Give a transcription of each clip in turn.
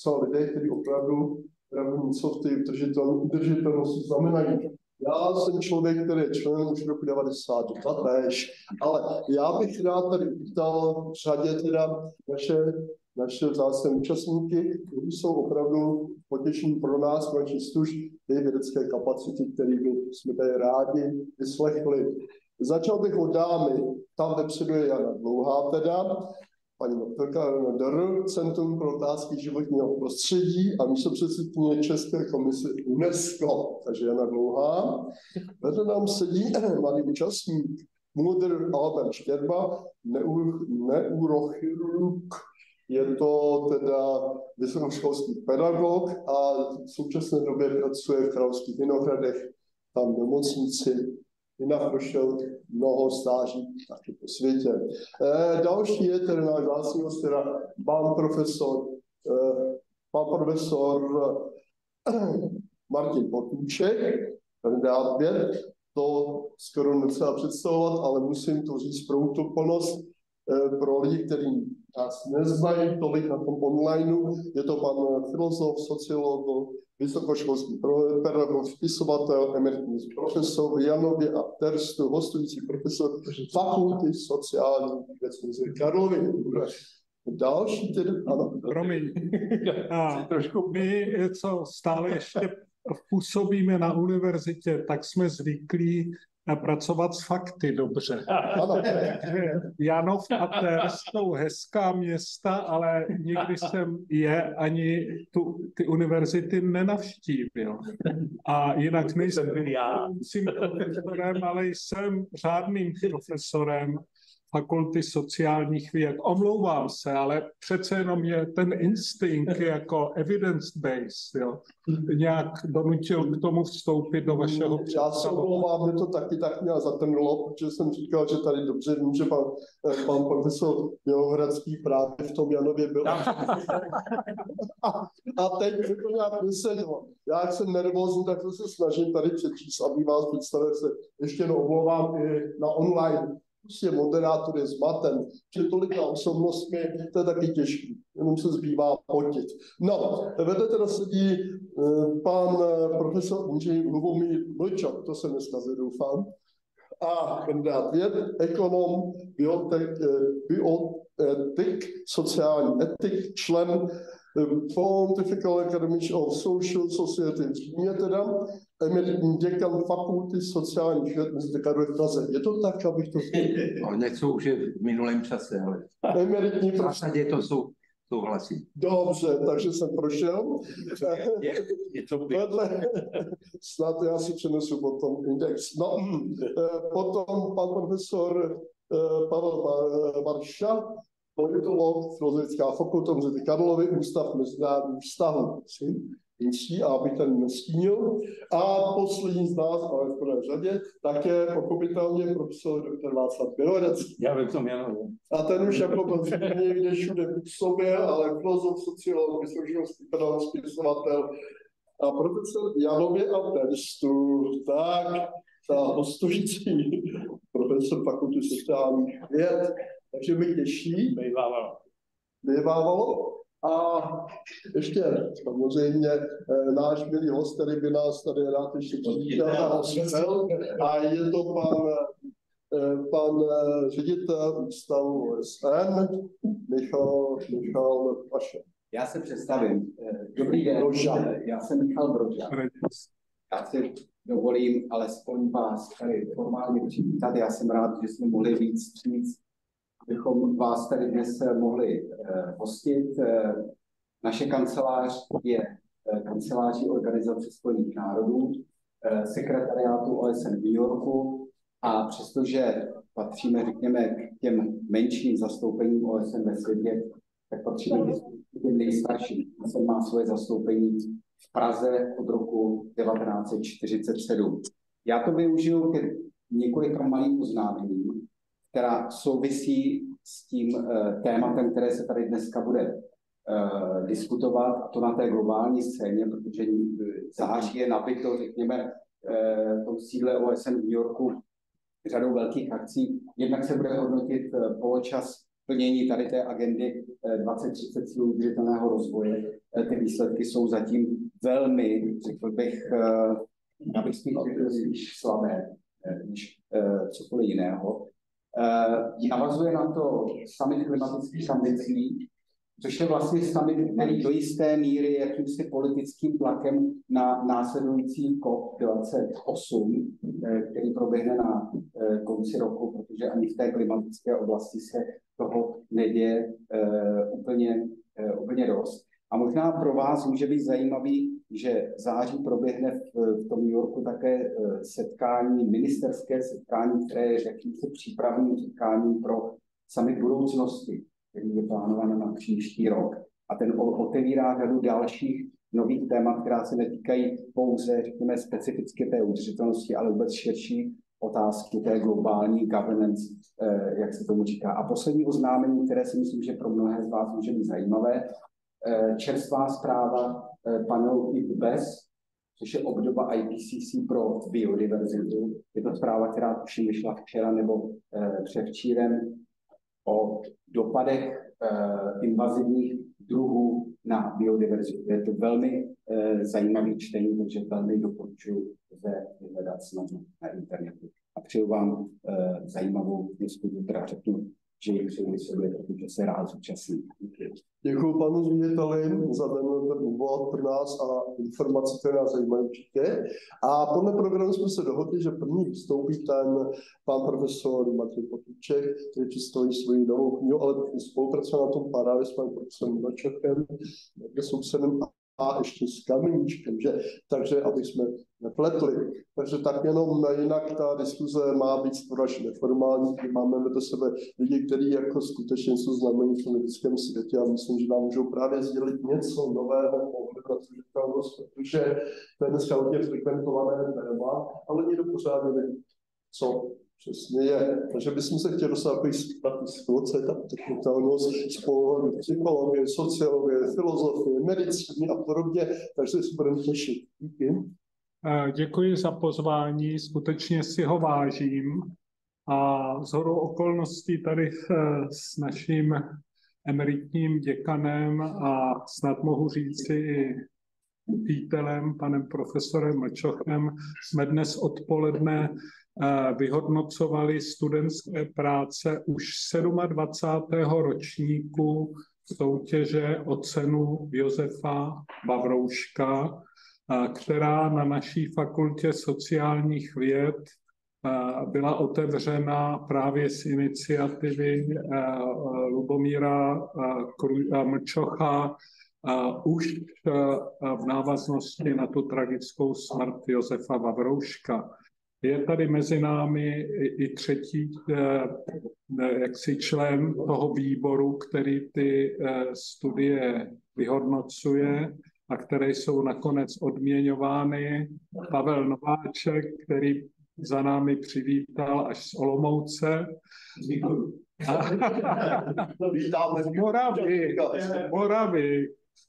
docela lidé, kteří opravdu něco v té udržitelnosti znamenají. Já jsem člověk, který je členem už roku 92 též, ale já bych rád tady uvítal v řadě teda naše vzácné účastníky, kteří jsou opravdu potěšení pro nás, pro naši služby, ty vědecké kapacity, které jsme tady rádi vyslechli. Začal bych od dámy, tam vepředu je Jana Dlouhá teda, paní doktorka Jana Dr. Centrum pro otázky životního prostředí a místopředsedkyně České komise UNESCO, takže Jana Dlouhá. Vedle nám sedí mladý účastník, MUDr. Albert Štěrba, neurochirurg, je to teda vysokoškolský pedagog a v současné době pracuje v Královských Vinohradech, tam v nemocnici. Jinak prošel mnoho stáží taky po světě. Další je tedy náš vzácný host, teda pan profesor Martin Potůček, kandidát věd. To skoro necela představovat, ale musím to říct pro úplnost pro lidi, kteří nás neznají tolik na tom onlineu. Je to pan filozof, sociolog, vysokoškolský pedagog, spisovatel, emeritní profesor v Janově a Terstu, hostující profesor Fakulty sociálních věcí Karlovy. Další tedy, ano. Promiň. My, co stále ještě působíme na univerzitě, tak jsme zvyklí pracovat s fakty dobře. Janov a Terst jsou hezká města, ale nikdy jsem je ani ty univerzity nenavštívil. A jinak nejsem profesorem, ale jsem řádným profesorem Fakulty sociálních věd. Omlouvám se, ale přece jenom je ten instinkt jako evidence-based, jo, nějak donutil k tomu vstoupit do vašeho představu. Já se omlouvám, mě to taky tak nějak zatrnulo, protože jsem říkal, že tady dobře vím, že pan profesor Bělohradský právě v tom Janově byl. A teď to nějak vysedělo. Já jak jsem nervózní, tak se snažím tady přečíst, aby vás představil se. Ještě jednou omlouvám i na online. Prostě moderátor je zmaten, že tolika osobnostmi, to je taky těžký, jenom se zbývá potit. No, vedle teda sedí pan profesor inženýr Lubomír Mlčak, to se neskazí, doufám, a kandidát věd, ekonom, bioetik, sociální etik, člen Pontifical Academy of Social Society v Římě teda, emeritní děkan Fakulty sociálních věd Univerzity Karlovy v Praze. Je to tak, abych to řekl? Něco už je v minulém čase, ale emeritní v zásadě to souhlasím. Dobře, takže jsem prošel. Je to snad já si přenesu potom index. No, potom pan profesor Pavel Marša, politolog, Filozofická fakulta Univerzity Karlovy, Ústav mezinárodních vztahů. Aby ten nestínil. A poslední z nás, ale v prvé řadě, také pochopitelně profesor dr. Václav Bělohradský. Já bych to měl. A ten už jako byl někde všude působil, ale filozof, sociolog, vysokoškolský pedagog, spisovatel a profesor Janově a Terstu. Tak, ta hostující profesor Fakulty sociálních věd. Takže mi těší. Bývávalo. A ještě samozřejmě náš milý host, který by nás tady rád ještě přivítal, a je to pan ředitel ústavu OSN, Michal Pašek. Já se představím. Dobrý den, já jsem Michal Broža. Já si dovolím alespoň vás tady formálně přivítat. Já jsem rád, že jsme mohli víc vstříc, abychom vás tady dnes mohli hostit. Naše kancelář je kanceláří Organizace spojených národů, sekretariátu OSN v New Yorku, a přestože patříme, řekněme, k těm menším zastoupením OSN ve světě, tak patříme k těm nejstarším. OSN má svoje zastoupení v Praze od roku 1947. Já to využiju k několika malým oznámením, která souvisí s tím tématem, které se tady dneska bude diskutovat, a to na té globální scéně, protože září je nabito, řekněme, v tom sídle OSN v New Yorku řadou velkých akcí. Jednak se bude hodnotit poločas plnění tady té agendy 2030 cílů udržitelného rozvoje. Ty výsledky jsou zatím velmi, řekl bych, já bych spíš slabé, než cokoliv jiného. Navazuje na to summit klimatických ambicí, což je vlastně summit, který do jisté míry je jakýmsi politickým tlakem na následující COP28, který proběhne na konci roku, protože ani v té klimatické oblasti se toho neděje úplně dost. A možná pro vás může být zajímavý, že v září proběhne v tom New Yorku také ministerské setkání, které je jakýmsi přípravným setkáním pro summit budoucnosti, který je plánovaný na příští rok. A ten otevírá řadu dalších nových témat, která se netýkají pouze, řekněme, specificky té udržitelnosti, ale vůbec širší otázky té globální governance, jak se tomu říká. A poslední oznámení, které si myslím, že pro mnohé z vás může být zajímavé, čerstvá zpráva panelu IPBES, což je obdoba IPCC pro biodiverzitu. Je to zpráva, která tuším vyšla včera nebo předevčírem o dopadech invazivních druhů na biodiverzitu. Je to velmi zajímavý čtení, takže velmi doporučuji vyhledat snadno na internetu. A přeju vám zajímavou diskuzi, která řeknu, že ji přeju sobě, protože se rád zúčastním. Děkuji panu řediteli za ten úvod pro nás a informace, které nás zajímají určitě. A podle programu jsme se dohodli, že první vystoupí pan profesor Matěj Potůček, který představí svoji novou knihu, ale spolupracuje na tom právě s panem profesorem Mačechem, kde sousedem a ještě s Kameníčkem, takže aby jsme nepletli. Takže tak jenom jinak ta diskuze má být skoro neformální, máme vedle sebe lidi, kteří jako skutečně jsou znamení v tom lidském světě a myslím, že nám můžou právě sdělit něco nového pohledu na udržitelnost, protože to je dneska hodně frekventované téma, ale někdo pořádně neví, co přesně je. Takže bychom se chtěli dostat co je ta technitelnost z pohledu psychologie, sociologie, filozofie, medicíny a podobně, takže si budeme těšit. Díky. Děkuji za pozvání, skutečně si ho vážím a shodou okolností tady s naším emeritním děkanem a snad mohu říci i učitelem, panem profesorem Mlčochem, jsme dnes odpoledne vyhodnocovali studentské práce už 27. ročníku soutěže o cenu Josefa Vavrouška, která na naší fakultě sociálních věd byla otevřena právě z iniciativy Lubomíra Mlčocha už v návaznosti na tu tragickou smrt Josefa Vavrouška. Je tady mezi námi i třetí jaksi člen toho výboru, který ty studie vyhodnocuje a které jsou nakonec odměňovány. Pavel Nováček, který za námi přivítal až z Olomouce. Moravy.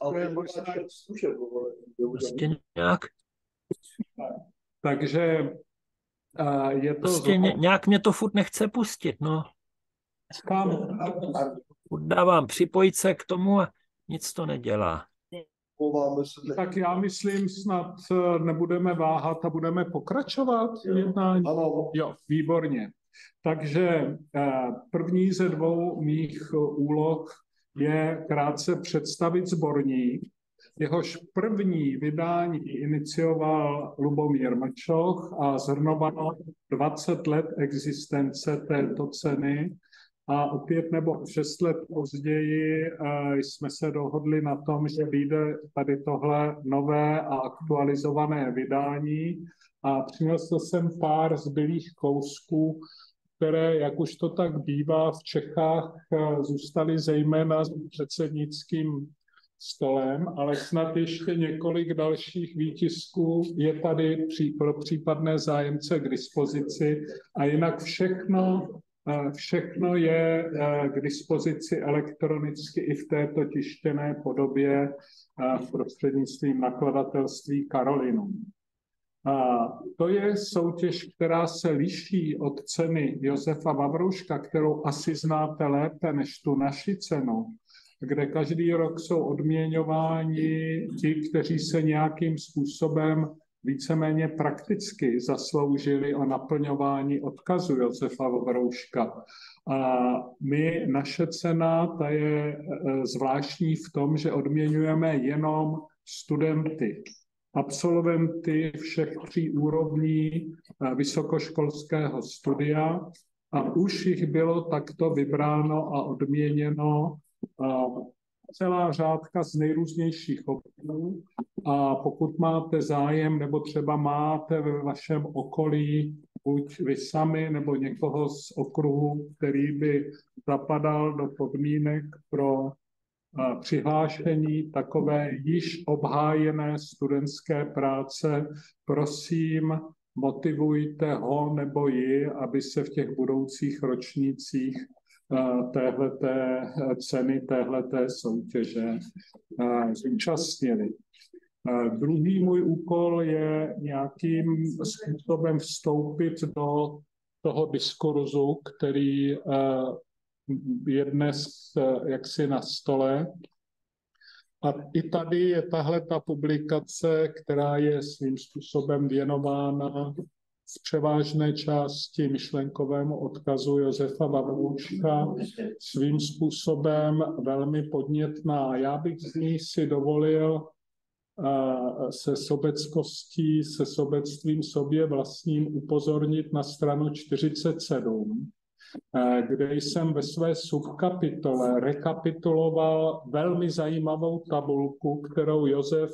Prostě nějak. Takže je to... Prostě nějak mě to furt nechce pustit, no. Furt dávám připojit se k tomu a nic to nedělá. Tak já myslím, snad nebudeme váhat a budeme pokračovat v jednání. Ano. Jo, výborně. Takže první ze dvou mých úloh je krátce představit sborník. Jehož první vydání inicioval Lubomír Mlčoch a shrnovalo 20 let existence této ceny. A o 5 nebo 6 let později jsme se dohodli na tom, že vyjde tady tohle nové a aktualizované vydání. A přinesl jsem pár zbylých kousků, které, jak už to tak bývá v Čechách, zůstaly zejména s předsednickým stolem, ale snad ještě několik dalších výtisků je tady pro případné zájemce k dispozici. A jinak všechno je k dispozici elektronicky i v této tištěné podobě prostřednictvím nakladatelství Carolinum. A to je soutěž, která se liší od ceny Josefa Vavrouška, kterou asi znáte lépe než tu naši cenu, kde každý rok jsou odměňováni ti, kteří se nějakým způsobem víceméně prakticky zasloužili o naplňování odkazu Josefa Vavrouška. A naše cena, ta je zvláštní v tom, že odměňujeme jenom studenty, absolventy všech 3 úrovní vysokoškolského studia a už jich bylo takto vybráno a odměněno celá řádka z nejrůznějších oborů. A pokud máte zájem, nebo třeba máte ve vašem okolí buď vy sami, nebo někoho z okruhu, který by zapadal do podmínek pro přihlášení takové již obhájené studentské práce, prosím, motivujte ho nebo ji, aby se v těch budoucích ročnících téhleté ceny, téhleté soutěže zúčastnili. Druhý můj úkol je nějakým způsobem vstoupit do toho diskurzu, který je dnes jaksi na stole. A i tady je tahle ta publikace, která je svým způsobem věnována z převážné části myšlenkovému odkazu Josefa Vavrouška, svým způsobem velmi podnětná. Já bych z ní si dovolil se sobeckostí, se sobectvím sobě vlastním upozornit na stranu 47, kde jsem ve své subkapitole rekapituloval velmi zajímavou tabulku, kterou Josef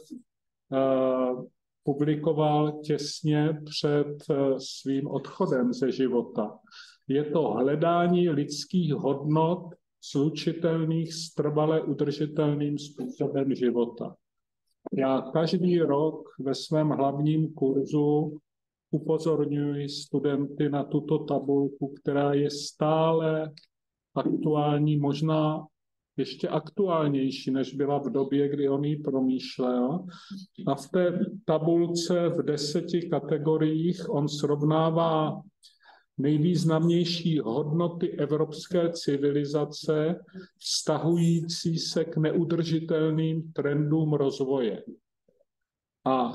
publikoval těsně před svým odchodem ze života. Je to hledání lidských hodnot slučitelných s trvale udržitelným způsobem života. Já každý rok ve svém hlavním kurzu upozorňuji studenty na tuto tabulku, která je stále aktuální, možná ještě aktuálnější, než byla v době, kdy on ji promýšlel. A v té tabulce v 10 kategoriích on srovnává nejvýznamnější hodnoty evropské civilizace vztahující se k neudržitelným trendům rozvoje. A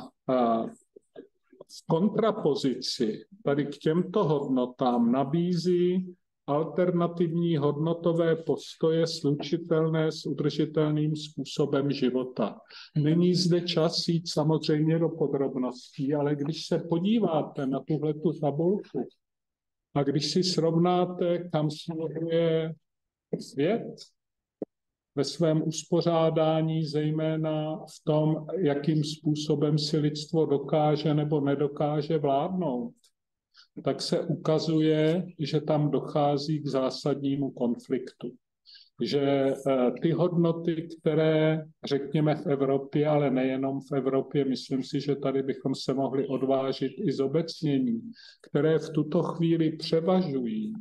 v kontrapozici tady k těmto hodnotám nabízí alternativní hodnotové postoje slučitelné s udržitelným způsobem života. Není zde čas jít samozřejmě do podrobností, ale když se podíváte na tuhletu tabulku a když si srovnáte, kam směřuje svět ve svém uspořádání, zejména v tom, jakým způsobem si lidstvo dokáže nebo nedokáže vládnout, tak se ukazuje, že tam dochází k zásadnímu konfliktu. Že ty hodnoty, které řekněme v Evropě, ale nejenom v Evropě, myslím si, že tady bychom se mohli odvážit i zobecnění, které v tuto chvíli převažují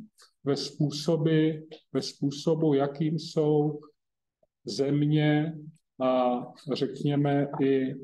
ve způsobu, jakým jsou země a řekněme i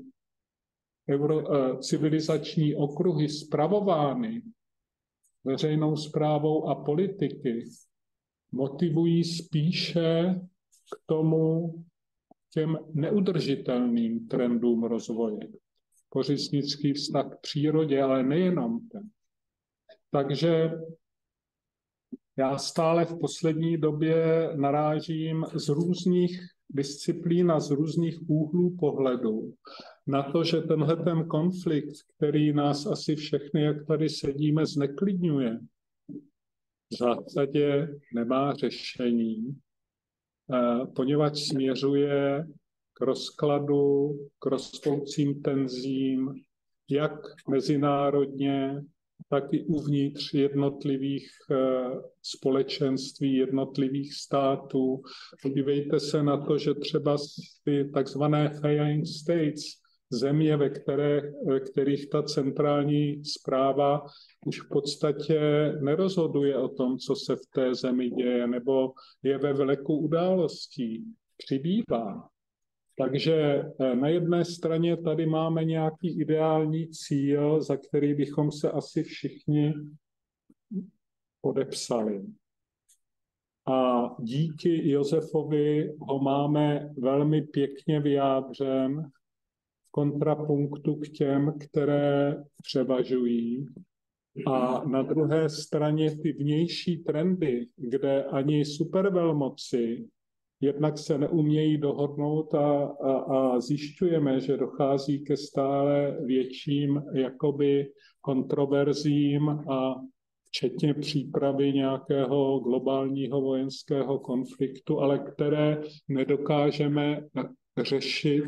civilizační okruhy spravovány veřejnou správou a politiky, motivují spíše k tomu těm neudržitelným trendům rozvoje. Kořistnický vztah k přírodě, ale nejenom ten. Takže já stále v poslední době narážím z různých disciplín a z různých úhlů pohledu na to, že tenhle konflikt, který nás asi všechny, jak tady sedíme, zneklidňuje, v zásadě nemá řešení, poněvadž směřuje k rozkladu, k rostoucím tenzím, jak mezinárodně, tak i uvnitř jednotlivých společenství, jednotlivých států. Podívejte se na to, že třeba ty takzvané failing states, země, ve kterých ta centrální správa už v podstatě nerozhoduje o tom, co se v té zemi děje, nebo je ve vleku událostí, přibývá. Takže na jedné straně tady máme nějaký ideální cíl, za který bychom se asi všichni podepsali. A díky Josefovi ho máme velmi pěkně vyjádřen v kontrapunktu k těm, které převažují. A na druhé straně ty vnější trendy, kde ani supervelmoci jednak se neumějí dohodnout a zjišťujeme, že dochází ke stále větším jakoby kontroverzím a včetně přípravy nějakého globálního vojenského konfliktu, ale které nedokážeme řešit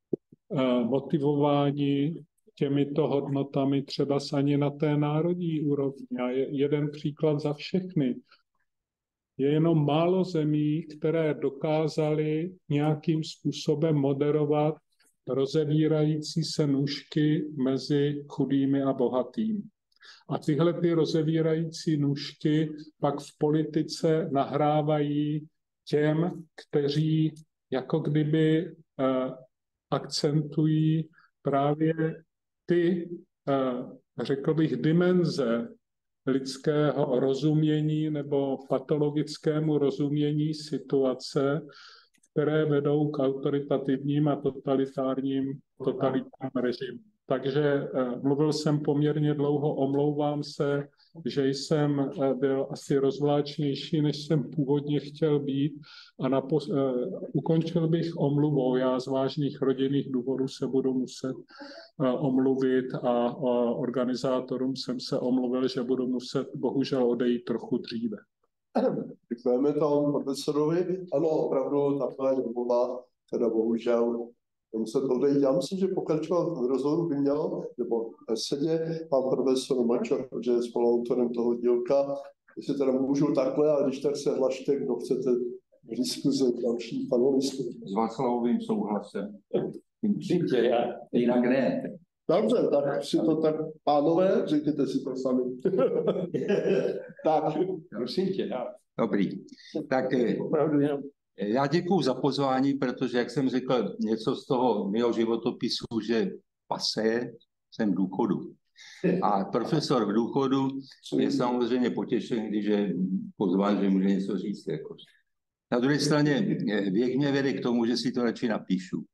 motivování těmito hodnotami třeba ani na té národní úrovni. A jeden příklad za všechny. Je jenom málo zemí, které dokázaly nějakým způsobem moderovat rozevírající se nůžky mezi chudými a bohatými. A tyhle ty rozevírající nůžky pak v politice nahrávají těm, kteří jako kdyby akcentují právě ty, řekl bych, dimenze lidského rozumění nebo patologickému rozumění situace, které vedou k autoritativním a totalitárním režimům. Takže mluvil jsem poměrně dlouho, omlouvám se, že jsem byl asi rozvláčnější, než jsem původně chtěl být a ukončil bych omluvou. Já z vážných rodinných důvodů se budu muset omluvit a organizátorům jsem se omluvil, že budu muset bohužel odejít trochu dříve. Děkujeme tam profesorovi. Ano, opravdu takhle domluva, teda bohužel muset odejít. Já myslím, že pokračovat v rozhovoru by měl, nebo v besedě, pan profesor Mačor, že je spoluautorem toho dílka. Jestli teda můžu takhle, a když tak se hlašte, kdo chcete v diskuzi další panelistů. S Václavovým souhlasem. Určitě, já jinak ne. Dobře, tak si to tak, pánové, řekněte si to sami. Tak, prosím tě. Dobrý. Tak já děkuju za pozvání, protože, jak jsem řekl, něco z toho mého životopisu, že pasé, jsem v důchodu. A profesor v důchodu je samozřejmě potěšen, když je pozván, že může něco říct. Jako. Na druhé straně věk mě vede k tomu, že si to radši napíšu.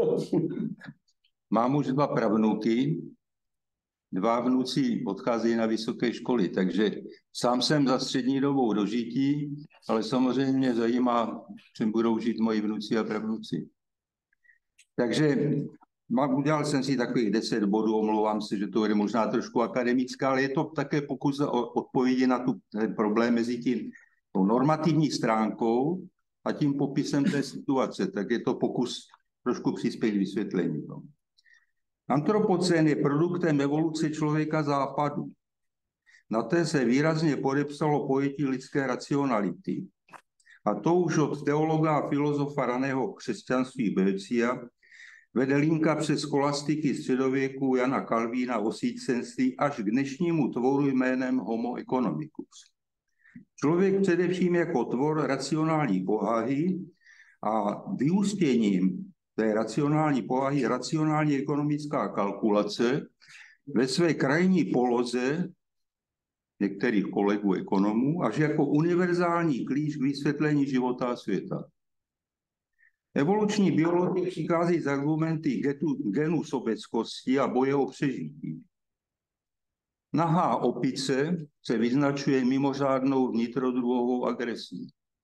Mám už 2 pravnuky, 2 vnuci odcházejí na vysoké školy, takže sám jsem za střední dobou dožití, ale samozřejmě mě zajímá, čím budou žít moji vnuci a pravnuci. Takže udělal jsem si takových 10 bodů, omlouvám se, že to je možná trošku akademická, ale je to také pokus o odpovědi na ten problém mezi tím normativní stránkou a tím popisem té situace. Tak je to pokus trošku přispět k vysvětlení. No. Antropocén je produktem evoluce člověka západu. Na té se výrazně podepsalo pojetí lidské racionality. A to už od teologa a filozofa raného křesťanství Boecia vede linka přes scholastiky středověku Jana Kalvína o sícenství až k dnešnímu tvoru jménem Homo economicus. Člověk především jako tvor racionální povahy a vyústěním té racionální povahy, racionální ekonomická kalkulace ve své krajní poloze některých kolegů ekonomů až jako univerzální klíč k vysvětlení života a světa. Evoluční biologie přichází z argumenty genu sobeckosti a boje o přežití. Nahá opice se vyznačuje mimořádnou vnitrodruhovou agresí.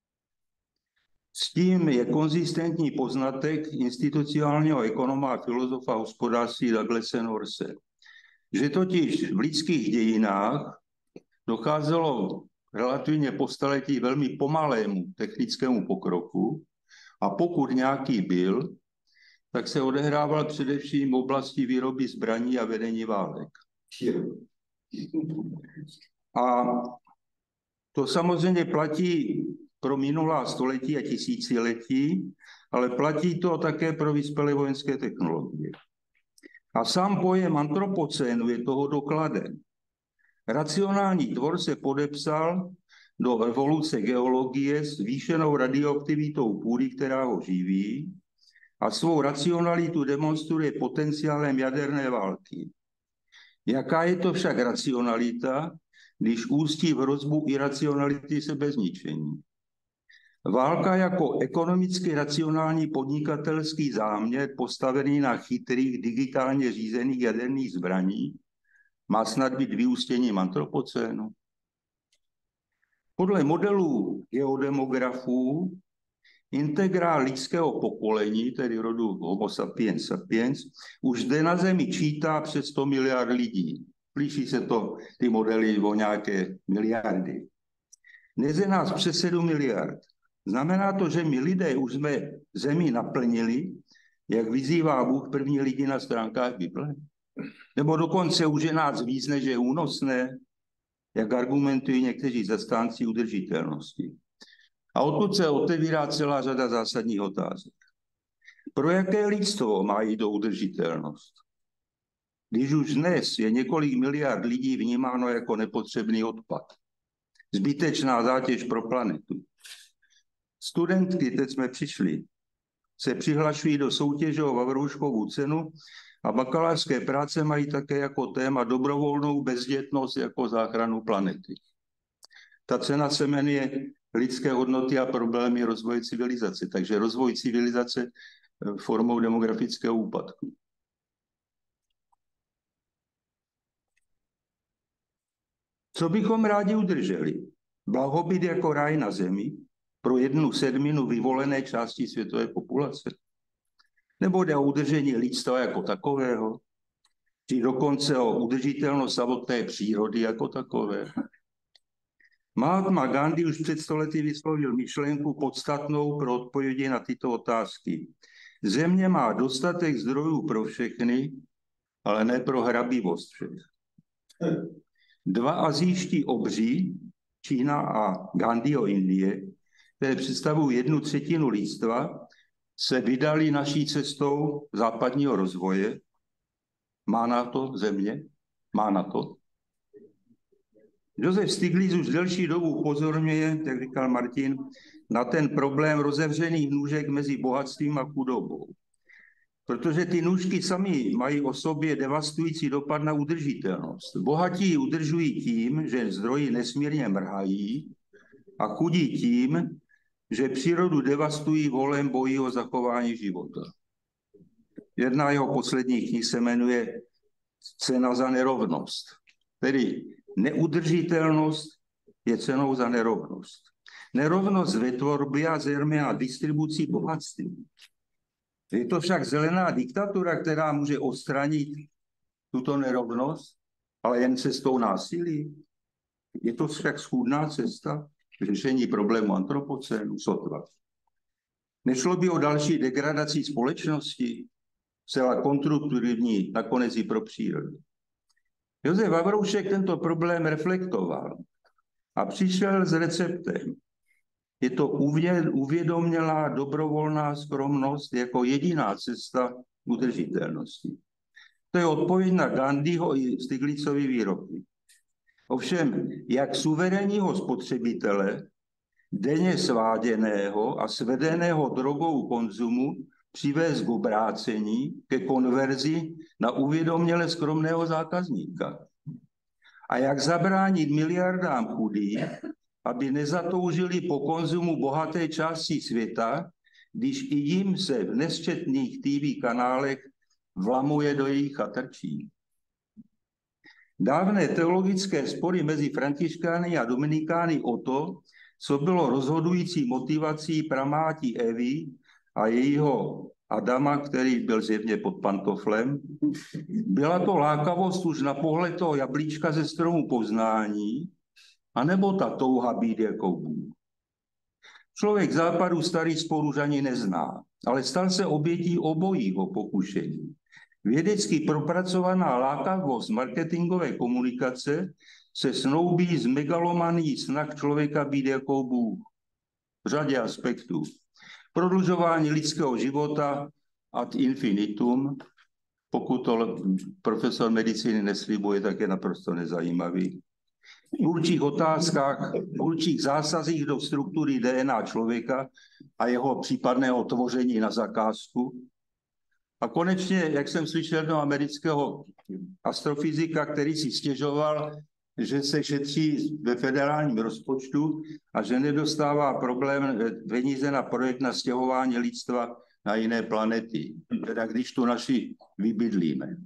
S tím je konzistentní poznatek institucionálního ekonoma a filozofa hospodářství Douglase Norse, že totiž v lidských dějinách docházelo relativně po staletí velmi pomalému technickému pokroku a pokud nějaký byl, tak se odehrával především v oblasti výroby zbraní a vedení válek. A to samozřejmě platí pro minulá století a tisíciletí, ale platí to také pro vyspělé vojenské technologie. A sám pojem antropocénu je toho dokladem. Racionální tvor se podepsal do evoluce geologie s zvýšenou radioaktivitou půdy, která ho živí, a svou racionalitu demonstruje potenciálem jaderné války. Jaká je to však racionalita, když ústí v hrozbu iracionality sebezničení? Válka jako ekonomicky racionální podnikatelský záměr postavený na chytrých digitálně řízených jaderných zbraní má snad být vyústěním antropocénu. Podle modelů geodemografů integrál lidského pokolení, tedy rodu Homo sapiens sapiens, už zde na Zemi čítá přes 100 miliard lidí. Blíží se to ty modely o nějaké miliardy. Dnes je nás přes 7 miliard. Znamená to, že my lidé už jsme Zemi naplnili, jak vyzývá Bůh první lidi na stránkách Bible? Nebo dokonce už je nás víc, než je únosné, jak argumentují někteří zastánci udržitelnosti. A odtud se otevírá celá řada zásadních otázek. Pro jaké lidstvo má jít do udržitelnost? Když už dnes je několik miliard lidí vnímáno jako nepotřebný odpad. Zbytečná zátěž pro planetu. Studentky, teď jsme přišli, se přihlašují do soutěže o Vavrouškovu cenu a bakalářské práce mají také jako téma dobrovolnou bezdětnost jako záchranu planety. Ta cena se jmenuje lidské hodnoty a problémy rozvoje civilizace, takže rozvoj civilizace formou demografického úpadku. Co bychom rádi udrželi? Blahobyt jako ráj na zemi pro 1/7 vyvolené části světové populace? Nebo jde o udržení lidstva jako takového? Či dokonce o udržitelnost samotné přírody jako takové? Mahatma Gandhi už před 100 lety vyslovil myšlenku podstatnou pro odpovědi na tyto otázky. Země má dostatek zdrojů pro všechny, ale ne pro hrabivost všech. 2 asijští obří, Čína a Gandhiho Indie, které představují 1/3 lidstva, se vydali naší cestou západního rozvoje. Má na to země? Má na to? Josef Stiglitz už delší dobu upozorňuje, jak říkal Martin, na ten problém rozevřených nůžek mezi bohatstvím a chudobou. Protože ty nůžky sami mají o sobě devastující dopad na udržitelnost. Bohatí udržují tím, že zdroji nesmírně mrhají, a chudí tím, že přírodu devastují volem boji o zachování života. Jedna jeho posledních knih se jmenuje Cena za nerovnost. Tedy neudržitelnost je cenou za nerovnost. Nerovnost ve tvorbě a zejména distribucí bohatství. Je to však zelená diktatura, která může odstranit tuto nerovnost, ale jen cestou násilí. Je to však schůdná cesta k řešení problému antropocénu sotva. Nešlo by o další degradaci společnosti, celá kontraproduktivní, nakonec i pro přírodu. Josef Vavroušek tento problém reflektoval a přišel s receptem. Je to uvědomělá dobrovolná skromnost jako jediná cesta k udržitelnosti. To je odpověď na Gandhiho i Stiglitzovy výroky. Ovšem, jak suverénního spotřebitele, denně sváděného a svedeného drogou konzumu přivést k obrácení, ke konverzi na uvědoměle skromného zákazníka? A jak zabránit miliardám chudých, aby nezatoužili po konzumu bohaté části světa, když i jim se v nesčetných TV kanálech vlamuje do jejich chatrčí? Dávné teologické spory mezi františkány a dominikány o to, co bylo rozhodující motivací pramátí Evy a jejího Adama, který byl zjevně pod pantoflem, byla to lákavost už na pohled toho jablíčka ze stromu poznání, anebo ta touha být jako Bůh. Člověk západu starý spor už ani nezná, ale stal se obětí obojího pokušení. Vědecky propracovaná lákavost marketingové komunikace se snoubí z megalomaní snah člověka být jako Bůh. V řadě aspektů. Prodlužování lidského života ad infinitum, pokud to profesor medicíny neslibuje, tak je naprosto nezajímavý. v tvůrčích otázkách, v tvůrčích zásazích do struktury DNA člověka a jeho případného tvoření na zakázku. A konečně, jak jsem slyšel jednoho amerického astrofyzika, který si stěžoval, že se šetří ve federálním rozpočtu a že nedostává peníze na projekt na stěhování lidstva na jiné planety, teda když tu naši vybydlíme.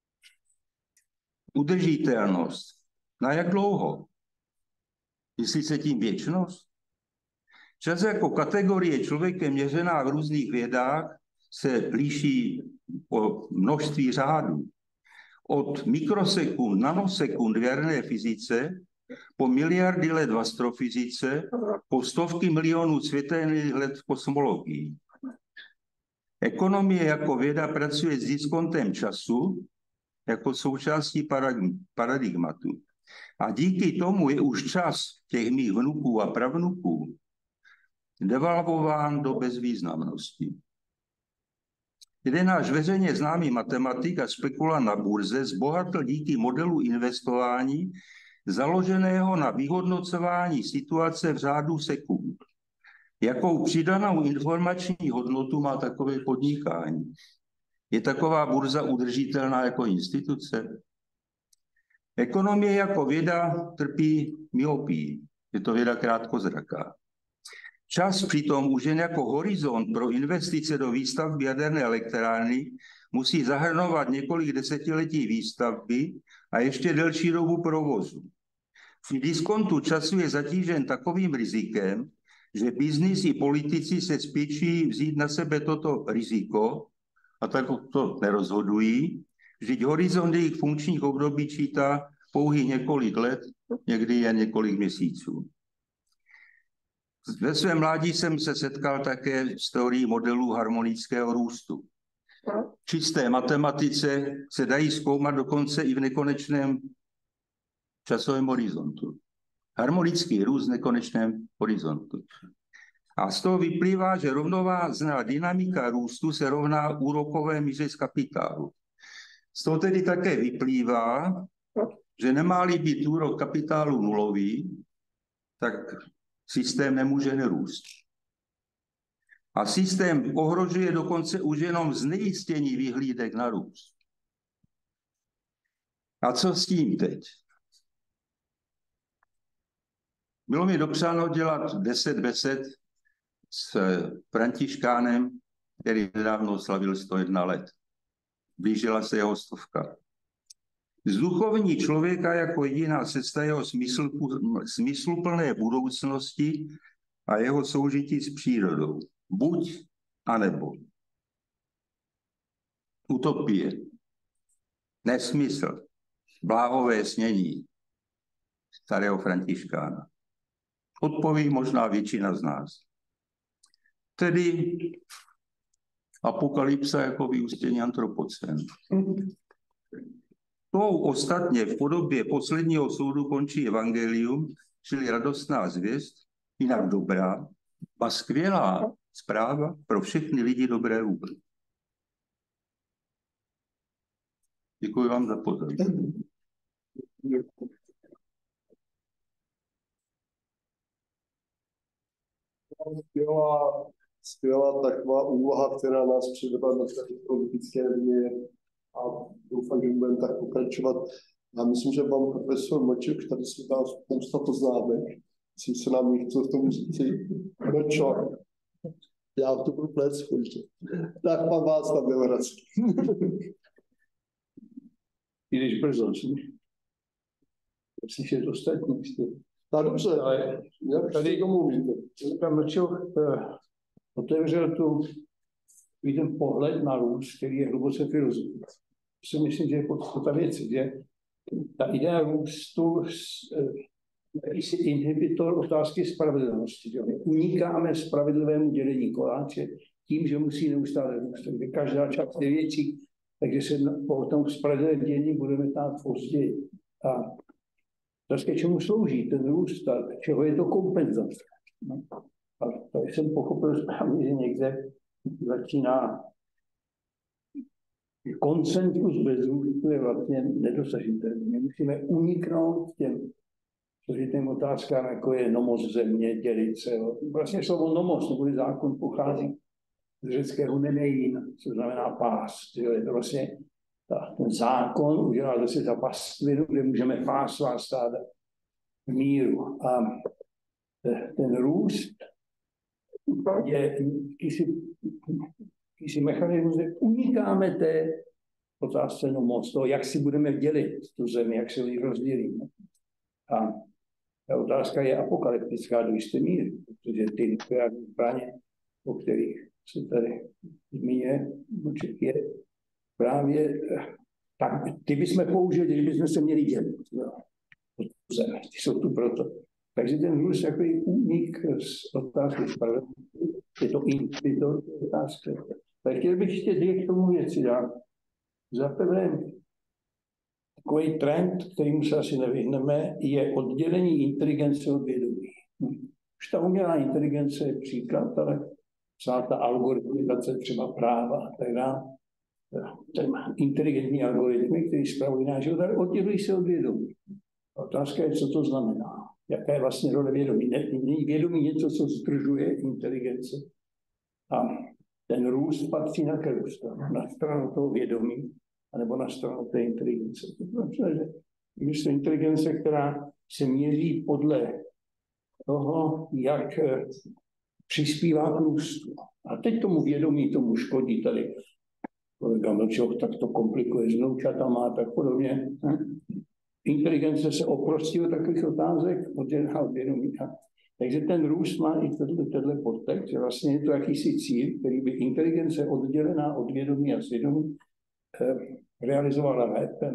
Udržitelnost. Na jak dlouho? Myslí se tím věčnost? Čas jako kategorie člověkem měřená v různých vědách se liší o množství řádů. Od mikrosekund, nanosekund v jaderné fyzice, po miliardy let v astrofyzice, po stovky milionů světelných let v kosmologii. Ekonomie jako věda pracuje s diskontem času jako součástí paradigmatu. A díky tomu je už čas těch mých vnuků a pravnuků devalvován do bezvýznamnosti. Jeden náš veřejně známý matematik a spekulant na burze zbohatl díky modelu investování založeného na vyhodnocování situace v řádu sekund. Jakou přidanou informační hodnotu má takové podnikání? Je taková burza udržitelná jako instituce? Ekonomie jako věda trpí myopii. Je to věda krátkozraká. Čas přitom už jen jako horizont pro investice do výstavby jaderné elektrárny musí zahrnovat několik desetiletí výstavby a ještě delší dobu provozu. V diskontu času je zatížen takovým rizikem, že biznis i politici se spěčí vzít na sebe toto riziko a tak to nerozhodují. Vždyť horizont jejich funkčních období čítá pouhých několik let, někdy jen několik měsíců. Ve svém mládí jsem se setkal také s teorií modelů harmonického růstu. V čisté matematice se dají zkoumat dokonce i v nekonečném časovém horizontu. Harmonický růst v nekonečném horizontu. A z toho vyplývá, že rovnovážná dynamika růstu se rovná úrokové míře z kapitálu. Z toho tedy také vyplývá, že nemá-li být úrok kapitálu nulový, tak systém nemůže nerůst. A systém ohrožuje dokonce už jenom znejistění vyhlídek na růst. A co s tím teď? Bylo mi dopřáno dělat 10 besed s Františkánem, který nedávno slavil 101 let. Blížila se jeho 100. Zduchovní člověka jako jediná cesta jeho smysluplné budoucnosti a jeho soužití s přírodou. Buď a nebo. Utopie. Nesmysl. Bláhové snění starého Františkána. Odpoví možná většina z nás. Tedy apokalypsa jako vyústění antropocénu. Tou ostatně v podobě posledního soudu končí evangelium, čili radostná zvěst, jinak dobrá a skvělá zpráva pro všechny lidi dobré vůle. Děkuji vám za pozornost. Skvělá taková úloha, která nás přivedla na té politické linie a doufám, že budeme tak pokračovat. Já myslím, že pan profesor Moček tady si dá spousta poznámek, jestli se nám někdo v tom říci. Pročo? Já to budu plést spouště. Tak pan Václav Bělohradský. Když brzo, slyšet ostatní. Tak dobře, ale jak tady domluvíte? Pan Mlčok otevřel ten pohled na růst, který je hluboce filozofický. Si myslím, že je podstata věci, že ta idea růstu je inhibitor otázky spravedlnosti. Že my unikáme spravedlivému dělení koláče tím, že musí neustále růst. Takže každá část je větší, takže se po tom spravedlivém dělení budeme tát později. A to, k čemu slouží ten růst, čeho je to kompenzace. No. A to jsem pochopil správně, že někde začíná konsenzus bez růstu je vlastně nedosažitelný. My musíme uniknout těm složitým otázkám, jako je nomos země, dělit se. Vlastně slovo nomos, neboli zákon, pochází z řeckého nenein, co znamená pást. Je to vlastně ten zákon udělal zase za pastvinu, kde můžeme pást svá stáda v míru. A ten růst je jakýsi mechanismus, kde unikáme té otázce nomos, toho, jak si budeme dělit tu zemi, jak se ji rozdělíme. A ta otázka je apokalyptická do jisté míry, protože ty nukleární zbraně, o kterých se tady zmíně, je právě tak, ty bychom použili, kdybychom se měli dělit. Zemi, ty jsou tu proto. Takže ten růst je takový únik z otázky spravedlnosti. Je to intuitor otázka. Tak chtěl bych ještě dvě k tomu věci dát. Za prvé, takový trend, kterým se asi nevyhneme, je oddělení inteligence od vědomí. Už ta umělá inteligence je příklad, ale celá ta algoritmizace, třeba práva a tak dále, inteligentní algoritmy, které spravují náš život, ale oddělují se od vědomí. Otázka je, co to znamená. Jaká je vlastně role vědomí? Není vědomí něco, co zdržuje inteligenci. A ten růst patří na kterou stranu? Na stranu toho vědomí, anebo na stranu té inteligence. Je to inteligence, která se měří podle toho, jak přispívá k růstu. A teď tomu vědomí, tomu škodí tady. Kolega Mlčok tak to komplikuje s vnoučatama a tak podobně. Inteligence se oprostí od takových otázek, oddělená od vědomí. Takže ten růst má i tenhle podtext, že vlastně je to jakýsi cíl, který by inteligence oddělená od vědomí a svědomí realizovala lépe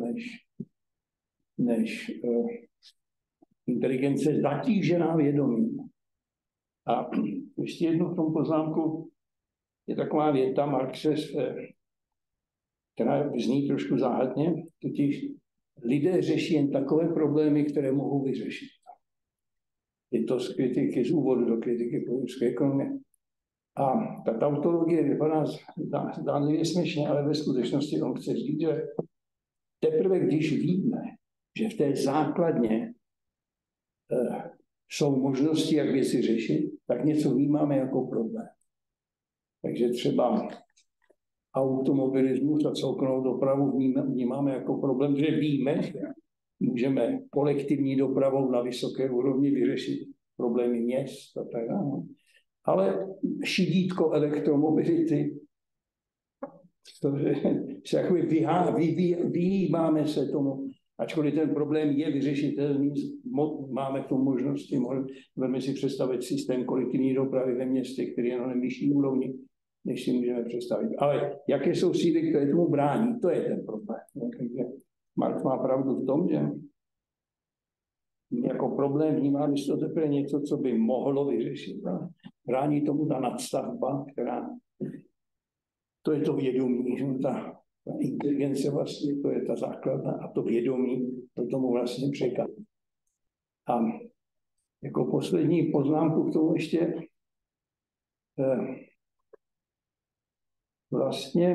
než inteligence zatížená vědomím. A ještě jednu v tom poznámku je taková věta Marxe, která zní trošku záhadně, totiž lidé řeší jen takové problémy, které mohou vyřešit. Je to z kritiky, z úvodu do kritiky politické ekonomie. A ta tautologie vypadá zdánlivě směšně, ale ve skutečnosti on chce říct, že teprve když víme, že v té základně jsou možnosti, jak věci řešit, tak něco vnímáme jako problém. Takže třeba automobilismus a celkovou dopravu vnímáme jako problém, že víme, že můžeme kolektivní dopravou na vysoké úrovni vyřešit problémy měst a tak dále. Ale šidítko elektromobility, se vyhýbáme se tomu, ačkoliv ten problém je vyřešitelný, máme k tomu možnosti, můžeme si představit systém kolektivní dopravy ve městě, který je na nejvyšší úrovni, než si můžeme představit. Ale jaké jsou síly, které tomu brání, to je ten problém. Marx má pravdu v tom, že jako problém vnímá to teprve něco, co by mohlo vyřešit. Brání tomu ta nadstavba, která to je to vědomí, že ta inteligence vlastně, to je ta základna a to vědomí, to tomu vlastně překáží. A jako poslední poznámku k tomu ještě vlastně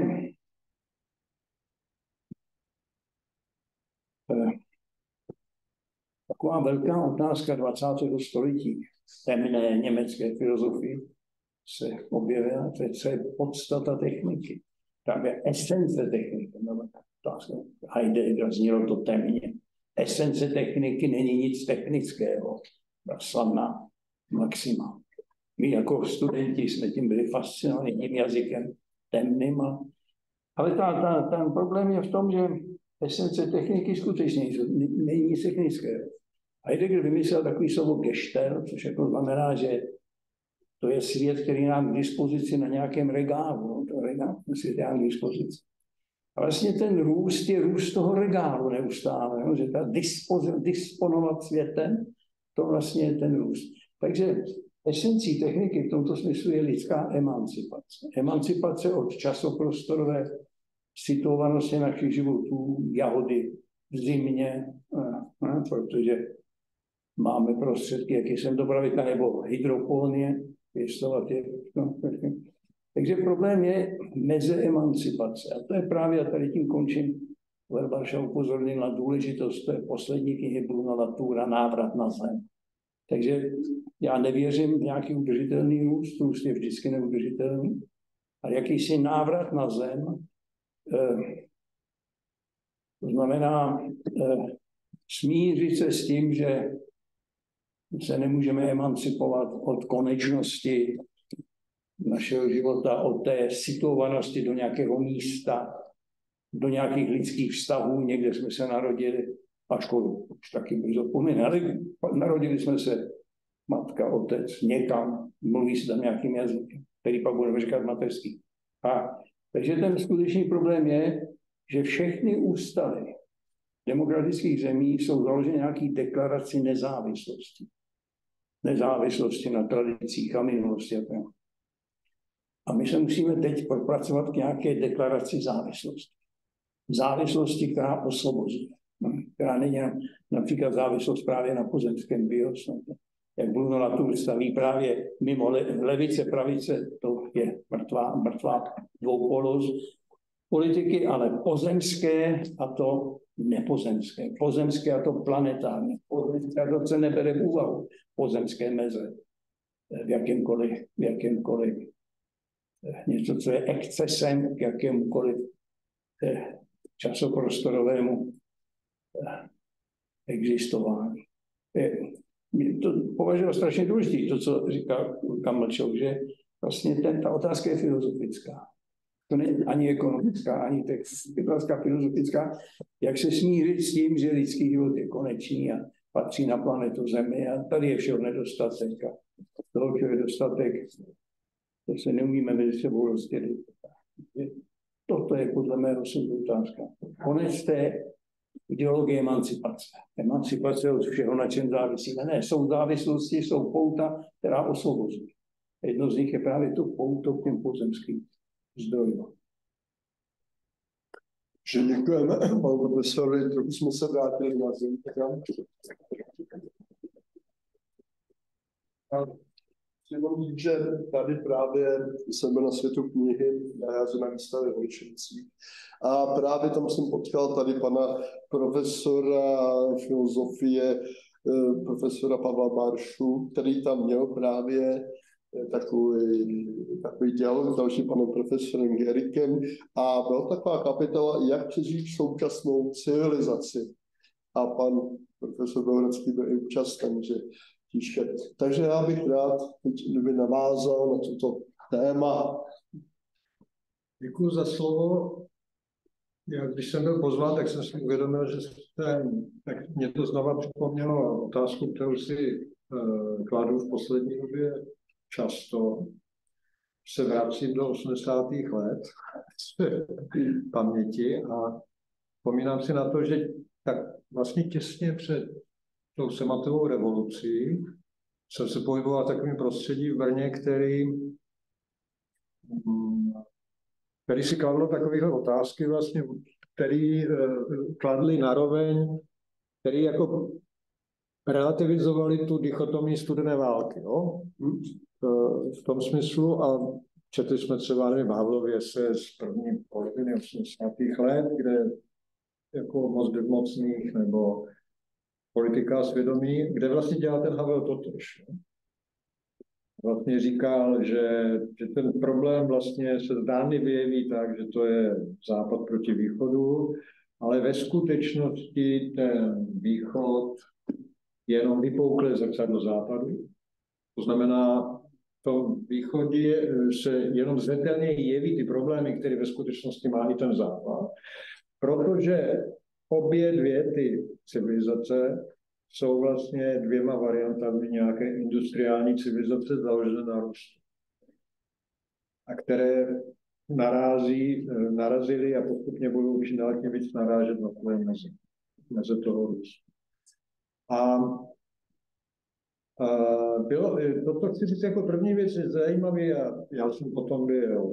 taková velká otázka 20. století temné německé filozofii se objevila, co je podstata techniky. Právě esence techniky. Heidegger znělo to temně. Esence techniky není nic technického. Slavná maxima. My jako studenti jsme tím byli fascinovaní tím jazykem temným. Ale ten problém je v tom, že esence techniky skutečně není nic technického. Heidegger vymyslel takový slovo Gestell, což jako znamená, že to je svět, který nám k dispozici na nějakém regálu. To regál, svět je nám k dispozici. A vlastně ten růst je růst toho regálu neustále, že ta disponovat světem, to vlastně je ten růst. Takže esencí techniky v tomto smyslu je lidská emancipace. Emancipace od časoprostorové situovanosti našich životů, jahody v zimě, protože máme prostředky, jak jsem dopravit, nebo hydroponie, pěstovat je. Takže problém je meze emancipace. A to je právě, a tady tím končím, Varšava upozornil na důležitost té poslední knihy Bruna Latoura Návrat na zem. Takže já nevěřím v nějaký udržitelný růst, růst je vždycky neudržitelný, ale jakýsi návrat na zem, to znamená smířit se s tím, že se nemůžeme emancipovat od konečnosti našeho života, od té situovanosti do nějakého místa, do nějakých lidských vztahů, někde jsme se narodili, ačkoliv už taky brzo pomínali, narodili jsme se matka, otec, někam, mluví se tam nějakým jazykem, který pak budeme říkat mateřský. Takže ten skutečný problém je, že všechny ústavy demokratických zemí jsou založeny nějaký deklaraci nezávislosti. Nezávislosti na tradicích a minulosti. A my se musíme teď propracovat k nějaké deklaraci závislosti. Závislosti, která osvobozuje. Která není například závislost právě na pozemském biosu. Jak Bruno Latour staví právě mimo levice, pravice, to je mrtvá dvoupolost politiky, ale pozemské a to nepozemské. Pozemské a to planetární. Pozemské a to se nebere v úvahu. Pozemské meze v jakémkoliv něco, co je excesem k jakémukoliv časoprostorovému existování. To považuji strašně důležité, to, co říká Kamlčov, že vlastně ta otázka je filozofická. To není ani ekonomická, ani otázka filozofická, jak se smířit s tím, že lidský život je konečný a patří na planetu Zemi a tady je všeho nedostatek. A toho, co je dostatek, to se neumíme mezi sebou rozdělit. Toto je podle mého soudu otázka. Konec té ideologie emancipace. Emancipace od všeho, na čem závisí. Ne, jsou závislosti, jsou pouta, která osvobozují. Jedno z nich je právě to pouto k těm pozemským zdrojům. Že děkujeme, panu profesorovi, trochu jsme se vrátili na zem. Chci říct, že tady právě jsem byl na světu knihy na jaře na výstavě v Holešovicích. A právě tam jsem potkal tady pana profesora filozofie, profesora Pavla Baršu, který tam měl právě takový dialog s dalším panem profesorem Gerikem a byla taková kapitola, jak přežít současnou civilizaci. A pan profesor Bohradský byl i účasten, že tížké. Takže já bych rád, kdyby navázal na toto téma. Děkuji za slovo. Já, když jsem byl pozván, tak jsem si uvědomil, že tak mě to znova připomnělo otázku, kterou si kladu v poslední době často. Se vracím do 80. let paměti a vzpomínám si na to, že tak vlastně těsně před tou sametovou revolucí jsem se pohyboval v takovém prostředí v Brně, který si kladl takovéhle otázky vlastně, který kladli naroveň, který jako relativizovali tu dichotomii studené války, jo? V tom smyslu a četli jsme třeba, nevím, Havlově se z první poloviny 80. let, kde jako moc bezmocných nebo politika a svědomí, kde vlastně dělá ten Havel totéž. Vlastně říkal, že ten problém vlastně se zdánlivě jeví tak, že to je západ proti východu, ale ve skutečnosti ten východ jenom vypoukle zrcadlo západu. To znamená, v tom východě se jenom zřetelně jeví ty problémy, které ve skutečnosti má i ten západ, protože obě dvě ty civilizace jsou vlastně dvěma variantami nějaké industriální civilizace založené na růstu. A které narazily a postupně budou čím dál tím víc narážet na tvoje meze toho růstu. A toto chci říct jako první věc je zajímavý a já jsem potom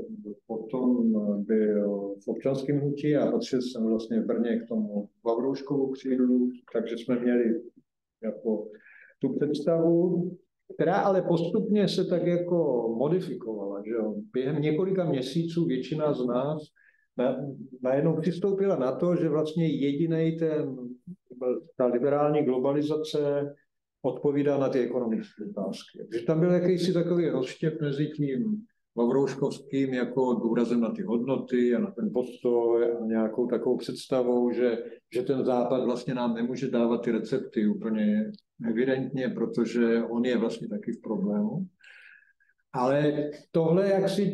byl v občanském hnutí a patřil jsem vlastně v Brně k tomu Vavrouškovu křídlu, takže jsme měli jako tu představu, která ale postupně se tak jako modifikovala, že jo. Během několika měsíců většina z nás najednou přistoupila na to, že vlastně jedinej ta liberální globalizace odpovídá na ty ekonomické otázky. Že tam byl jakýsi takový rozštěp mezi tím Vavrouškovským jako důrazem na ty hodnoty a na ten postoj a nějakou takovou představou, že ten Západ vlastně nám nemůže dávat ty recepty úplně evidentně, protože on je vlastně taky v problému. Ale tohle, jak si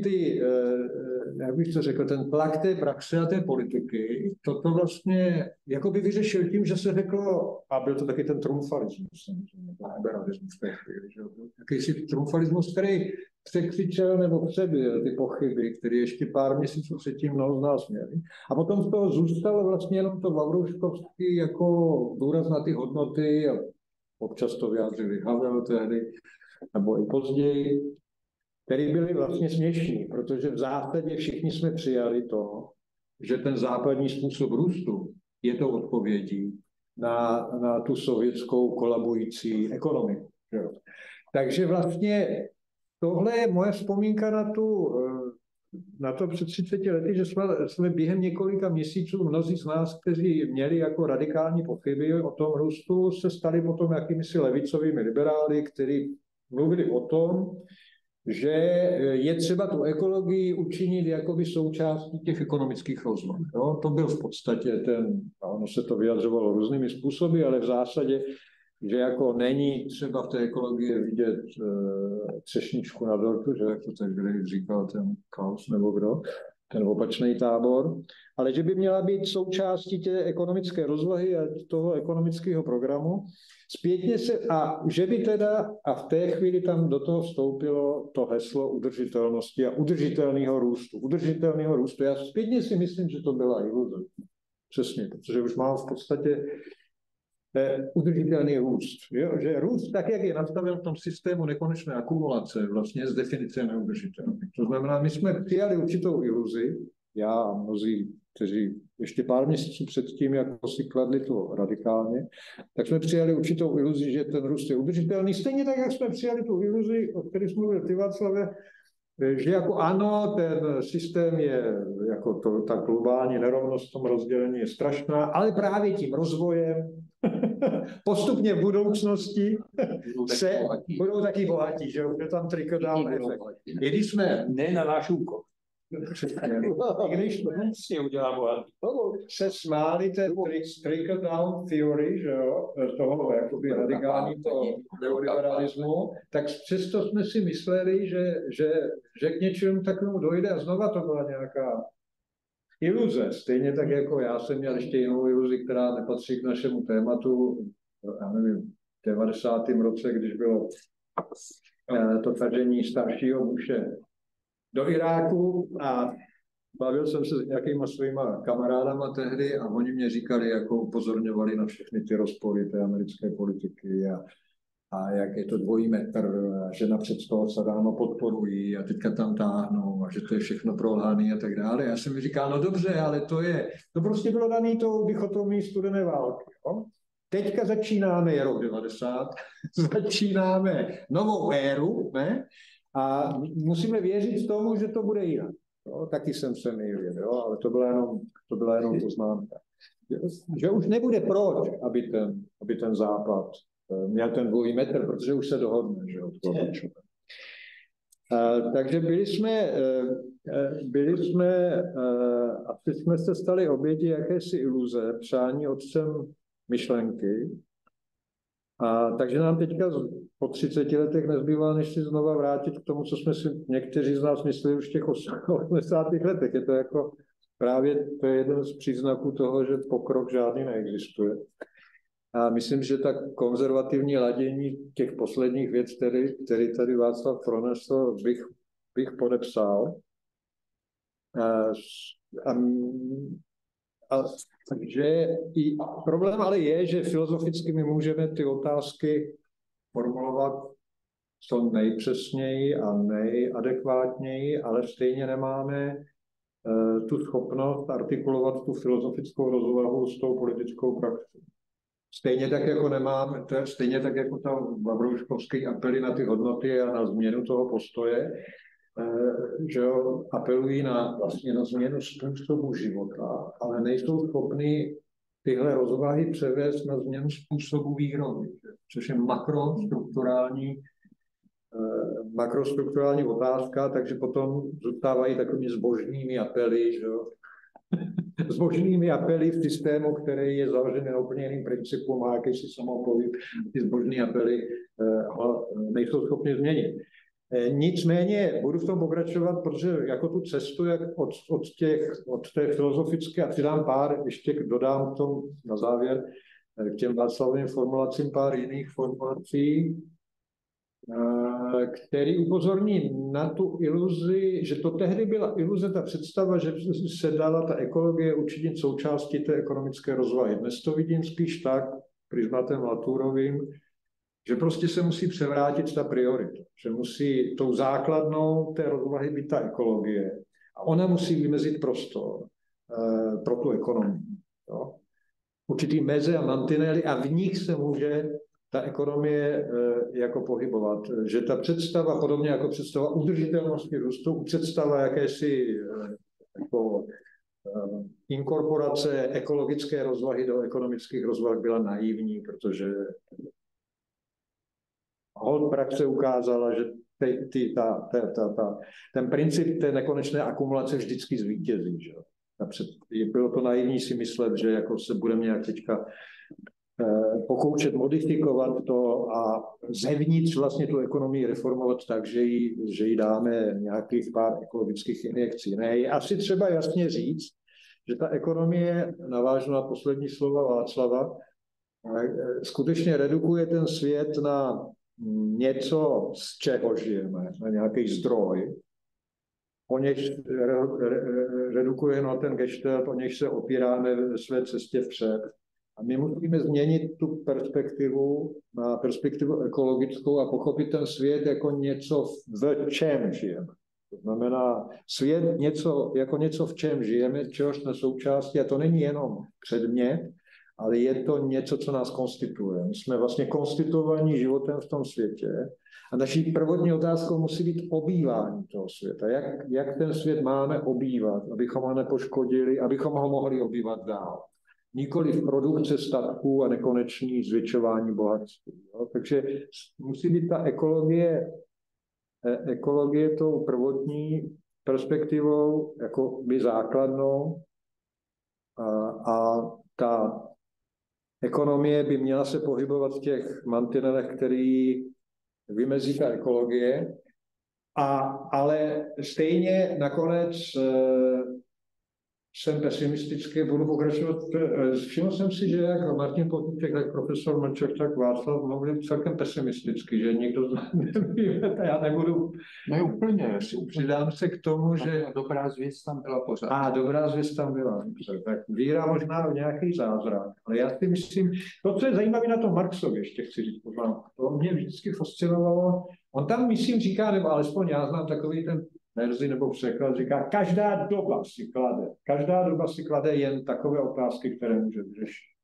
jak bych to řekl, ten tlak té praxe a té politiky, to vlastně jako by vyřešil tím, že se řeklo, a byl to taky ten triumfalismus, samozřejmě, ten liberalismus v té chvíli, že jakýsi triumfalismus, který překřičel nebo přebyl ty pochyby, které ještě pár měsíců předtím mnoho z nás měli. A potom z toho zůstalo vlastně jenom to Vavrouškovský jako důraz na ty hodnoty a občas to vyjádřili Havel tehdy, nebo i později, který byli vlastně směšní, protože v zásadě všichni jsme přijali to, že ten západní způsob růstu je to odpovědí na tu sovětskou kolabující ekonomiku. Takže vlastně tohle je moje vzpomínka na to před 30 lety, že jsme během několika měsíců mnozí z nás, kteří měli jako radikální pochyby o tom růstu, se stali potom jakýmisi levicovými liberály, kteří mluvili o tom, že je třeba tu ekologii učinit jakoby součástí těch ekonomických rozvojů. No, to byl v podstatě ono se to vyjadřovalo různými způsoby, ale v zásadě, že jako není třeba v té ekologii vidět třešničku na dortu, že jak to tehdy říkal ten Klaus nebo kdo, ten opačný tábor, ale že by měla být součástí té ekonomické rozvahy a toho ekonomického programu. Zpětně a že by teda, a v té chvíli tam do toho vstoupilo to heslo udržitelnosti a udržitelného růstu. Udržitelného růstu. Já zpětně si myslím, že to byla iluze. Přesně, protože už mám v podstatě udržitelný růst. Jo? Že růst, tak jak je nastaven v tom systému nekonečné akumulace, vlastně z definice neudržitelný. To znamená, my jsme přijali určitou iluzi, já a mnozí, kteří ještě pár měsíců předtím, jako si kladli to radikálně, tak jsme přijali určitou iluzi, že ten růst je udržitelný. Stejně tak, jak jsme přijali tu iluzi, o které jsme mluvili ty, Václave, že jako ano, ten systém je, jako ta globální nerovnost v tom rozdělení je strašná, ale právě tím rozvojem postupně v budoucnosti budou taky bohatí, že je tam trickle-down efekt. I když jsme... Ne na náš úkol. I když si udělá bohatý. se smáli ten trickle-down theory, že jo, toho jakoby radikální neoliberalismu, tak přesto jsme si mysleli, že k něčemu takovému dojde a znova to byla nějaká iluze. Stejně tak jako já jsem měl ještě jinou iluzi, která nepatří k našemu tématu, já nevím, v 90. roce, když bylo to tažení staršího Bushe do Iráku a bavil jsem se s nějakýma svýma kamarádama tehdy a oni mě říkali, jako upozorňovali na všechny ty rozpory té americké politiky a jak je to dvojí metr, a že napřed toho Sadáma podporují a teďka tam táhnou a že to je všechno prolhaný a tak dále. Já jsem mi říkal, no dobře, ale to prostě bylo daný tou dichotomí studené války. Jo? Teďka začínáme, je rok 90, začínáme novou éru, ne? A musíme věřit tomu, že to bude jinak. Jo? Taky jsem se mýlil, jo? Ale to byla jenom poznámka. Že už nebude proč, aby ten Západ měl ten dvojí metr, protože už se dohodne, že takže byli jsme a teď jsme se stali oběti jakési iluze, přání otcem myšlenky. Takže nám teďka po 30 letech nezbývá, než si znova vrátit k tomu, co jsme si někteří z nás mysleli už v těch 80. letech. Je to jako právě to je jeden z příznaků toho, že pokrok žádný neexistuje. A myslím, že tak konzervativní ladění těch posledních věc, který tady Václav pronesl, bych podepsal. Takže i problém ale je, že filozoficky my můžeme ty otázky formulovat co nejpřesněji a nejadekvátněji, ale stejně nemáme tu schopnost artikulovat tu filozofickou rozvahu s tou politickou praxí. Stejně tak jako tam Vavrouškovský apely na ty hodnoty a na změnu toho postoje, že jo, apelují vlastně na změnu způsobu života, ale nejsou schopni tyhle rozvahy převést na změnu způsobu výroby, což je makrostrukturální otázka, takže potom zůstávají takovými zbožnými apely, že jo. Zbožnými apely v systému, který je založený na úplně jiným principu, má jakýsi samopohyb, ty zbožní apely nejsou schopni změnit. Nicméně budu v tom pokračovat, protože jako tu cestu jak od té filozofické, a přidám ještě dodám k tomu na závěr, k těm Václavovým formulacím pár jiných formulací, který upozorní na tu iluzi, že to tehdy byla iluze, ta představa, že se dala ta ekologie učinit součástí té ekonomické rozvahy. Dnes to vidím spíš tak, prismatem Laturovým, že prostě se musí převrátit ta priorita, že musí tou základnou té rozvahy být ta ekologie a ona musí vymezit prostor pro tu ekonomii. Jo? Určitý meze a mantinely a v nich se může ta ekonomie jako pohybovat. Že ta představa, podobně jako představa udržitelnosti růstu, představa jakési jako inkorporace ekologické rozvahy do ekonomických rozvah byla naivní, protože praxe ukázala, že ten princip té nekonečné akumulace vždycky zvítězí. Že? Bylo to naivní si myslet, že jako se budeme nějak teďka pokoušet modifikovat to a zevnitř vlastně tu ekonomii reformovat tak, že jí dáme nějakých pár ekologických injekcí. Ne, je asi třeba jasně říct, že ta ekonomie, navážu na poslední slova Václava, skutečně redukuje ten svět na něco, z čeho žijeme, na nějaký zdroj, o něž redukuje na ten gestalt, o něž se opíráme ve své cestě vpřed. A my musíme změnit tu perspektivu na perspektivu ekologickou a pochopit ten svět jako něco, v čem žijeme. To znamená svět jako něco, v čem žijeme, čehož jsme součástí, a to není jenom předmět, ale je to něco, co nás konstituje. My jsme vlastně konstituovaní životem v tom světě a naší prvotní otázkou musí být obývání toho světa. Jak ten svět máme obývat, abychom ho nepoškodili, abychom ho mohli obývat dál. Nikoliv produkce statků a nekonečný zvětšování bohatství. Jo? Takže musí být ta ekologie tou prvotní perspektivou jako by základnou a ta ekonomie by měla se pohybovat v těch mantinelech, který vymezí ta ekologie, ale stejně nakonec jsem pesimistický, budu pokračovat. Všiml jsem si, že jak Martin Potůček, tak profesor Mlček, tak Václav mluvil celkem pesimisticky, že nikdo nevíte, já nebudu. Ne, úplně. Přidám se k tomu, že... Dobrá zvěst tam byla pořád. Dobrá zvěst tam byla. Tak víra možná v nějaký zázrak. Ale já si myslím, to, co je zajímavé na tom Marxovi, ještě chci říct poznámku, to mě vždycky fascinovalo. On tam, myslím, říká, nebo alespoň já znám takový ten verzi nebo překlad, říká, každá doba si klade jen takové otázky, které může vyřešit.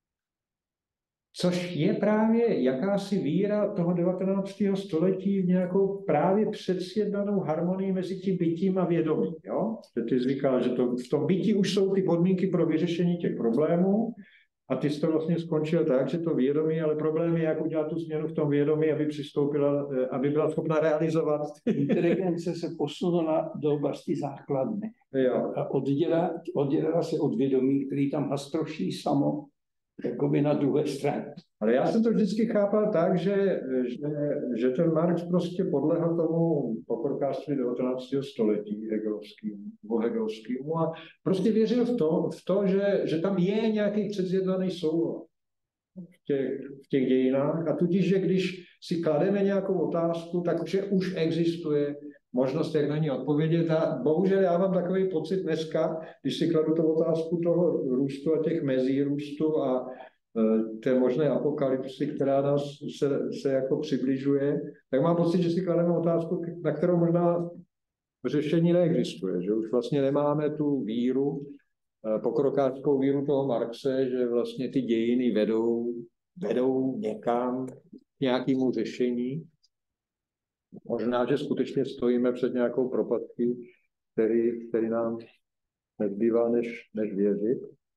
Což je právě jakási víra toho 19. století v nějakou právě předsjednanou harmonii mezi tím bytím a vědomím. Jo? Že ty jsi říkal, že v tom bytí už jsou ty podmínky pro vyřešení těch problémů a ty jsi to vlastně skončil tak, že to vědomí, ale problém je, jak udělat tu změnu v tom vědomí, aby přistoupila, aby byla schopna realizovat. Inteligence se posunula do oblasti základny. Jo. A oddělila se od vědomí, který tam hastroší samo, jakoby na druhé straně. Ale já jsem to vždycky chápal tak, že ten Marx prostě podlehl tomu pokrokářství 19. století hegelovskému a prostě věřil v to, že tam je nějaký předzjednaný soulad v těch dějinách a tudíž, že když si klademe nějakou otázku, takže už existuje možnost, jak na ní odpovědět. A bohužel já mám takový pocit dneska, když si kladu tu otázku toho růstu a těch mezí růstu a té možné apokalypsy, která nás se jako přibližuje, tak mám pocit, že si klademe otázku, na kterou možná řešení neexistuje, že už vlastně nemáme tu víru, pokrokářskou víru toho Marxe, že vlastně ty dějiny vedou někam k nějakému řešení. Možná, že skutečně stojíme před nějakou propastí, který nám nezbývá, než věřit.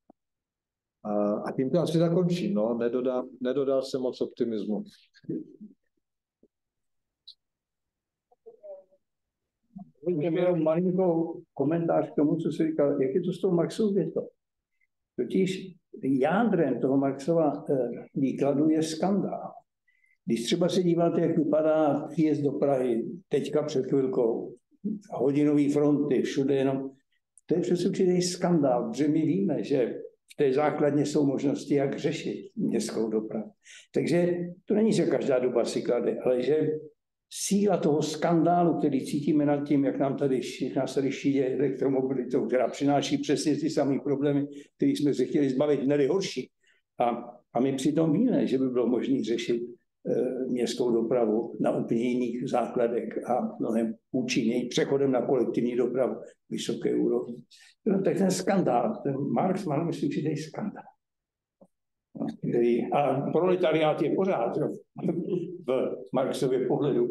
A tím to asi zakončím. No. Nedodal jsem moc optimismu. Jenom malinkou komentář k tomu, co jsi říkal. Jak je to s tou Marxovou větou? Totiž jádrem toho Marxova výkladu je skandál. Když třeba se díváte, jak vypadá příjezd do Prahy, teďka před chvilkou, hodinový fronty, všude jenom, to je přece určitý skandál, protože my víme, že v té základně jsou možnosti, jak řešit městskou dopravu. Takže to není, že každá doba si klade, ale že síla toho skandálu, který cítíme nad tím, jak nás tady šíje elektromobilitou, která přináší přesně ty samé problémy, které jsme se chtěli zbavit, neli horší. A my přitom víme, že by bylo možné řešit městskou dopravu na úplně jiných základech a mnohem účinněji přechodem na kolektivní dopravu vysoké úrovni. No, tak ten skandál, ten Marx má na mysli určitý skandál. A proletariát je pořád v Marxově pohledu.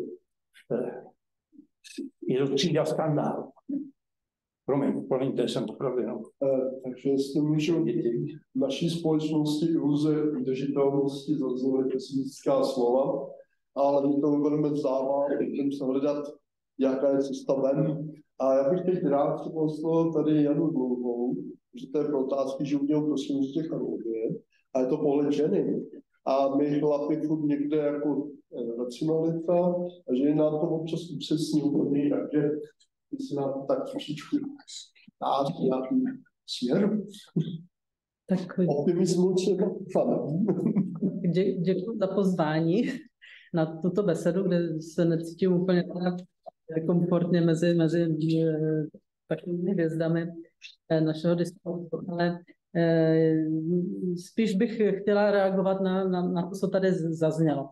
Je to třída skandál. Promiňte, jsem opravdu jenom. Takže jestli můžu v naší společnosti iluze udržitelnosti zazněly pesimistická slova, ale my to budeme vzdávat, budeme se hledat, jaká je cesta ven. A já bych teď rád přednosl tady Janu Dlouhou, že to je pro otázky životního prostředí technologie, a je to pohled ženy. A my chlapi furt někde jako racionalita, a že nám to občas upřesní úplně, takže se nám tak trošičku dát nějaký směr. Optimismu třeba. Děkuji za pozvání na tuto besedu, kde se necítím úplně komfortně mezi takovými hvězdami našeho diskurzu, ale spíš bych chtěla reagovat na to, co tady zaznělo.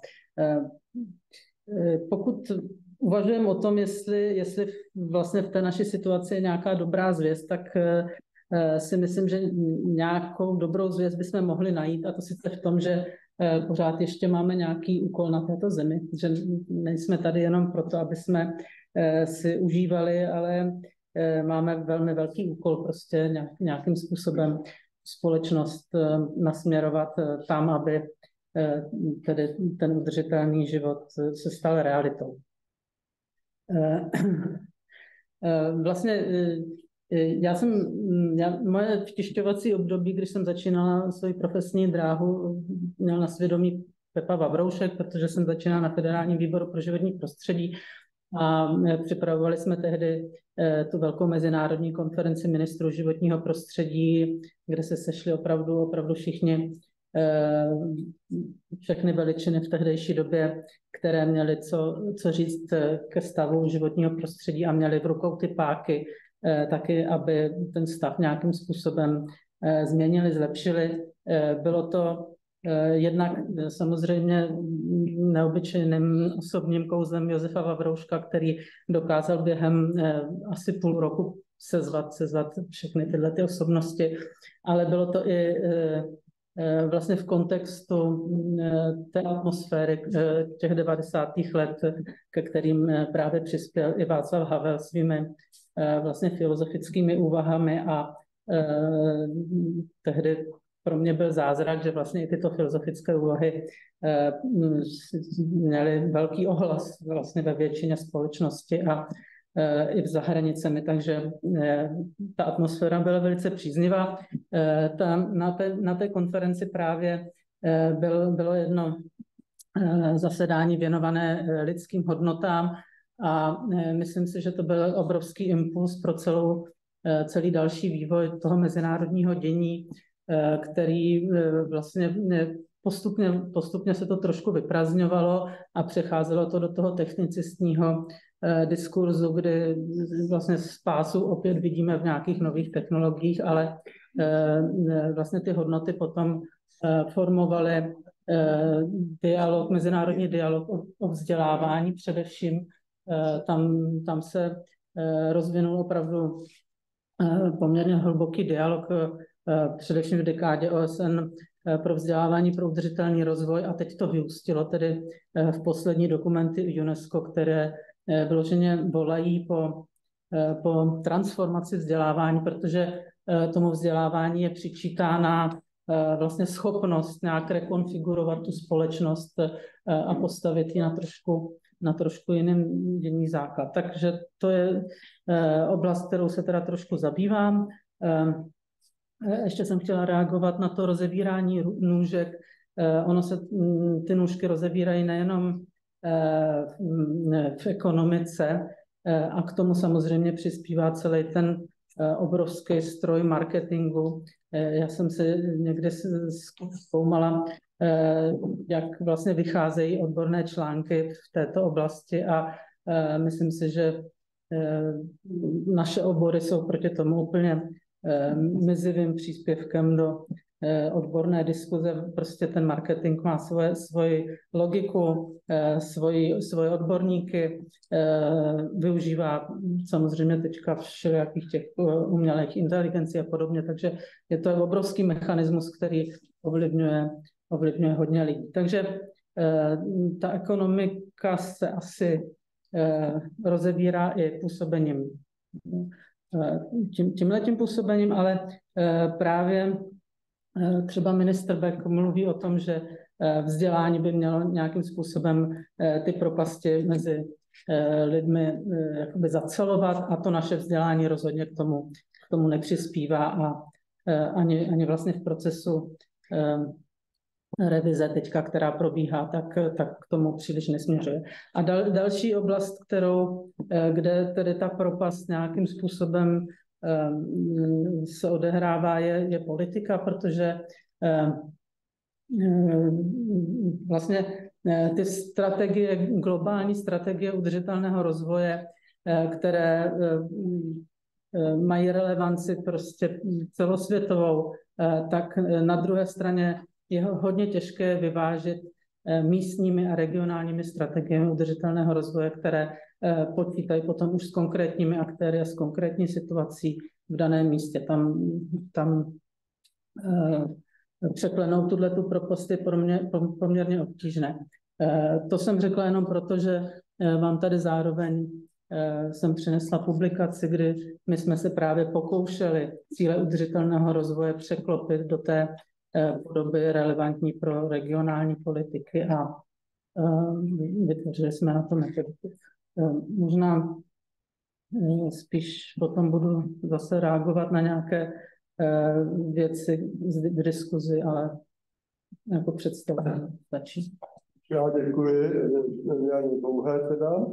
Pokud uvažujeme o tom, jestli vlastně v té naší situaci je nějaká dobrá zvěst, tak si myslím, že nějakou dobrou zvěst bychom mohli najít, a to sice v tom, že pořád ještě máme nějaký úkol na této zemi, že nejsme tady jenom proto, aby jsme si užívali, ale máme velmi velký úkol prostě nějakým způsobem společnost nasměrovat tam, aby tedy ten udržitelný život se stal realitou. Vlastně moje vtišťovací období, když jsem začínala svoji profesní dráhu, měl na svědomí Pepa Vavroušek, protože jsem začínala na Federálním výboru pro životní prostředí a připravovali jsme tehdy tu velkou mezinárodní konferenci ministrů životního prostředí, kde se sešli opravdu všichni, všechny veličiny v tehdejší době, které měly co říct ke stavu životního prostředí a měly v rukou ty páky, taky, aby ten stav nějakým způsobem změnili, zlepšili. Bylo to jednak samozřejmě neobyčejným osobním kouzlem Josefa Vavrouška, který dokázal během asi půl roku sezvat všechny tyhle ty osobnosti, ale bylo to i vlastně v kontextu té atmosféry těch 90. let, ke kterým právě přispěl i Václav Havel svými vlastně filozofickými úvahami a tehdy pro mě byl zázrak, že vlastně i tyto filozofické úvahy měly velký ohlas vlastně ve většině společnosti a i za hranicemi, takže ta atmosféra byla velice příznivá. Na té konferenci právě bylo jedno zasedání věnované lidským hodnotám a myslím si, že to byl obrovský impuls pro celý další vývoj toho mezinárodního dění, který vlastně postupně se to trošku vyprazňovalo a přecházelo to do toho technicistního diskurzu, kdy vlastně spásu opět vidíme v nějakých nových technologiích, ale vlastně ty hodnoty potom formovaly mezinárodní dialog o vzdělávání především. Tam se rozvinul opravdu poměrně hluboký dialog, především v dekádě OSN pro vzdělávání pro udržitelný rozvoj a teď to vyústilo tedy v poslední dokumenty UNESCO, které vyloženě volají po transformaci vzdělávání, protože tomu vzdělávání je přičítána vlastně schopnost nějak rekonfigurovat tu společnost a postavit ji na trošku jiný základ. Takže to je oblast, kterou se teda trošku zabývám. Ještě jsem chtěla reagovat na to rozevírání nůžek. Ono se ty nůžky rozevírají nejenom v ekonomice a k tomu samozřejmě přispívá celý ten obrovský stroj marketingu. Já jsem se někde zkoumala, jak vlastně vycházejí odborné články v této oblasti a myslím si, že naše obory jsou proti tomu úplně mizivým příspěvkem do odborné diskuze. Prostě ten marketing má svoji logiku, svoje odborníky, využívá samozřejmě teďka všelijakých těch umělých inteligencí a podobně, takže je to obrovský mechanismus, který ovlivňuje hodně lidí. Takže ta ekonomika se asi rozevírá i působením, tímhletím působením, ale právě třeba ministr Beck mluví o tom, že vzdělání by mělo nějakým způsobem ty propasti mezi lidmi jakoby zacelovat a to naše vzdělání rozhodně k tomu nepřispívá a ani vlastně v procesu revize teďka, která probíhá, tak k tomu příliš nesměřuje. A další oblast, kde tedy ta propast nějakým způsobem se odehrává, je politika, protože vlastně ty globální strategie udržitelného rozvoje, které mají relevanci prostě celosvětovou, tak na druhé straně je hodně těžké vyvážit místními a regionálními strategiemi udržitelného rozvoje, které počítají potom už s konkrétními aktéry a s konkrétní situací v daném místě. Tam překlenout tuhletu propast je poměrně obtížné. To jsem řekla jenom proto, že vám tady zároveň jsem přinesla publikaci, kdy my jsme se právě pokoušeli cíle udržitelného rozvoje překlopit do té podoby relevantní pro regionální politiky a vytvořili jsme na to metodiku. Možná spíš potom budu zase reagovat na nějaké věci v diskuzi, ale jako představení stačí. Já děkuji, já dlouhé teda.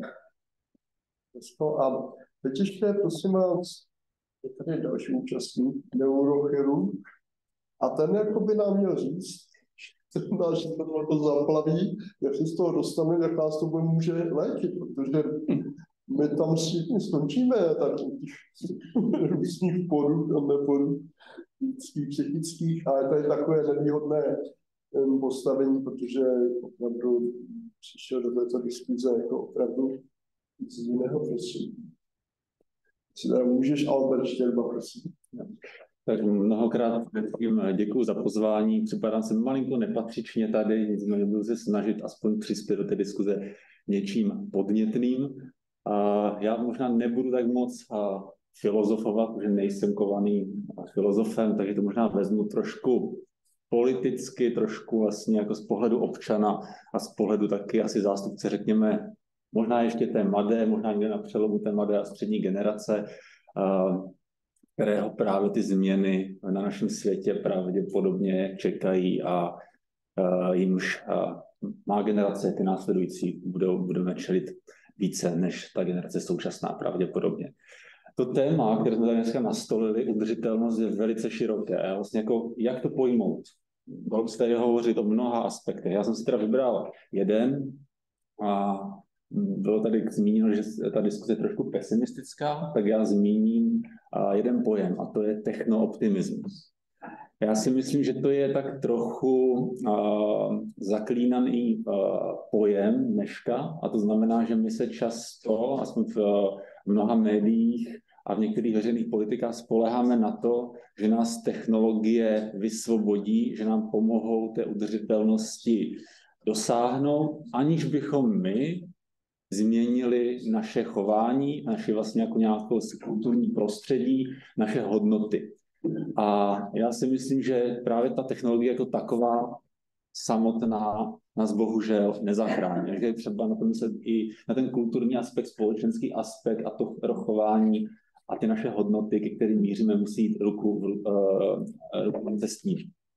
A teď ještě, prosím vás, je tady další účastník, neurochirurg, a ten jako by nám měl říct, že to zaplaví, jak se z toho dostane, jak nás to může léčit, protože my tam všichni skončíme tady u těch různých poruch a neporuch lidských, psychických, a to je takové nevýhodné postavení, protože opravdu přišel do této diskuze jako opravdu z jiného prostředí. Můžeš, Albert Štěrba, prosím. Tak mnohokrát děkuji za pozvání. Připadám se malinko nepatřičně tady, nicméně budu se snažit aspoň přispět do té diskuze něčím podnětným. A já možná nebudu tak moc filozofovat, protože nejsem kovaný filozofem, takže to možná vezmu trošku politicky, trošku vlastně jako z pohledu občana a z pohledu taky asi zástupce, řekněme, možná ještě té mladé, možná někde na přelomu té mladé a střední generace, kterého právě ty změny na našem světě pravděpodobně čekají a jimž má generace, ty následující, budeme čelit více než ta generace současná pravděpodobně. To téma, které jsme tady dneska nastolili, udržitelnost, je velice široké. Vlastně jako, jak to pojmout? Bylo by se tady hovořit o mnoha aspektech. Já jsem si teda vybral jeden a bylo tady zmíněno, že ta diskuse je trošku pesimistická, tak já zmíním jeden pojem, a to je technooptimismus. Já si myslím, že to je tak trochu zaklínaný pojem dneška, a to znamená, že my se často, aspoň v mnoha médiích a v některých veřejných politikách spoléháme na to, že nás technologie vysvobodí, že nám pomohou té udržitelnosti dosáhnout, aniž bychom my změnili naše chování, naše vlastně jako nějakou kulturní prostředí, naše hodnoty. A já si myslím, že právě ta technologie jako taková samotná nás bohužel nezachrání. Takže je třeba na tom se i na ten kulturní aspekt, společenský aspekt a to chování a ty naše hodnoty, ke kterým míříme, musí jít ruku v cestní.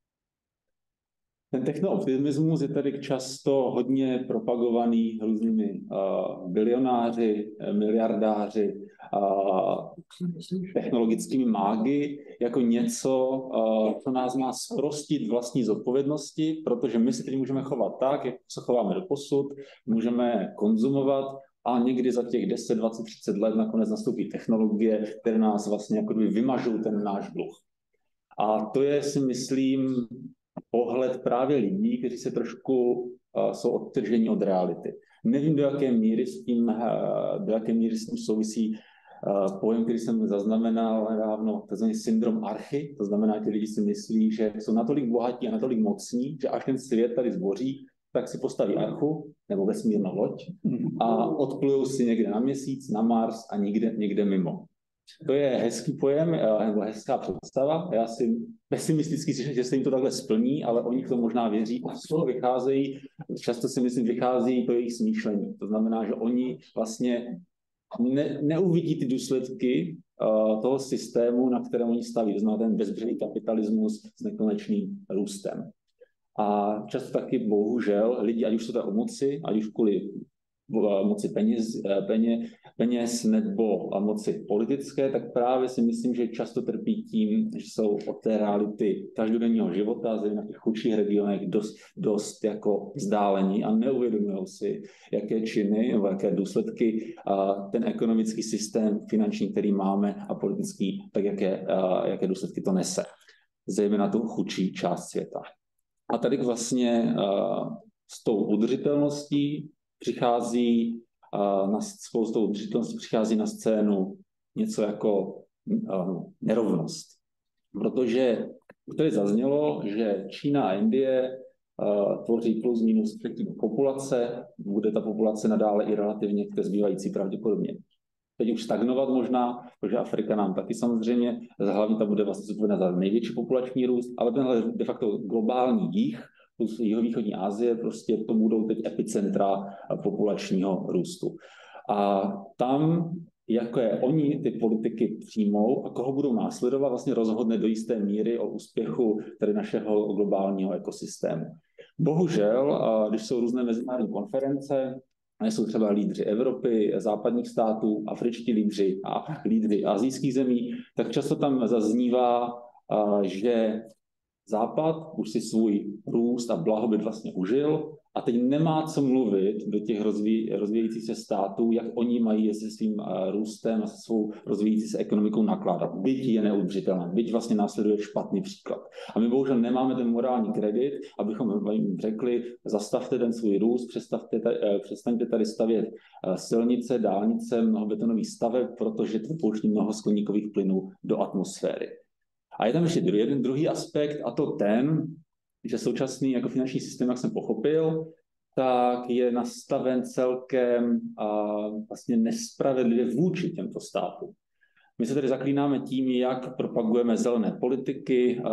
Ten technooptimismus je tady často hodně propagovaný různými bilionáři, miliardáři, technologickými mágy, jako něco, co nás má zprostit vlastní zodpovědnosti, protože my si teď můžeme chovat tak, jak se chováme doposud, můžeme konzumovat a někdy za těch 10, 20, 30 let nakonec nastoupí technologie, které nás vlastně jako by vymažou ten náš dluh. A to je, si myslím, pohled právě lidí, kteří se trošku jsou odtrženi od reality. Nevím, do jaké míry s tím souvisí pojem, který jsem zaznamenal nedávno, takzvaný syndrom archy, to znamená, že lidi si myslí, že jsou natolik bohatí a natolik mocní, že až ten svět tady zboří, tak si postaví archu nebo vesmírnou loď a odplujou si někde na Měsíc, na Mars a někde mimo. To je hezký pojem, nebo hezká představa. Já si pesimisticky si, že se jim to takhle splní, ale oni to možná věří a z toho vycházejí, často si myslím, vychází to jejich smýšlení. To znamená, že oni vlastně neuvidí ty důsledky toho systému, na kterém oni staví. To znamená ten bezbřehý kapitalismus s nekonečným růstem. A často taky bohužel lidi, ať už jsou to o moci, ať už kvůli moci peněz nebo moci politické, tak právě si myslím, že často trpí tím, že jsou od té reality každodenního života, zejména v těch chudších regionech, dost jako vzdálení a neuvědomují si, jaké činy nebo jaké důsledky ten ekonomický systém finanční, který máme a politický, tak jaké důsledky to nese. Zejména tu chudší část světa. A tady vlastně s tou udržitelností přichází na scénu něco jako nerovnost. Protože tady zaznělo, že Čína a Indie tvoří plus minus třetinu populace, bude ta populace nadále i relativně k té zbývající pravděpodobně. Teď už stagnovat možná, protože Afrika nám taky samozřejmě, hlavně ta bude vlastně zodpovědná za největší populační růst, ale tenhle de facto globální jih, plus jihovýchodní Asie, prostě to budou teď epicentra populačního růstu. A tam, jaké oni ty politiky přijmou a koho budou následovat, vlastně rozhodne do jisté míry o úspěchu tady našeho globálního ekosystému. Bohužel, když jsou různé mezinárodní konference, jsou třeba lídři Evropy, západních států, afričtí lídři a lídři asijských zemí, tak často tam zaznívá, že Západ už si svůj růst a blahobyt vlastně užil a teď nemá co mluvit do těch rozvíjejících se států, jak oni mají se svým růstem a se svou rozvíjející se ekonomikou nakládat. Byť je neudržitelná, byť vlastně následuje špatný příklad. A my bohužel nemáme ten morální kredit, abychom jim řekli, zastavte ten svůj růst, přestaňte tady stavět silnice, dálnice, mnoho betonových staveb, protože to pouští mnoho skleníkových plynů do atmosféry. A je tam ještě jeden druhý aspekt, a to ten, že současný jako finanční systém, jak jsem pochopil, tak je nastaven celkem vlastně nespravedlivě vůči těmto státům. My se tedy zaklínáme tím, jak propagujeme zelené politiky,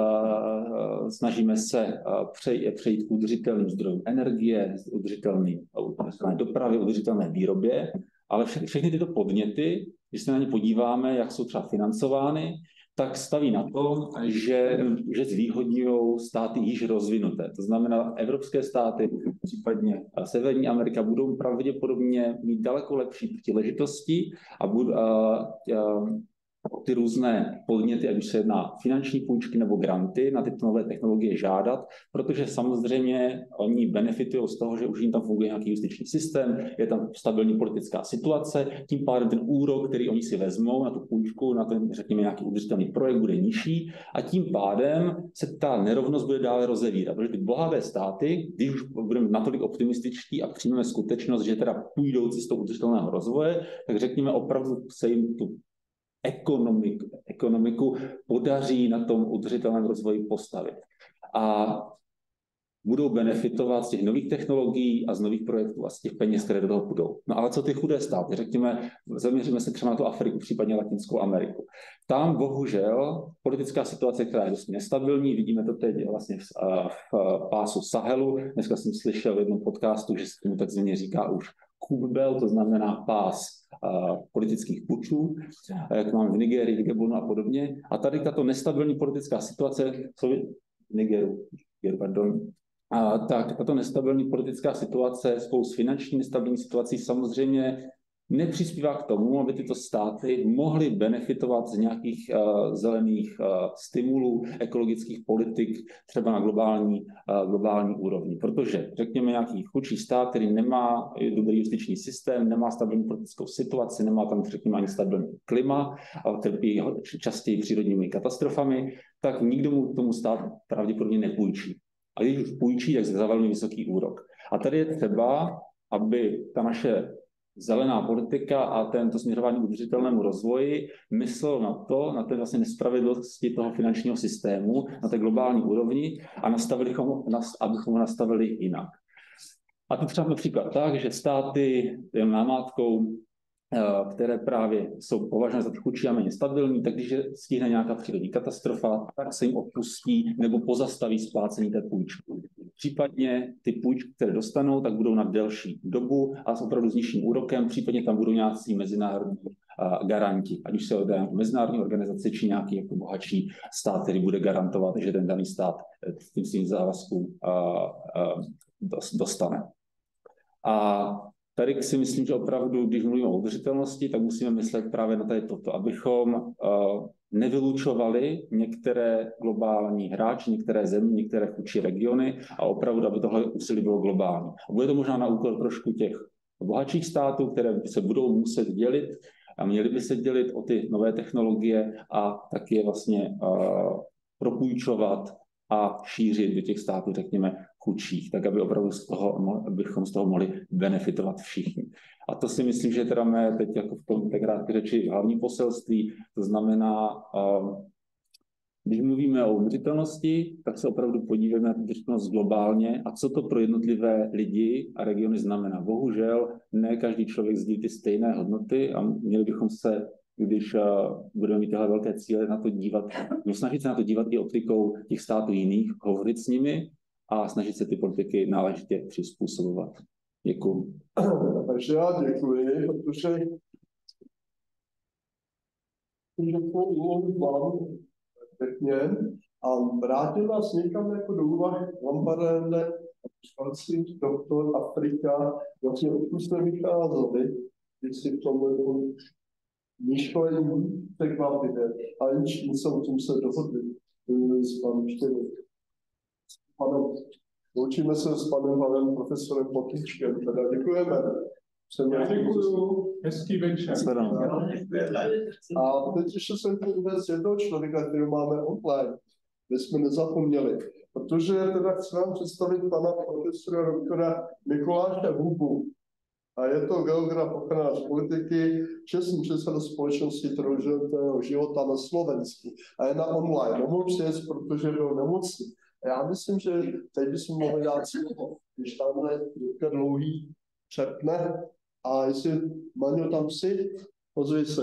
snažíme se přejít k udržitelným zdrojům energie, udržitelné dopravy, udržitelné výrobě, ale všechny tyto podněty, když se na ně podíváme, jak jsou třeba financovány, tak staví na tom, že zvýhodňují státy již rozvinuté. To znamená, evropské státy, případně Severní Amerika, budou pravděpodobně mít daleko lepší příležitosti a ty různé podněty, ať už se jedná finanční půjčky nebo granty, na tyto nové technologie žádat, protože samozřejmě oni benefitují z toho, že už jim tam funguje nějaký justiční systém, je tam stabilní politická situace, tím pádem ten úrok, který oni si vezmou na tu půjčku, na ten, řekněme, nějaký udržitelný projekt bude nižší a tím pádem se ta nerovnost bude dále rozevírat, protože ty bohaté státy, když už budeme natolik optimističtí a přijmeme skutečnost, že teda půjdou cestou udržitelného rozvoje, tak řekněme opravdu se jim tu ekonomiku podaří na tom udržitelném rozvoji postavit. A budou benefitovat z těch nových technologií a z nových projektů a z těch peněz, které do toho půjdou. No ale co ty chudé státy? Řekněme, zaměříme se třeba na tu Afriku, případně Latinskou Ameriku. Tam bohužel politická situace, která je dost nestabilní, vidíme to teď vlastně v pásu Sahelu. Dneska jsem slyšel v jednom podcastu, že se tomu takzvaně říká už Kubel, to znamená pás politických pučů, jak máme v Nigerii, v Gabonu a podobně. A tady tato nestabilní politická situace Nigeru, pardon. A tak tato nestabilní politická situace spolu s finanční nestabilní situací samozřejmě nepřispívá k tomu, aby tyto státy mohly benefitovat z nějakých zelených stimulů, ekologických politik, třeba na globální úrovni. Protože, řekněme, nějaký chudší stát, který nemá dobrý justiční systém, nemá stabilní politickou situaci, nemá tam, řekněme, ani stabilní klima a trpí častěji přírodními katastrofami, tak nikdo mu tomu stát pravděpodobně nepůjčí. A když už půjčí, tak za velmi vysoký úrok. A tady je třeba, aby ta naše zelená politika a tento směřování udržitelnému rozvoji myslel na té vlastně nespravedlnosti toho finančního systému, na té globální úrovni a abychom ho nastavili jinak. A to třeba například tak, že státy jen námátkou, které právě jsou považovány za chudší a méně stabilní, tak když stihne nějaká přírodní katastrofa, tak se jim odpustí nebo pozastaví splácení té půjčky. Případně ty půjčky, které dostanou, tak budou na delší dobu a s opravdu s nižším úrokem, případně tam budou nějaký mezinárodní garanti, ať už se oddají mezinárodní organizace či nějaký jako bohatší stát, který bude garantovat, že ten daný stát tím svým závazkům dostane. A tady si myslím, že opravdu, když mluvíme o udržitelnosti, tak musíme myslet právě na tady toto, abychom nevylučovali některé globální hráče, některé země, některé chudší regiony a opravdu, aby tohle úsilí bylo globální. A bude to možná na úkor trošku těch bohatších států, které se budou muset dělit a měly by se dělit o ty nové technologie a taky je vlastně propůjčovat a šířit do těch států, řekněme, chudších, tak aby opravdu abychom z toho mohli benefitovat všichni. A to si myslím, že teda mé teď jako v tom té krátké řeči hlavní poselství, to znamená, když mluvíme o udržitelnosti, tak se opravdu podívejme na udržitelnost globálně a co to pro jednotlivé lidi a regiony znamená. Bohužel ne každý člověk sdílí ty stejné hodnoty a měli bychom se, když budeme mít tyhle velké cíle, na to dívat, snažit se na to dívat i optikou těch států jiných, hovořit s nimi a snažit se ty politiky náležitě přizpůsobovat. Děkuji. Takže já děkuji, protože to úlohu mám pěkně a vrátil nás někam jako do úvah Lamparende, Švanci, doktor, Afrika, vlastně odkud jsme vycházeli, když si v tomhle myšlení překvapivě, ale nic o tom se dohodli s panem Štěnou. Učíme se s panem profesorem Potýčkem, teda děkujeme. Děkuju, hezký večer. A teď ještě jsem tu uvést jednoho člověka, který máme online, kde jsme nezapomněli, protože teda chci vám představit pana profesora doktora Mikuláše Hubu. A je to geograf, ochranář politiky, čestný předseda společnosti trojživotného života na Slovensku. A je na online. Nemohl přijet, protože byl nemocný. A já myslím, že teď bychom mohli dát slovo, když tamhle Jirka Dlouhý přepne. A jestli, Maňo, tam si, pozvi se.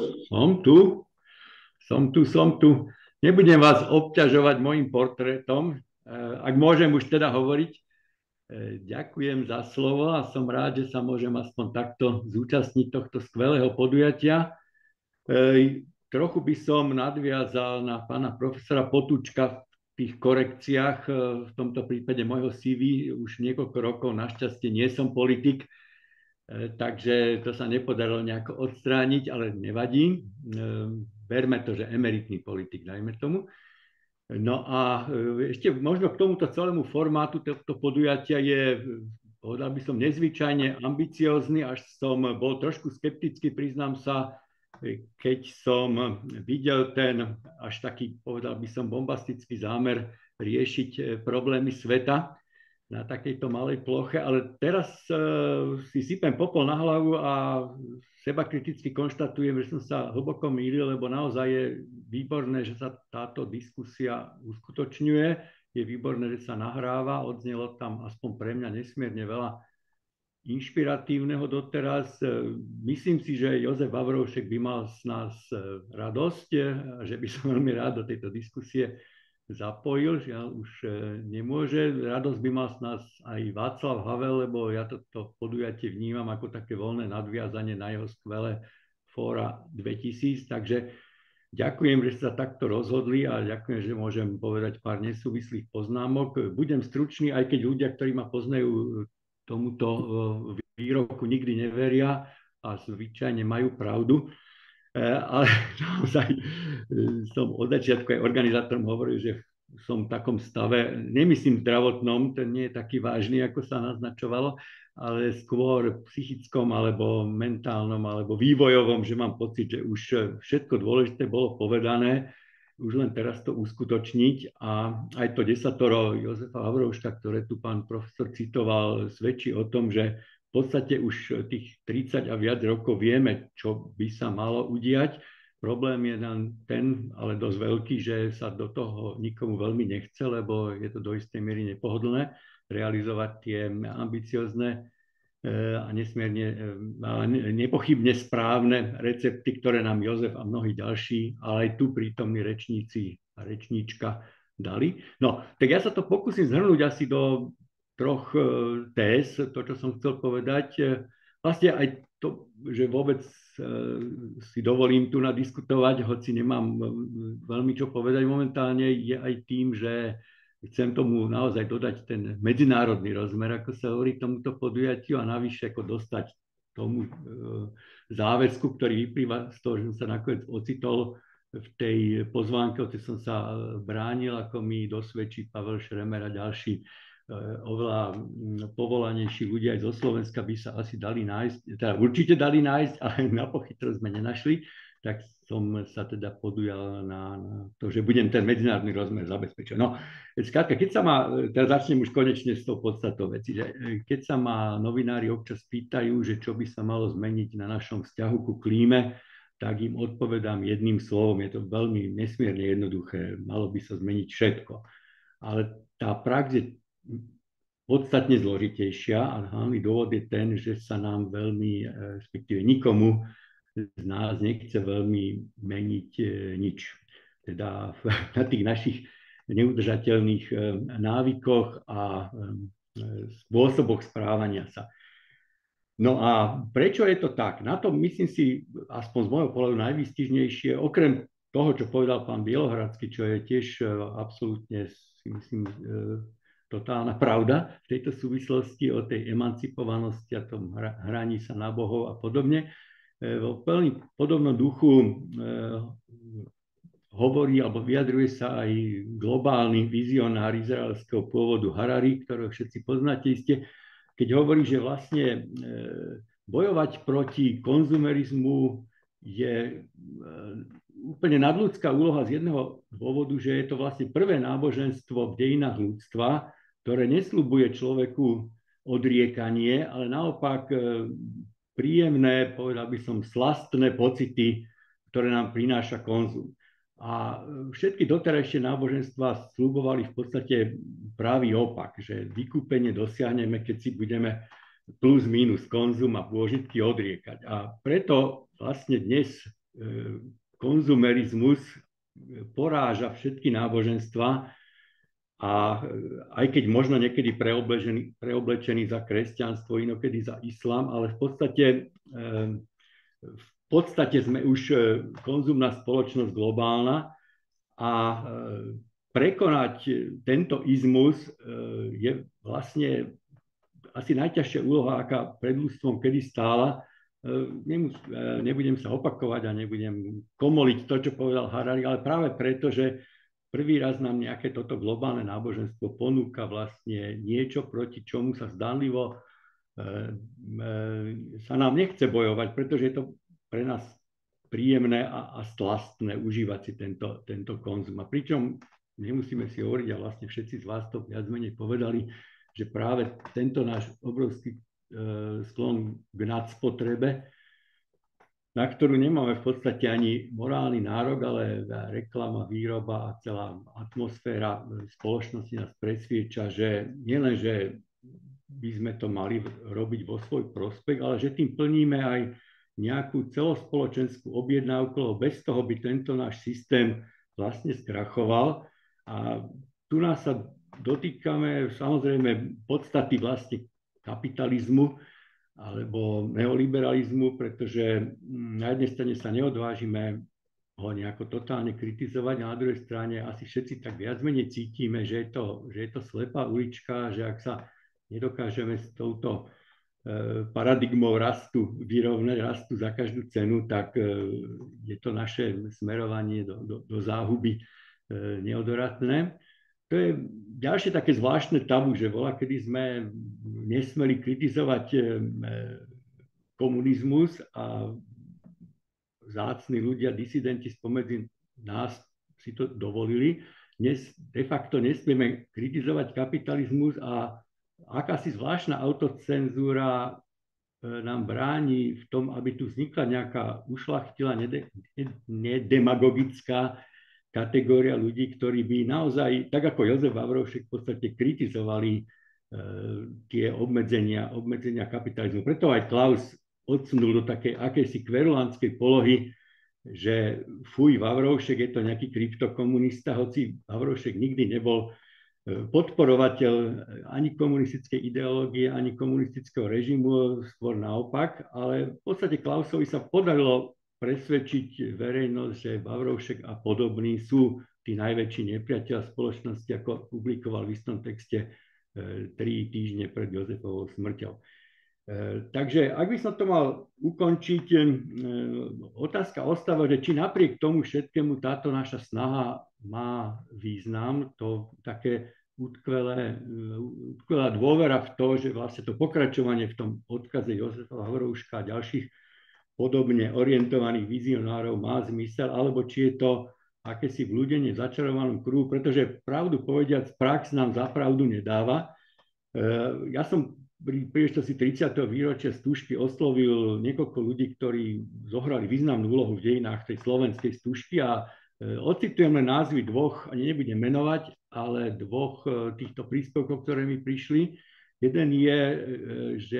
Som tu. Nebudem vás obťažovať mojim portrétom. Ak môžem už teda hovoriť, ďakujem za slovo a som rád, že sa môžem aspoň takto zúčastniť tohto skvelého podujatia. Trochu by som nadviazal na pána profesora Potúčka v tých korekciách, v tomto prípade môjho CV už niekoľko rokov, našťastie nie som politik, takže to sa nepodarilo nejako odstrániť, ale nevadí. Berme to, že emeritný politik, dajme tomu. No a ešte možno k tomuto celému formátu tohto podujatia je, povedal by som, nezvyčajne ambiciózny, až som bol trošku skeptický, priznám sa, keď som videl ten až taký, povedal by som, bombastický zámer riešiť problémy sveta. na takejto malej ploche, ale teraz si sypem popol na hlavu a seba kriticky konštatujem, že som sa hlboko mýlil, lebo naozaj je výborné, že sa táto diskusia uskutočňuje, je výborné, že sa nahráva, odznelo tam aspoň pre mňa nesmierne veľa inšpiratívneho doteraz. Myslím si, že Jozef Vavroušek by mal z nás radosť, že by som veľmi rád do tejto diskusie zapojil, žiaľ už nemôže. Radosť by mal z nás aj Václav Havel, lebo ja toto podujatie vnímam ako také voľné nadviazanie na jeho skvelé Fóra 2000, takže ďakujem, že sa takto rozhodli a ďakujem, že môžem povedať pár nesúvislých poznámok. Budem stručný, aj keď ľudia, ktorí ma poznajú, tomuto výroku nikdy neveria a zvyčajne majú pravdu. Ale naozaj som od začiatku aj organizátorom hovoril, že som v takom stave, nemyslím zdravotnom, ten nie je taký vážny, ako sa naznačovalo, ale skôr psychickom, alebo mentálnom, alebo vývojovom, že mám pocit, že už všetko dôležité bolo povedané, už len teraz to uskutočniť a aj to desatoro Jozefa Vavrouška, ktoré tu pán profesor citoval, svedčí o tom, že v podstate už tých 30 a viac rokov vieme, čo by sa malo udiať. Problém je ten, ale dosť veľký, že sa do toho nikomu veľmi nechce, lebo je to do istej miery nepohodlné realizovať tie ambiciozne a nesmierne nepochybne správne recepty, ktoré nám Jozef a mnohí ďalší, ale aj tu prítomní rečníci a rečníčka dali. No, tak ja sa to pokúsim zhrnúť asi do 3 téz, to, čo som chcel povedať. Vlastne aj to, že vôbec si dovolím tu nadiskutovať, hoci nemám veľmi čo povedať momentálne, je aj tým, že chcem tomu naozaj dodať ten medzinárodný rozmer, ako sa hovorí tomuto podujatiu a navyše ako dostať tomu záväzku, ktorý vyplýva z toho, že som sa nakoniec ocitol v tej pozvánke, odtedy som sa bránil, ako mi dosvedčí Pavel Šremer a ďalší oveľa povolanejší ľudia aj zo Slovenska by sa asi dali nájsť, teda určite dali nájsť, ale na pochytro sme nenašli, tak som sa teda podujal na to, že budem ten medzinárodný rozmer zabezpečiť. No, skrátka, keď sa ma, teraz začnem už konečne s tou podstatou veci, že keď sa ma novinári občas pýtajú, že čo by sa malo zmeniť na našom vzťahu ku klíme, tak im odpovedám jedným slovom, je to veľmi nesmierne jednoduché, malo by sa zmeniť všetko. Ale tá prax je podstatne zložitejšia a hlavný dôvod je ten, že sa nám veľmi, respektíve nikomu z nás nechce veľmi meniť nič. Teda na tých našich neudržateľných návykoch a spôsoboch správania sa. No a prečo je to tak? Na to myslím si, aspoň z môjho pohľadu najvýstižnejšie, okrem toho, čo povedal pán Bielohradský, čo je tiež absolútne, si myslím, totálna pravda v tejto súvislosti o tej emancipovanosti a tom hraní sa na bohov a podobne. Vo veľmi podobnom duchu hovorí alebo vyjadruje sa aj globálny vizionár izraelského pôvodu Harari, ktorého všetci poznáte iste, keď hovorí, že vlastne bojovať proti konzumerizmu je úplne nadľudská úloha z jedného dôvodu, že je to vlastne prvé náboženstvo v dejinách ľudstva, ktoré nesľubuje človeku odriekanie, ale naopak príjemné, povedal by som, slastné pocity, ktoré nám prináša konzum. A všetky doterajšie náboženstva sľubovali v podstate pravý opak, že vykúpenie dosiahneme, keď si budeme plus minus konzum a pôžitky odriekať. A preto vlastne dnes konzumerizmus poráža všetky náboženstva a aj keď možno niekedy preoblečený za kresťanstvo, inokedy za islám, ale v podstate sme už konzumná spoločnosť globálna a prekonať tento izmus je vlastne asi najťažšia úloha, aká pred ľudstvom kedy stála. Nebudem sa opakovať a nebudem komoliť to, čo povedal Harari, ale práve preto, že prvý raz nám nejaké toto globálne náboženstvo ponúka vlastne niečo, proti čomu sa zdánlivo sa nám nechce bojovať, pretože je to pre nás príjemné a slastné užívať si tento konzum. A pričom nemusíme si hovoriť, a vlastne všetci z vás to viac menej povedali, že práve tento náš obrovský sklon k nadspotrebe, na ktorú nemáme v podstate ani morálny nárok, ale reklama, výroba a celá atmosféra spoločnosti nás presvieča, že nielen, že by sme to mali robiť vo svoj prospech, ale že tým plníme aj nejakú celospoločenskú objednávku, lebo bez toho by tento náš systém vlastne skrachoval. A tu nás sa dotýkame samozrejme podstaty vlastne kapitalizmu alebo neoliberalizmu, pretože na jednej strane sa neodvážime ho nejako totálne kritizovať, a na druhej strane asi všetci tak viac menej cítime, že je to slepá ulička, že ak sa nedokážeme s touto paradigmou rastu vyrovnať, rastu za každú cenu, tak je to naše smerovanie do záhuby neodoratné. To je ďalšie také zvláštne tabu, že kedy sme nesmeli kritizovať komunizmus a vzácni ľudia, disidenti spomedzi nás si to dovolili. Dnes de facto nesmieme kritizovať kapitalizmus a akási zvláštna autocenzúra nám bráni v tom, aby tu vznikla nejaká ušľachtilá, nedemagogická kategória ľudí, ktorí by naozaj, tak ako Jozef Vavroušek, v podstate kritizovali tie obmedzenia kapitalizmu. Preto aj Klaus odsunul do takej akejsi kverulantskej polohy, že fuj, Vavroušek je to nejaký kryptokomunista, hoci Vavroušek nikdy nebol podporovateľ ani komunistickej ideológie, ani komunistického režimu, skôr naopak, ale v podstate Klausovi sa podarilo presvedčiť verejnosť, že Vavroušek a podobní sú tí najväčší nepriatelia spoločnosti, ako publikoval v istom texte 3 týždne pred Jozefovou smrťou. Takže ak by som to mal ukončiť, otázka ostáva, že či napriek tomu všetkému táto naša snaha má význam, to také utkvelá dôvera v to, že vlastne to pokračovanie v tom odkaze Jozefa Vavrouška a ďalších podobne orientovaných vizionárov má zmysel, alebo či je to akési vľúdenie v začarovanom kruhu, pretože pravdu povediac, prax nám za pravdu nedáva. Ja som pri príležitosti 30. výročia Stužky oslovil niekoľko ľudí, ktorí zohrali významnú úlohu v dejinách tej slovenskej Stužky a ocitujem len názvy dvoch, ani nebudem menovať, ale dvoch týchto príspevkov, ktoré mi prišli. Jeden je, že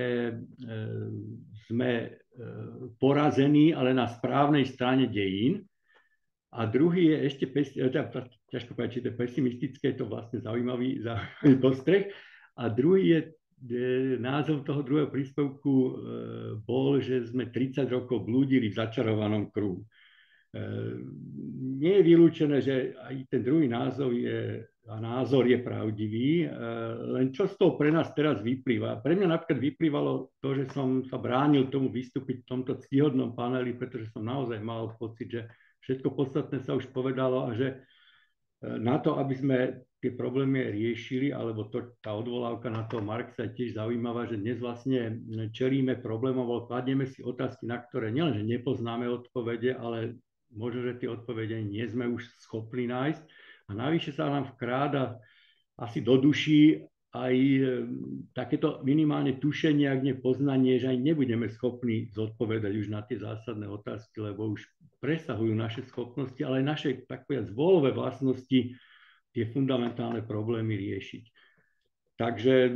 sme porazení, ale na správnej strane dejín. A druhý je ešte, ťažko povedať, či to je pesimistické, je to vlastne zaujímavý postreh. A druhý je, názov toho druhého príspevku bol, že sme 30 rokov blúdili v začarovanom kruhu. Nie je vylúčené, že aj ten druhý názor je pravdivý, len čo z toho pre nás teraz vyplýva. Pre mňa napríklad vyplývalo to, že som sa bránil tomu vystúpiť v tomto ctihodnom paneli, pretože som naozaj mal pocit, že všetko podstatné sa už povedalo a že na to, aby sme tie problémy riešili, alebo tá odvolávka na toho Marxa je tiež zaujímavá, že dnes vlastne čelíme problémom, kladieme si otázky, na ktoré nielenže nepoznáme odpovede, ale možno, že tie odpovede nie sme už schopní nájsť. A navyše sa nám vkráda asi do duší aj takéto minimálne tušenie, ak nie poznanie, že aj nebudeme schopní zodpovedať už na tie zásadné otázky, lebo už presahujú naše schopnosti, ale aj naše tak povedať zvolové vlastnosti tie fundamentálne problémy riešiť. Takže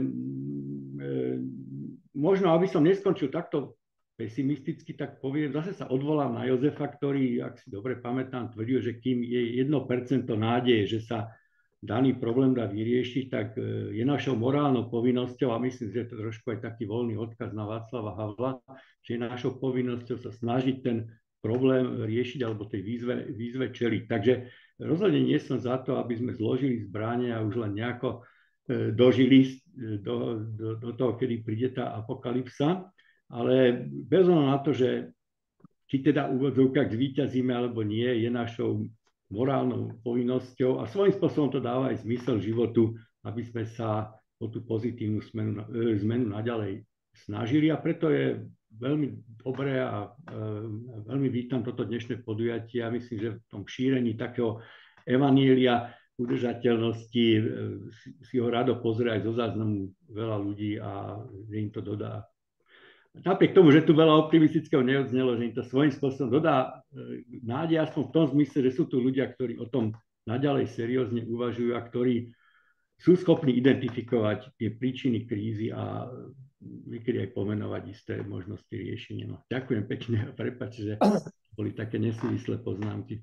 možno, aby som neskončil takto pesimisticky, tak poviem, zase sa odvolám na Jozefa, ktorý, ak si dobre pamätám, tvrdil, že kým je 1% nádeje, že sa daný problém dá vyriešiť, tak je našou morálnou povinnosťou, a myslím, že je to trošku aj taký voľný odkaz na Václava Havla, že je našou povinnosťou sa snažiť ten problém riešiť alebo tej výzve čeliť. Takže rozhodne nie som za to, aby sme zložili zbrane a už len nejako dožili do toho, kedy príde tá apokalypsa. Ale bez ohľadu na to, že či teda v úvodzovkách zvíťazíme alebo nie, je našou morálnou povinnosťou a svojím spôsobom to dáva aj zmysel životu, aby sme sa o tú pozitívnu zmenu naďalej snažili. A preto je veľmi dobré a veľmi vítam toto dnešné podujatie. Ja myslím, že v tom šírení takého evanília udržateľnosti si ho rado pozrie aj zo záznamu veľa ľudí a že im to dodá. Napriek tomu, že tu veľa optimistického neodznelo, že im to svojím spôsobom dodá nádej, aspoň v tom zmysle, že sú tu ľudia, ktorí o tom naďalej seriózne uvažujú a ktorí sú schopní identifikovať tie príčiny krízy a niekedy aj pomenovať isté možnosti riešenia. No, ďakujem pekne a prepáč, že boli také nesúvislé poznámky.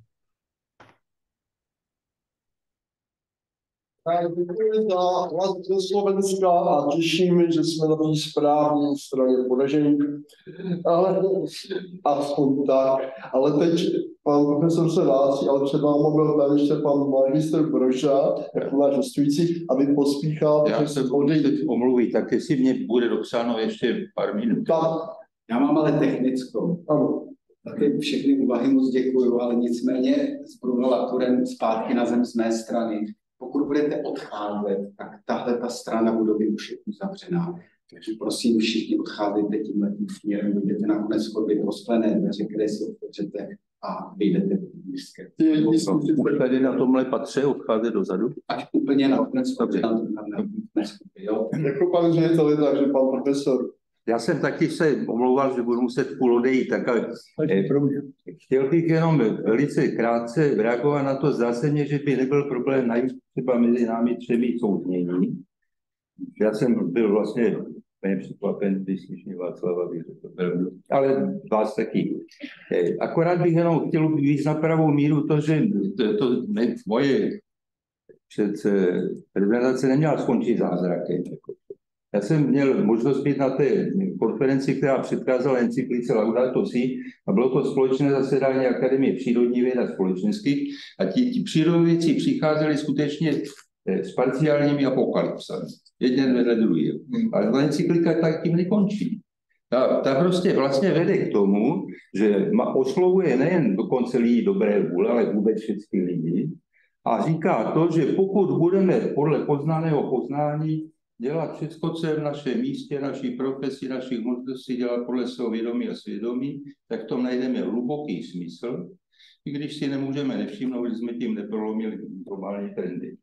Děkuji za hlas do Slovenska a těšíme, že jsme na té správné straně poražení. Ale aspoň tak. Ale teď pan profesor se hlásí, ale před váma byl tam ještě pan magistr Broža, jako náš hostující, aby pospíchal. Já se omluví, tak jestli mě bude dopsáno ještě pár minut. Tak. Já mám ale technickou. Ano. Taky všechny úvahy moc děkuju, ale nicméně s Bruno zpátky na zem z mé strany. Pokud budete odcházet, tak tahle ta strana budovy už je uzavřená. Takže prosím, všichni odcházejte tímhletím směrem, budete nakonec chodit rozklené dveře, které si otevřete a vyjdete do blízké. Už tady na tomhle patře odcházet dozadu? Až úplně nakonec dobře. Jako pan ředitel, takže pan profesor. Já jsem taky se omlouval, že budu muset půl odejít, tak ale chtěl bych jenom velice krátce reagovat na to. Zdá se mně, že by nebyl problém najít třeba mezi námi třemi souznění. Já jsem byl vlastně překvapen, když slyším Václava, ale vás taky. Akorát bych jenom chtěl víc na pravou míru to, že to moje prezentace neměla skončit zázrakem. Já jsem měl možnost být na té konferenci, která předcházela encyklice Laudato Si, a bylo to společné zasedání Akademie přírodních věd a společenských a ti přírodovědci přicházeli skutečně s parciálními apokalypsami. Jeden vedle druhý. Ale ta encyklika tak tím nekončí. Ta prostě vlastně vede k tomu, že oslovuje nejen dokonce lidi dobré vůle, ale vůbec všechny lidi a říká to, že pokud budeme podle poznaného poznání dělat všechno, co je v našem místě, naší profesi, našich možností, dělat podle svého vědomí a svědomí, tak v tom najdeme hluboký smysl, i když si nemůžeme nevšimnout, že jsme tím neprolomili globální trendy.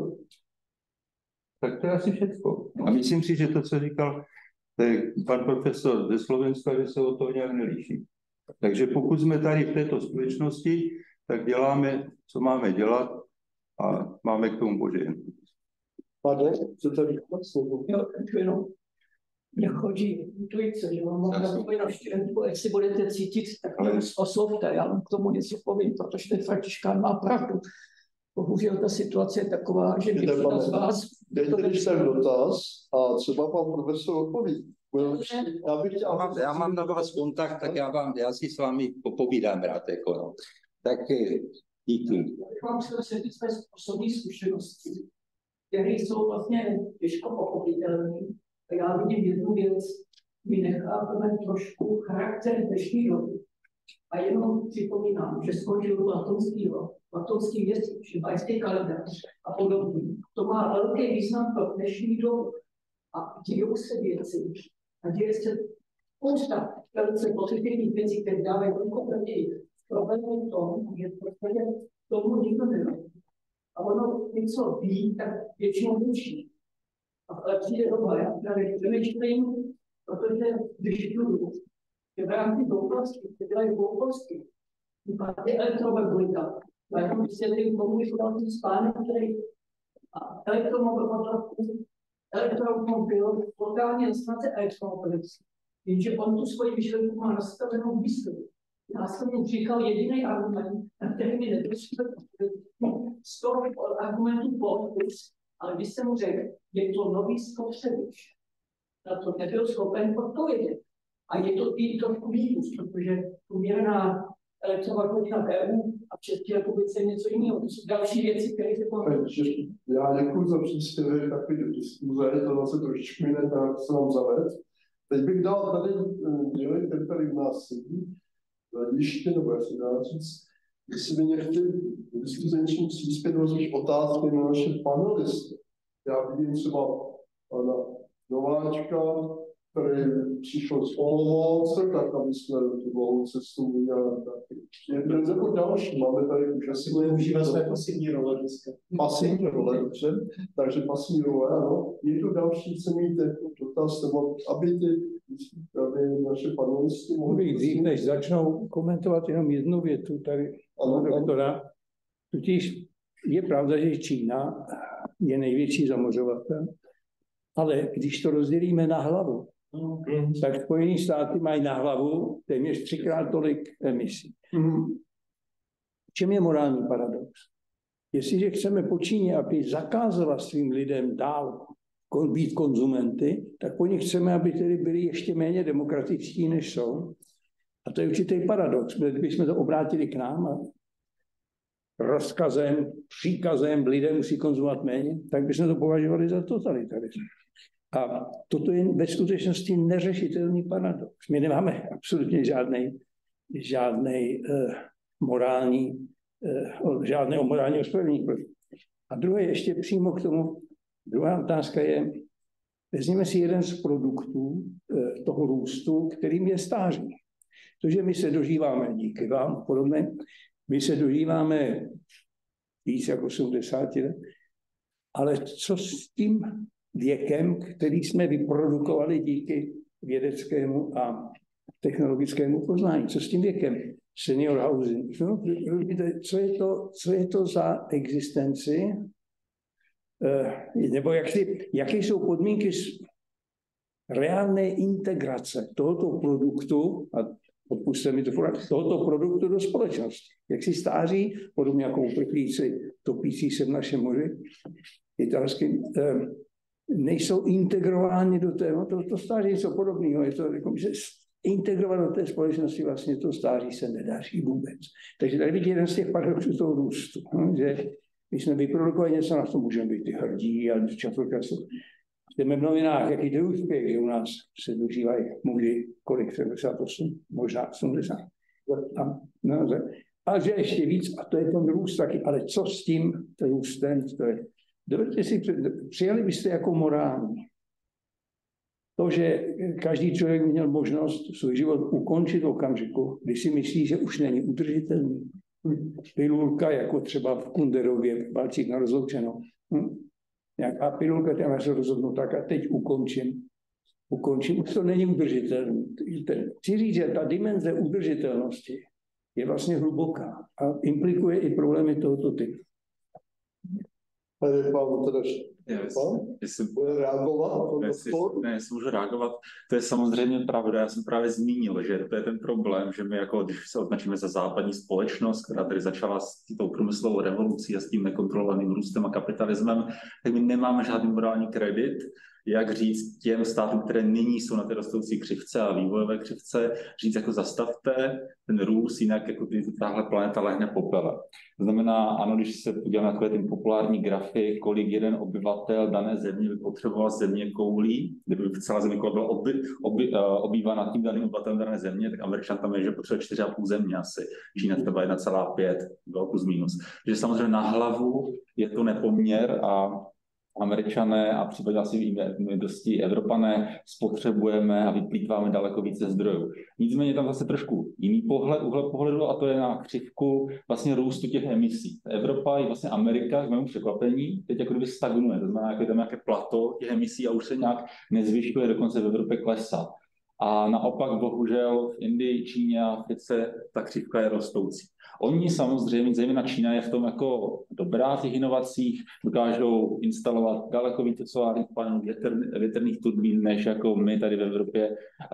Tak to je asi všechno. A myslím si, že to, co říkal pan profesor ze Slovenska, že se o to nějak neliší. Takže pokud jsme tady v této společnosti, tak děláme, co máme dělat a máme k tomu požehnání. Pardon, co to říká? Jo, jenom mě chodí intuice, že vám mám takový navštěvenku, jestli budete cítit, tak mě oslovte, já vám k tomu něco povím, protože ten Františkán má pravdu. Bohužel ta situace je taková, že většina z vás... Dejte když sem dotaz a třeba pan profesor odpoví. Já mám na vás kontakt, tak já si s vámi popovídám rád. Jako, no. Tak díky. Mám se říct své osobní zkušenosti, které jsou vlastně těžko pochopitelné. A já vidím jednu věc, my nechápeme trošku charakter dnešní doby. A jenom připomínám, že skončil Platonský měsíc, šibajský kalendář a podobně. To má velký význam pro dnešní dobu. A dějou se věci. A děje se spousta velice pozitivních věcí, které dávají velkou naději. Problém je v tom, že prostě tomu nikdo nerozumí. A ono něco ví, tak většinou učí. Ale přijde doba, já právě přemýšlím, protože když jdu, že v rámci oblasti, kde dělají oblasti, je elektromobilita. Já jenom vysvětlím komunikační spánek, který elektromobil totálně nasnace elektromobility. Jenže on tu svoji myšlenku má nastavenou výsledku. Já jsem mu říkal jediný argument, na který mi nedošlo z toho argumentu plus, ale když jsem mu řekl, je to nový spotřebič. Na to nebyl schopen odpovědět. A je to i trošku mýtus, protože průměrná elektromobilita v EU a v České republice je něco jiného. To jsou další věci, které se poměří. Já děkuji za příspěvek takový do diskuze, to zase trošičku jiné, tak se vám zaved. Teď bych dal tady, ten tady u nás sedí, hlediště, nebo jak se dá říct, jestli by někdy diskuzenčním příspěvek rozvíš otázky na naše panelisty. Já vidím třeba pana Nováčka, který přišel z Olomouce, tak aby jsme tu dlouhou cestu udělali taky. Jeden nebo další, máme tady už asi... Využívá své pasivní role dneska. Pasivní role, dobře. Takže pasivní role, ano. Někdo další chce mít dotaz, nebo aby naše panelisti mohli... Dřív, než začnou komentovat jenom jednu větu tady doktora. Totiž je pravda, že Čína je největší zamořovatel, ale když to rozdělíme na hlavu, tak Spojené státy mají na hlavu téměř 3x tolik emisí. V čem je morální paradox? Jestliže chceme po Číně, aby zakázala svým lidem dál být konzumenty, tak po nich chceme, aby tedy byli ještě méně demokratičtí, než jsou. A to je určitý paradox. Kdybychom to obrátili k nám a rozkazem, příkazem lidé musí konzumovat méně, tak bychom to považovali za totalitarismus. A toto je ve skutečnosti neřešitelný paradox. My nemáme absolutně žádné morální ospravedlnění. A druhé, ještě přímo k tomu, druhá otázka je, vezměme si jeden z produktů toho růstu, kterým je stáří. Protože my se dožíváme, díky vám podobně, my se dožíváme víc jak 80 let, ale co s tím věkem, který jsme vyprodukovali díky vědeckému a technologickému poznání? Co s tím věkem? Senior housing. No, co je to za existenci? Nebo jaké jsou podmínky reálné integrace tohoto produktu, a odpusťte mi tohoto produktu do společnosti? Jak si stáří, podobně jako uprchlíci topící se v našem moři italským, nejsou integrováni do té, to stáří něco podobného, je to jako, že integrovat do té společnosti vlastně to stáří se nedaří vůbec. Takže tady vidíte jeden z těch paradoxů toho růstu, že my jsme vyprodukovali něco, na to můžeme být hrdí a časočasu. Jdeme v novinách, jaký to je úspěch, že u nás se dožívají muži, kolik, 78, možná 80. A že ještě víc, a to je ten růst taky, ale co s tím růstem, to je. Dovedte si, přijali byste jako morální to, že každý člověk měl možnost svůj život ukončit v okamžiku, kdy si myslí, že už není udržitelný. Pilulka, jako třeba v Kunderově, Balčík na rozloučenou. Nějaká pilulka, která se rozhodnu tak a teď ukončím, už to není udržitelný. Chci říct, že ta dimenze udržitelnosti je vlastně hluboká a implikuje i problémy tohoto typu. Jestli bude reagovat? Jestli můžu reagovat, to je samozřejmě pravda. Já jsem právě zmínil, že to je ten problém, že my jako, když se označíme za západní společnost, která tady začala s tou průmyslovou revolucí a s tím nekontrolovaným růstem a kapitalismem, tak my nemáme žádný morální kredit, jak říct těm státům, které nyní jsou na té rostoucí křivce a vývojové křivce, říct jako zastavte ten růst, jinak jako tahle planeta lehne popele. To znamená, ano, když se podíváme na takové ty populární grafy, kolik jeden obyvatel dané země by potřeboval země koulí, kdyby celá země koule byla obývána tím daným obyvatelem dané země, tak Američan tam je, že potřebuje 4,5 země asi. Čína třeba 1,5, plus minus. Takže samozřejmě na hlavu je to nepoměr a Američané a případně asi my dosti Evropané spotřebujeme a vyplýtváme daleko více zdrojů. Nicméně tam zase trošku jiný úhel pohledu a to je na křivku vlastně růstu těch emisí. Evropa i vlastně Amerika, k mému překvapení, teď jako kdyby stagnuje, to znamená, jako je tam nějaké plato těch emisí a už se nějak nezvyšuje, dokonce v Evropě klesá. A naopak bohužel v Indii, Číně a Africe ta křivka je rostoucí. Oni samozřejmě, zejména Čína je v tom jako dobrá v těch inovacích, dokážou instalovat daleko více solárních panelů, větrných turbín, než jako my tady v Evropě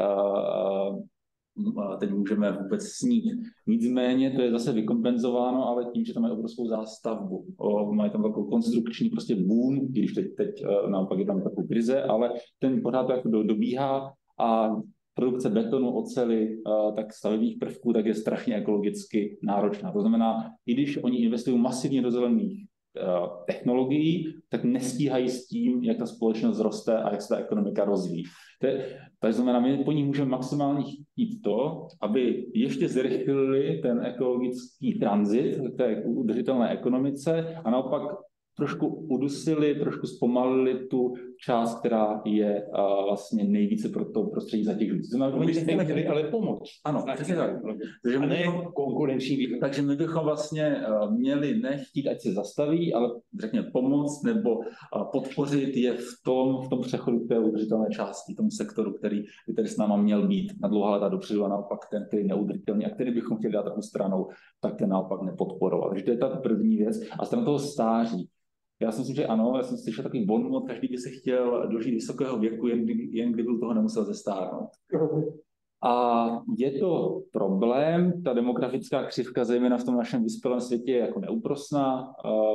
teď můžeme vůbec snít. Nicméně to je zase vykompenzováno, ale tím, že tam mají obrovskou zástavbu. Mají tam takovou konstrukční prostě boom, když teď naopak je tam takovou krize, ale ten pořád to jako dobíhá a produkce betonu, oceli, tak stavebních prvků, tak je strašně ekologicky náročná. To znamená, i když oni investují masivně do zelených technologií, tak nestíhají s tím, jak ta společnost roste a jak se ta ekonomika rozvíjí. To znamená, my po ní můžeme maximálně chtít to, aby ještě zrychlili ten ekologický tranzit k té udržitelné ekonomice a naopak trošku udusili, trošku zpomalili tu část, která je vlastně nejvíce pro to prostředí zatěžující. My bychom chtěli ale pomoct. Ano, přesně tak. Takže a ne konkurenční výhodu. Takže my bychom vlastně měli nechtít, ať se zastaví, ale řekněme pomoct nebo podpořit je v tom přechodu k té udržitelné části, tomu sektoru, který by tady s náma měl být na dlouhá léta dopředu a naopak ten, který je neudržitelný a který bychom chtěli dát takovou stranou, tak ten naopak nepodporovat. Takže to je ta první věc. A stran toho stáří. Já si myslím, že ano, já jsem slyšel takový bonmot, každý by se chtěl dožít vysokého věku, jen kdyby u toho nemusel zestárnout. A je to problém, ta demografická křivka, zejména v tom našem vyspělém světě, je jako neúprosná.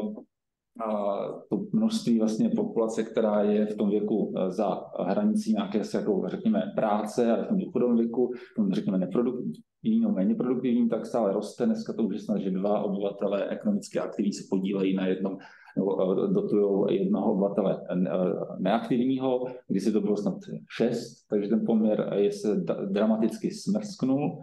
To množství vlastně populace, která je v tom věku za hranicí nějaké, jako řekněme, práce a v tom důchodovém věku, v tom řekněme neproduktivní, méně produktivní, tak stále roste. Dneska to už je snad, že 2 obyvatelé ekonomicky aktivní se podílejí na jednom, dotují jednoho obyvatele neaktivního, když si to bylo snad 6, takže ten poměr se dramaticky smrsknul.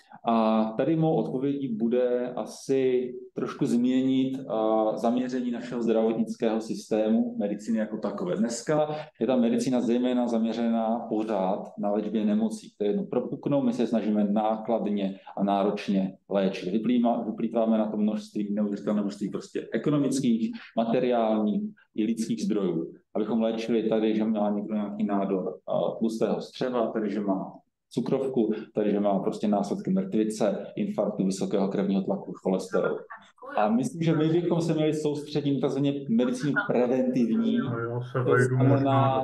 A tady mou odpovědí bude asi trošku změnit zaměření našeho zdravotnického systému, medicíny jako takové. Dneska je ta medicína zejména zaměřená pořád na léčbě nemocí, které jednou propuknou, my se snažíme nákladně a náročně léčit. Vyplýtváme na to neuvěřitelné množství prostě ekonomických, materiálních i lidských zdrojů. Abychom léčili tady, že má někdo nějaký nádor tlustého střeva, tady, že má cukrovku, tady, že má prostě následky mrtvice, infarktu, vysokého krevního tlaku, cholesterol. A myslím, že my bychom se měli soustředit na medicínu preventivní, to znamená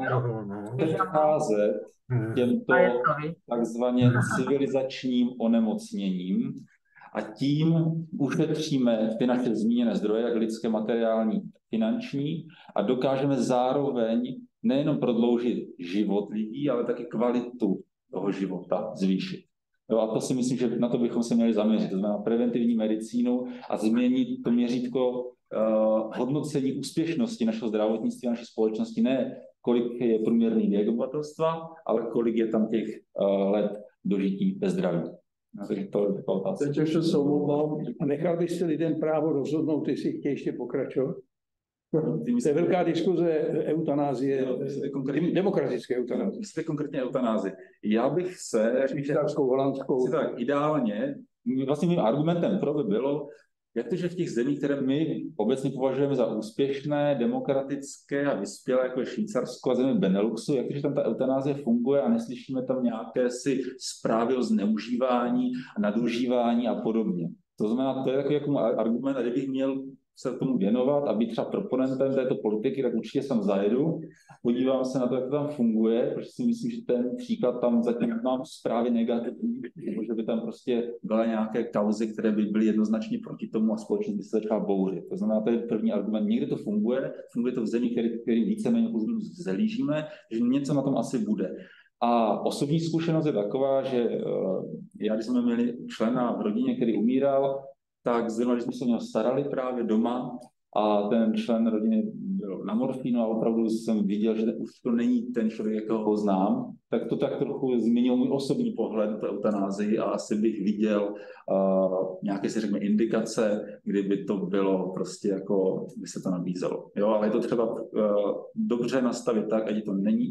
předcházet těmto takzvaně civilizačním onemocněním a tím ušetříme ty naše zmíněné zdroje, jak lidské, materiální, finanční a dokážeme zároveň nejenom prodloužit život lidí, ale taky kvalitu toho života zvýšit. Jo, a to si myslím, že na to bychom se měli zaměřit. To znamená preventivní medicínu a změnit to měřítko hodnocení úspěšnosti našeho zdravotnictví a naší společnosti. Ne kolik je průměrný věk obyvatelstva, ale kolik je tam těch let dožití ve zdraví. Takže to je otázka. Teď ještě se omlouvám. A nechal byste lidem právo rozhodnout, jestli chtějí ještě pokračovat? To je velká diskuze eutanázie, demokratické eutanázie. Myslíte konkrétně eutanázi. Já bych se... Švýcarskou, holandskou. Tak ideálně, vlastně mým argumentem pro by bylo, jak to, že v těch zemích, které my obecně považujeme za úspěšné, demokratické a vyspělé, jako je Švýcarsko a země Beneluxu, jak to, že tam ta eutanázie funguje a neslyšíme tam nějaké si zprávy o zneužívání, nadužívání a podobně. To znamená, to je takový jako argument, a kdybych měl se tomu věnovat a být třeba proponentem této politiky, tak určitě sem zajedu, podívám se na to, jak to tam funguje, protože si myslím, že ten příklad tam zatím mám zprávy negativní, že by tam prostě byly nějaké kauzy, které by byly jednoznačně proti tomu a společnost by se začala bouřit. To znamená, to je první argument. Někde to funguje to v zemích, který víceméně zelížíme, že něco na tom asi bude. A osobní zkušenost je taková, že já, když jsme měli člena v rodině, který umíral, tak zrovna, když jsme se o něho starali právě doma a ten člen rodiny byl na morfínu a opravdu jsem viděl, že už to není ten člověk, jakého ho znám, tak to tak trochu změnil můj osobní pohled na eutanázii a asi bych viděl nějaké, si řekněme, indikace, kdyby to bylo prostě jako, by se to nabízelo. Jo, ale je to třeba dobře nastavit tak, ať to není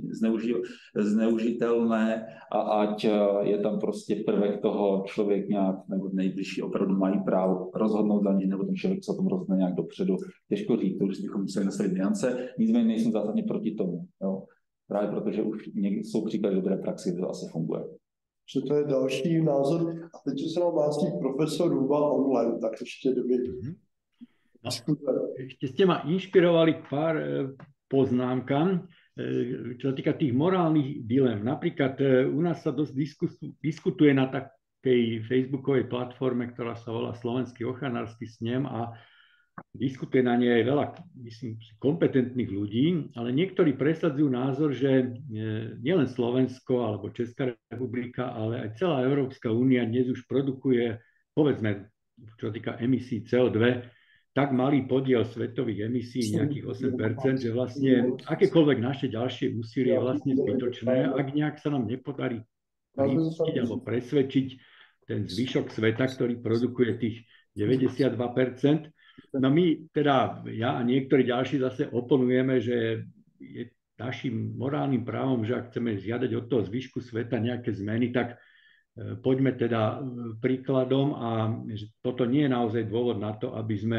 zneužitelné a ať je tam prostě prvek toho člověk nějak, nebo nejbližší opravdu mají právo rozhodnout za něj, nebo ten člověk se o tom rozhodne nějak dopředu. Těžko říct, to už bychom museli nastavit nuance, nicméně nejsem zásadně proti tomu. Jo. Právě protože už jsou příklady dobré praxi, kde to asi funguje. Že to je další názor. A teď se nám hlásí profesor Ruba online, tak ještě doby. No, ešte ste ma inšpirovali k pár poznámkam, čo sa týka tých morálnych dilem. Napríklad u nás sa dosť diskutuje na takej facebookovej platforme, ktorá sa volá Slovenský ochranársky snem a diskutuje na nej aj veľa, myslím, kompetentných ľudí, ale niektorí presadzujú názor, že nielen Slovensko alebo Česká republika, ale aj celá Európska únia dnes už produkuje, povedzme, čo týka emisí CO2, tak malý podiel svetových emisí, nejakých 8%, že vlastne akékoľvek naše ďalšie úsilie je vlastne zbytočné, ak nejak sa nám nepodarí pripustiť alebo presvedčiť ten zvyšok sveta, ktorý produkuje tých 92%. No my, teda ja a niektorí ďalší zase oponujeme, že je našim morálnym právom, že ak chceme žiadať od toho zvyšku sveta nejaké zmeny, tak poďme teda príkladom a že toto nie je naozaj dôvod na to, aby sme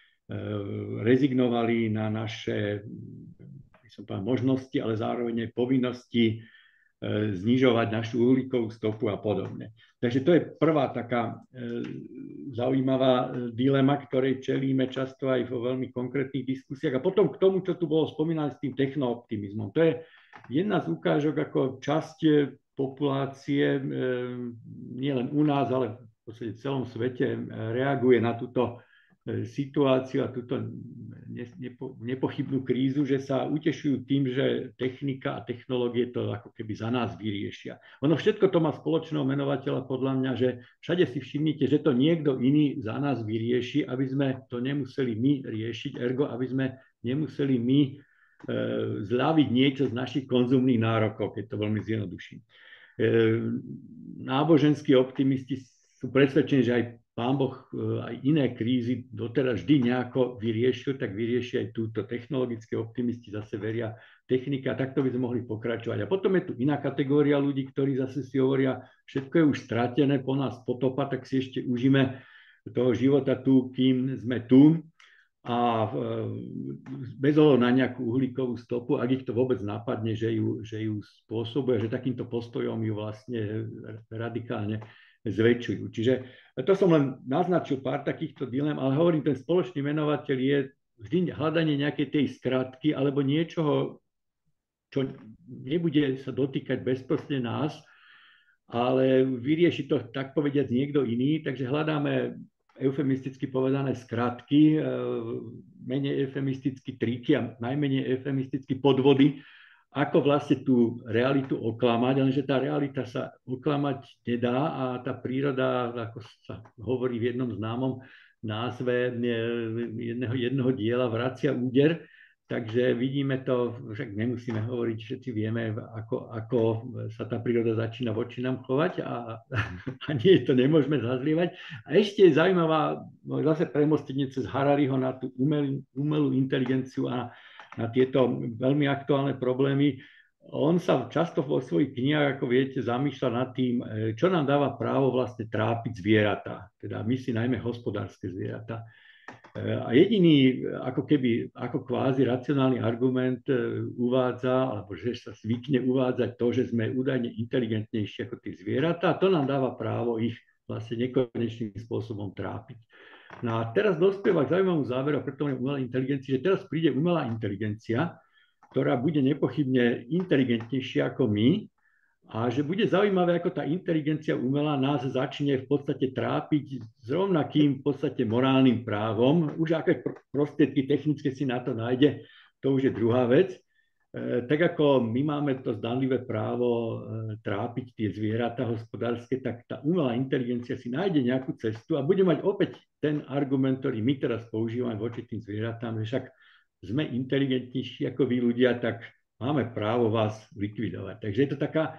rezignovali na naše možnosti, ale zároveň aj povinnosti znižovať našu uhlíkovú stopu a podobne. Takže to je prvá taká zaujímavá dilema, ktorej čelíme často aj vo veľmi konkrétnych diskusiách. A potom k tomu, čo tu bolo spomínané s tým technooptimizmom. To je jedna z ukážok, ako časť populácie, nielen u nás, ale v podstate v celom svete reaguje na túto situáciu a túto nepochybnú krízu, že sa utešujú tým, že technika a technológie to ako keby za nás vyriešia. Ono všetko to má spoločného menovateľa podľa mňa, že všade si všimnite, že to niekto iný za nás vyrieši, aby sme to nemuseli my riešiť, ergo aby sme nemuseli my zľaviť niečo z našich konzumných nárokov, keď to veľmi zjednoduším. Náboženskí optimisti sú presvedčení, že aj Pán Boh aj iné krízy doteraz vždy nejako vyriešil, tak vyrieši aj túto. Technologické optimisti zase veria technika, takto by sme mohli pokračovať. A potom je tu iná kategória ľudí, ktorí zase si hovoria, všetko je už stratené, po nás potopa, tak si ešte užíme toho života tu, kým sme tu. A bez ohľadu na nejakú uhlíkovú stopu, ak ich to vôbec napadne, že ju spôsobuje, že takýmto postojom ju vlastne radikálne zväčšujú. Čiže to som len naznačil pár takýchto dilem, ale hovorím, ten spoločný menovateľ je vždy hľadanie nejakej tej skratky alebo niečoho, čo nebude sa dotýkať bezprostredne nás, ale vyrieši to, tak povediac, niekto iný, takže hľadáme eufemisticky povedané skratky, menej eufemisticky triky a najmenej eufemisticky podvody, ako vlastne tú realitu oklamať, lenže tá realita sa oklamať nedá a tá príroda, ako sa hovorí v jednom známom názve jedného diela, vracia úder. Takže vidíme to, však nemusíme hovoriť, všetci vieme, ako sa tá príroda začína voči nám chovať a nie to nemôžeme zazlievať. A ešte je zaujímavá, zase premostenie cez Harariho na tú umelú inteligenciu a na tieto veľmi aktuálne problémy. On sa často vo svojich knihách, ako viete, zamýšľa nad tým, čo nám dáva právo vlastne trápiť zvieratá. Teda my si najmä hospodárske zvieratá. A jediný, ako kvázi racionálny argument uvádza, alebo že sa zvykne uvádzať to, že sme údajne inteligentnejší ako tí zvieratá, to nám dáva právo ich vlastne nekonečným spôsobom trápiť. No a teraz dospieva k zaujímavému záveru, a preto umelá inteligencia, že teraz príde umelá inteligencia, ktorá bude nepochybne inteligentnejšia ako my a že bude zaujímavé, ako tá inteligencia umelá nás začne v podstate trápiť s rovnakým v podstate morálnym právom. Už aké prostriedky technické si na to nájde, to už je druhá vec. Tak ako my máme to zdanlivé právo trápiť tie zvieratá hospodárske, tak tá umelá inteligencia si nájde nejakú cestu a bude mať opäť ten argument, ktorý my teraz používame voči tým zvieratám, že však sme inteligentnejší ako vy ľudia, tak máme právo vás likvidovať. Takže je to taká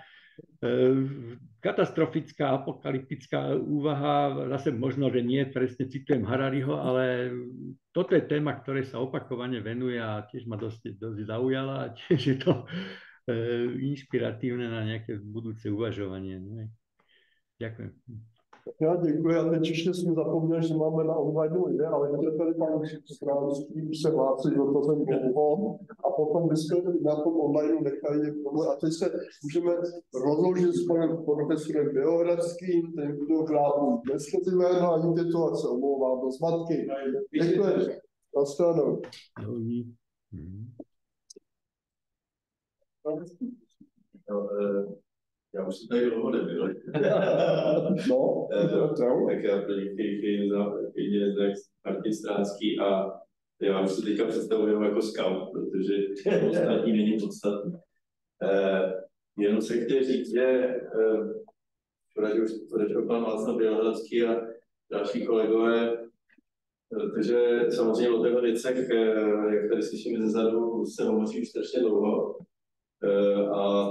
katastrofická, apokalyptická úvaha, zase možno, že nie presne citujem Harariho, ale toto je téma, ktoré sa opakovane venuje a tiež ma dosť zaujala a tiež je to inšpiratívne na nejaké budúce uvažovanie. Ďakujem. Já děkuji a teď ještě jsem zapomněl, že máme na online lidé, ale když tady pan Stránský se hlásí, že to jsem dlouho a potom byste na tom online nechají a teď se můžeme rozložit s panem profesorem Bělohradským, ten kdo krávu neslezivé, no a jde to, ať se omlouvám do zmatky. Děkuji. Na stranu. Já už jsem tady dlouho nebyl. No, tak já pro některých neznám Martin Stránský a já už se teďka představuji jako scout, protože ostatní není podstatné. Jenom se chtěl říct, že už to řekl pan Václav Bělohradský a další kolegové, protože samozřejmě o těchto věcech, jak tady slyšíme zezadu, se hovoří už strašně dlouho. A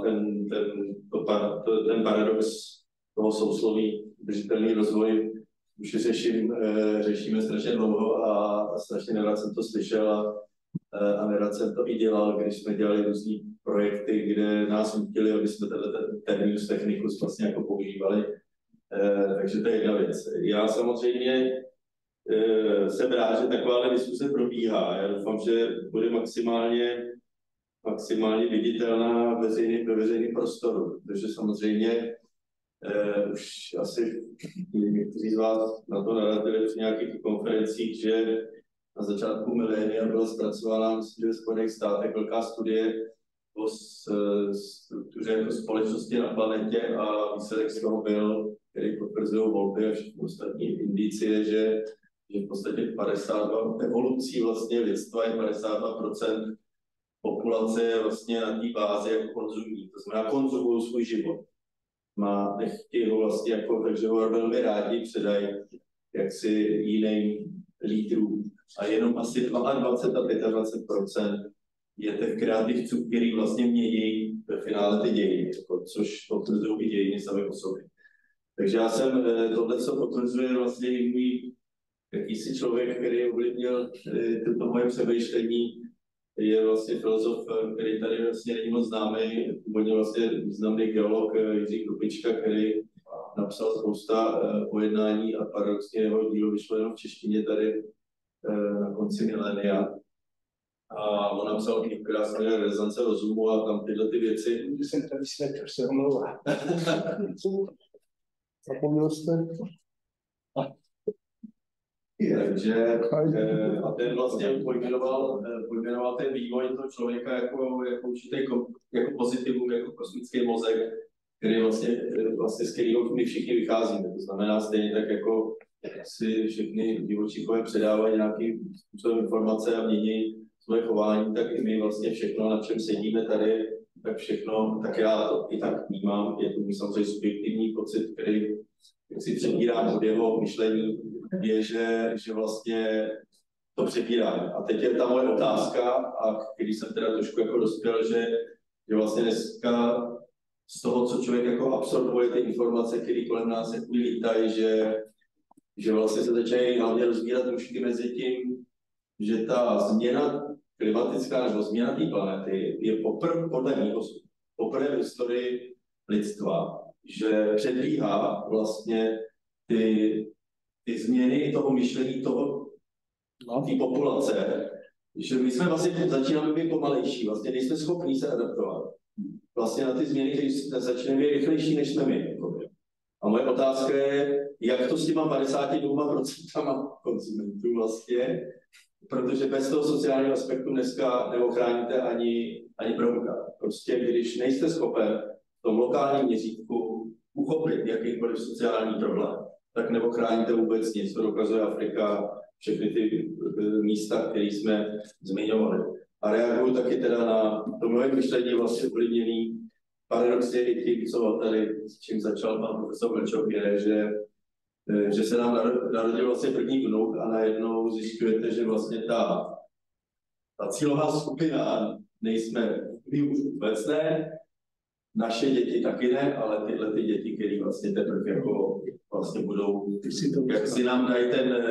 ten paradox toho sousloví, udržitelný rozvoj, už řešíme strašně dlouho a strašně nerad jsem to slyšel a nerad jsem to i dělal, když jsme dělali různý projekty, kde nás nutili, aby jsme ten terminus technicus vlastně jako používali. Takže to je jedna věc. Já samozřejmě jsem rád, že taková diskuse probíhá. Já doufám, že bude maximálně viditelná ve veřejném prostoru, protože samozřejmě už asi někteří z vás na to narazili při nějakých konferencích, že na začátku milénia byla zpracována, myslím, že ve Spojených státech velká studie o struktuře jako společnosti na planetě a výsledek z toho byl, který potvrzují volby a všechny ostatní indicie, že v podstatě 52 evolucí vlastně lidstva je 52% populace je vlastně na té bázi jako konzumní, to znamená konzumují svůj život. Nechtějí ho vlastně jako, takže ho velmi rádi předají jaksi jiným lídrům. A jenom asi 22 a 25% je těch kreativců, který vlastně mění ve finále ty dějiny, což potvrzují i dějiny sami o sobě. Takže já jsem tohle, co potvrzuje vlastně i můj jakýsi člověk, který ovlivnil toto moje přemýšlení, je vlastně filozof, který tady vlastně není moc známý, původně vlastně významný geolog Jiří Krupička, který napsal spousta pojednání a paradoxně jeho dílo vyšlo jenom v češtině tady na konci milénia. A on napsal knihu, která se jmenuje Rezonance rozumu a tam tyhle ty věci. Když jsem tady svět, už se omlouvá. Zapomněl jste? Takže a ten vlastně pojmenoval ten vývoj toho člověka jako určitý jako pozitivum, jako kosmický mozek, který vlastně z kterého my všichni vycházíme. To znamená stejně tak, jako si všechny živočichové předávají nějakým způsobem informace a mění svoje chování, tak i my vlastně všechno, na čem sedíme tady, tak všechno, tak já to i tak vnímám. Je to můj samozřejmě subjektivní pocit, který si přebírám od jeho myšlení, je, že vlastně to přebírám. A teď je ta moje otázka, a když jsem teda trošku jako dospěl, že vlastně dneska z toho, co člověk jako absorbuje ty informace, které kolem nás jako lítají, že vlastně se začínají hlavně rozvírat nůžky mezi tím, že ta změna klimatická nebo změna té planety je podle mého poprvé v historii lidstva, že předbíhá vlastně ty změny toho myšlení té populace, že my jsme vlastně začínáme být pomalejší, vlastně nejsme schopní se adaptovat vlastně na ty změny, které začínají být rychlejší, než jsme my. A moje otázka je, jak to s těma 52% konzumentů vlastně, protože bez toho sociálního aspektu dneska neochráníte ani prouka. Prostě když nejste schopen v tom lokálním měřítku uchopit jakýkoliv sociální problém, tak neochráníte vůbec nic, to dokazuje Afrika, všechny ty místa, které jsme zmiňovali. A reaguju taky teda na to moje myšlení vlastně ovlivněný paradoxně i tím, co tady, s čím začal pan profesor Vlčok, je, že se nám narodil vlastně první vnuk a najednou zjišťujete, že vlastně ta cílová skupina nejsme my už vůbec ne, naše děti taky ne, ale tyhle ty děti, které vlastně teprve jako vlastně budou, jak si nám dají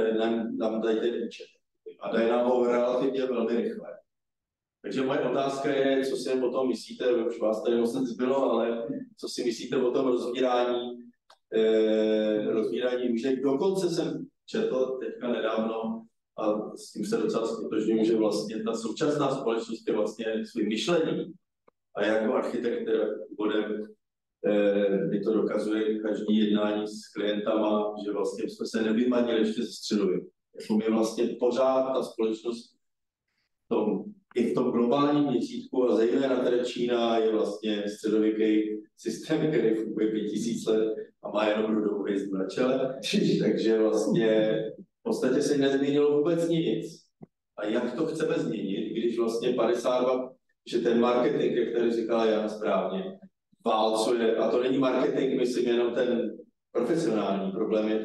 ten účet. A dají nám ho relativně velmi rychle. Takže moje otázka je, co si o tom myslíte, už vás tady moc nezbylo, ale co si myslíte o tom rozvírání nůžek. Dokonce jsem četl teďka nedávno a s tím se docela ztotožňuji, že vlastně ta současná společnost je vlastně svým myšlením a jako architekt bodem mi to dokazuje každý jednání s klientama, že vlastně jsme se nevymanili ještě ze středověku. Jako my vlastně pořád ta společnost i v tom globálním měřítku a zejména teda Čína je vlastně středověký systém, který funguje 5000 let a má jenom rodovou hvězdu na čele. Takže vlastně v podstatě se nezměnilo vůbec nic. A jak to chceme změnit, když vlastně 52, že ten marketing, jak tady říkala Jana správně, válcuje, a to není marketing, myslím jenom ten profesionální, problém je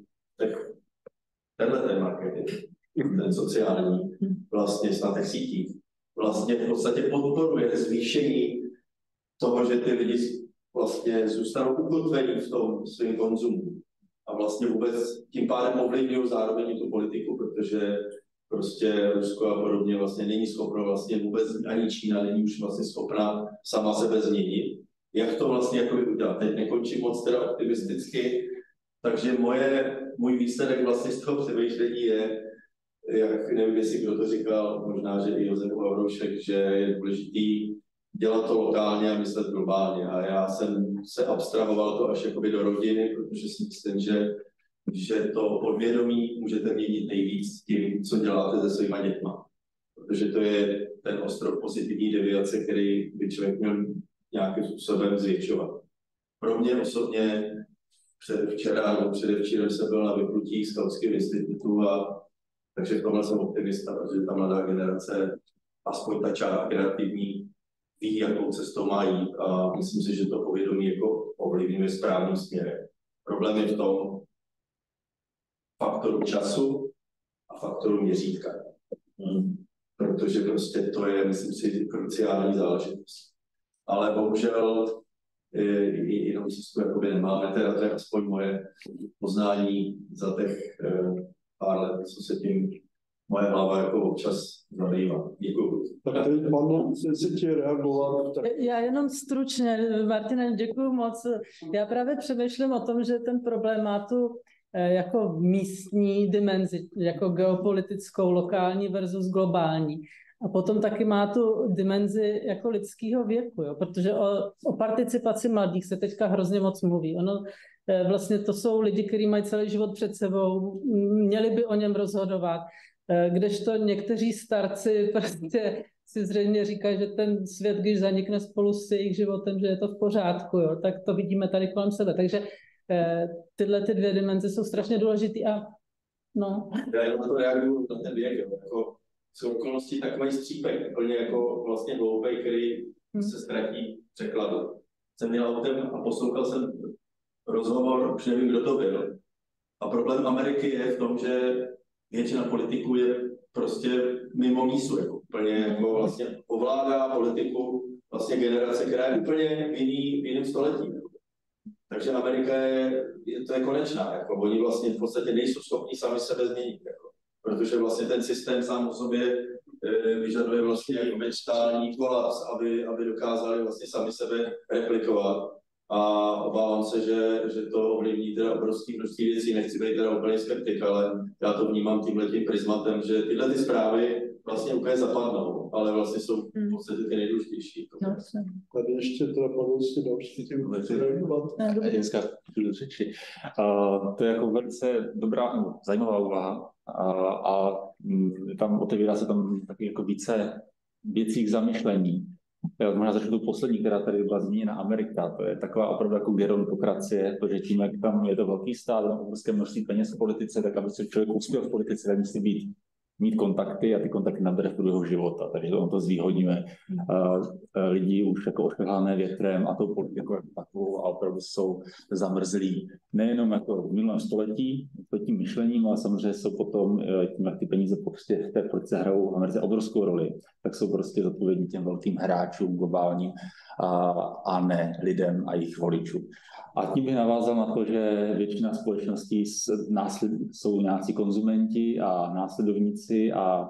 tenhle marketing, ten sociální, vlastně na těch sítích, vlastně v podstatě podporuje zvýšení toho, že ty lidi vlastně zůstanou ukotvení v tom svém konzumu. A vlastně vůbec tím pádem ovlivňují zároveň tu politiku, prostě Rusko a podobně vlastně není schopno vlastně vůbec, ani Čína není už vlastně schopná sama sebe změnit. Jak to vlastně jakoby udělat? Teď nekončím moc teda optimisticky, takže můj výsledek vlastně z toho přemýšlení je, jak nevím, jestli kdo to říkal, možná, že i Josef Havroušek, že je důležitý dělat to lokálně a myslet globálně. A já jsem se abstrahoval to až jakoby do rodiny, protože si myslím, že to podvědomí můžete měnit nejvíc tím, co děláte se svýma dětma. Protože to je ten ostrov pozitivní deviace, který by člověk měl nějakým způsobem zvětšovat. Pro mě osobně předevčírem jsem byl na vyplutí Skautského institutu takže v tomhle jsem optimista, protože ta mladá generace, aspoň ta část kreativní, ví, jakou cestou má jít a myslím si, že to povědomí jako ovlivňuje správným směrem. Problém je v tom faktoru času a faktoru měřítka. Protože prostě to je, myslím si, kruciální záležitost. Ale bohužel jinou cestu jakoby nemáme, teda to je aspoň moje poznání za těch pár let, co se tím moje hlava jako občas zabývá. Děkuji. Tak teď mám si ti reagovat. Tak... Já jenom stručně, Martine, děkuji moc. Já právě přemýšlím o tom, že ten problém má tu jako místní dimenzi, jako geopolitickou, lokální versus globální. A potom taky má tu dimenzi jako lidského věku, jo? Protože o participaci mladých se teďka hrozně moc mluví. Ono vlastně to jsou lidi, kteří mají celý život před sebou, měli by o něm rozhodovat, kdežto někteří starci prostě si zřejmě říkají, že ten svět, když zanikne spolu s jejich životem, že je to v pořádku, jo? Tak to vidíme tady kolem sebe. Takže tyhle ty dvě dimenze jsou strašně důležitý a no. Já jenom na to reaguju na ten věk, jako jsou okolností takový střípek, úplně jako vlastně hloupej, který se ztratí překladu. Jsem jel autem a poslouchal jsem rozhovor, už nevím, kdo to byl. A problém Ameriky je v tom, že většina politiků je prostě mimo mísu, jako úplně jako vlastně ovládá politiku vlastně generace, která je úplně v jiném století. Takže Amerika to je konečná, jako oni vlastně v podstatě nejsou schopni sami sebe změnit, jako, protože vlastně ten systém sám o sobě vyžaduje vlastně mentální kolaps, aby dokázali vlastně sami sebe replikovat. A obávám se, že to ovlivní teda obrovské množství věcí. Nechci být teda úplně skeptik, ale já to vnímám tímhletím prismatem, že tyhle ty zprávy vlastně úplně zapadnou, ale vlastně jsou v podstatě ty nejdůležitější. Tady ještě teda si další tím reagovat. Dneska řeči. To je jako velice dobrá, zajímavá úvaha a tam otevírá se tam taky jako více věcí k zamyšlení. Já možná začnu tu poslední, která tady byla zmíněna, Amerika. To je taková opravdu jako gerontokracie, to, že tím, jak tam je to velký stát, tam obrovské množství peněz v politice, tak aby se člověk uspěl v politice, tak musí mít kontakty a ty kontakty nabere v průběhu života. Takže on to zvýhodňuje. Lidi už jako ošklhané větrem a tou politikou jako takovou a opravdu jsou zamrzlí. Nejenom jako v minulém století, tím myšlením, ale samozřejmě jsou potom tím, jak ty peníze prostě v té politice hrajou v Americe obrovskou roli, tak jsou prostě zodpovědní těm velkým hráčům globálním a ne lidem a jejich voličům. A tím bych navázal na to, že většina společností jsou nějací konzumenti a následovníci a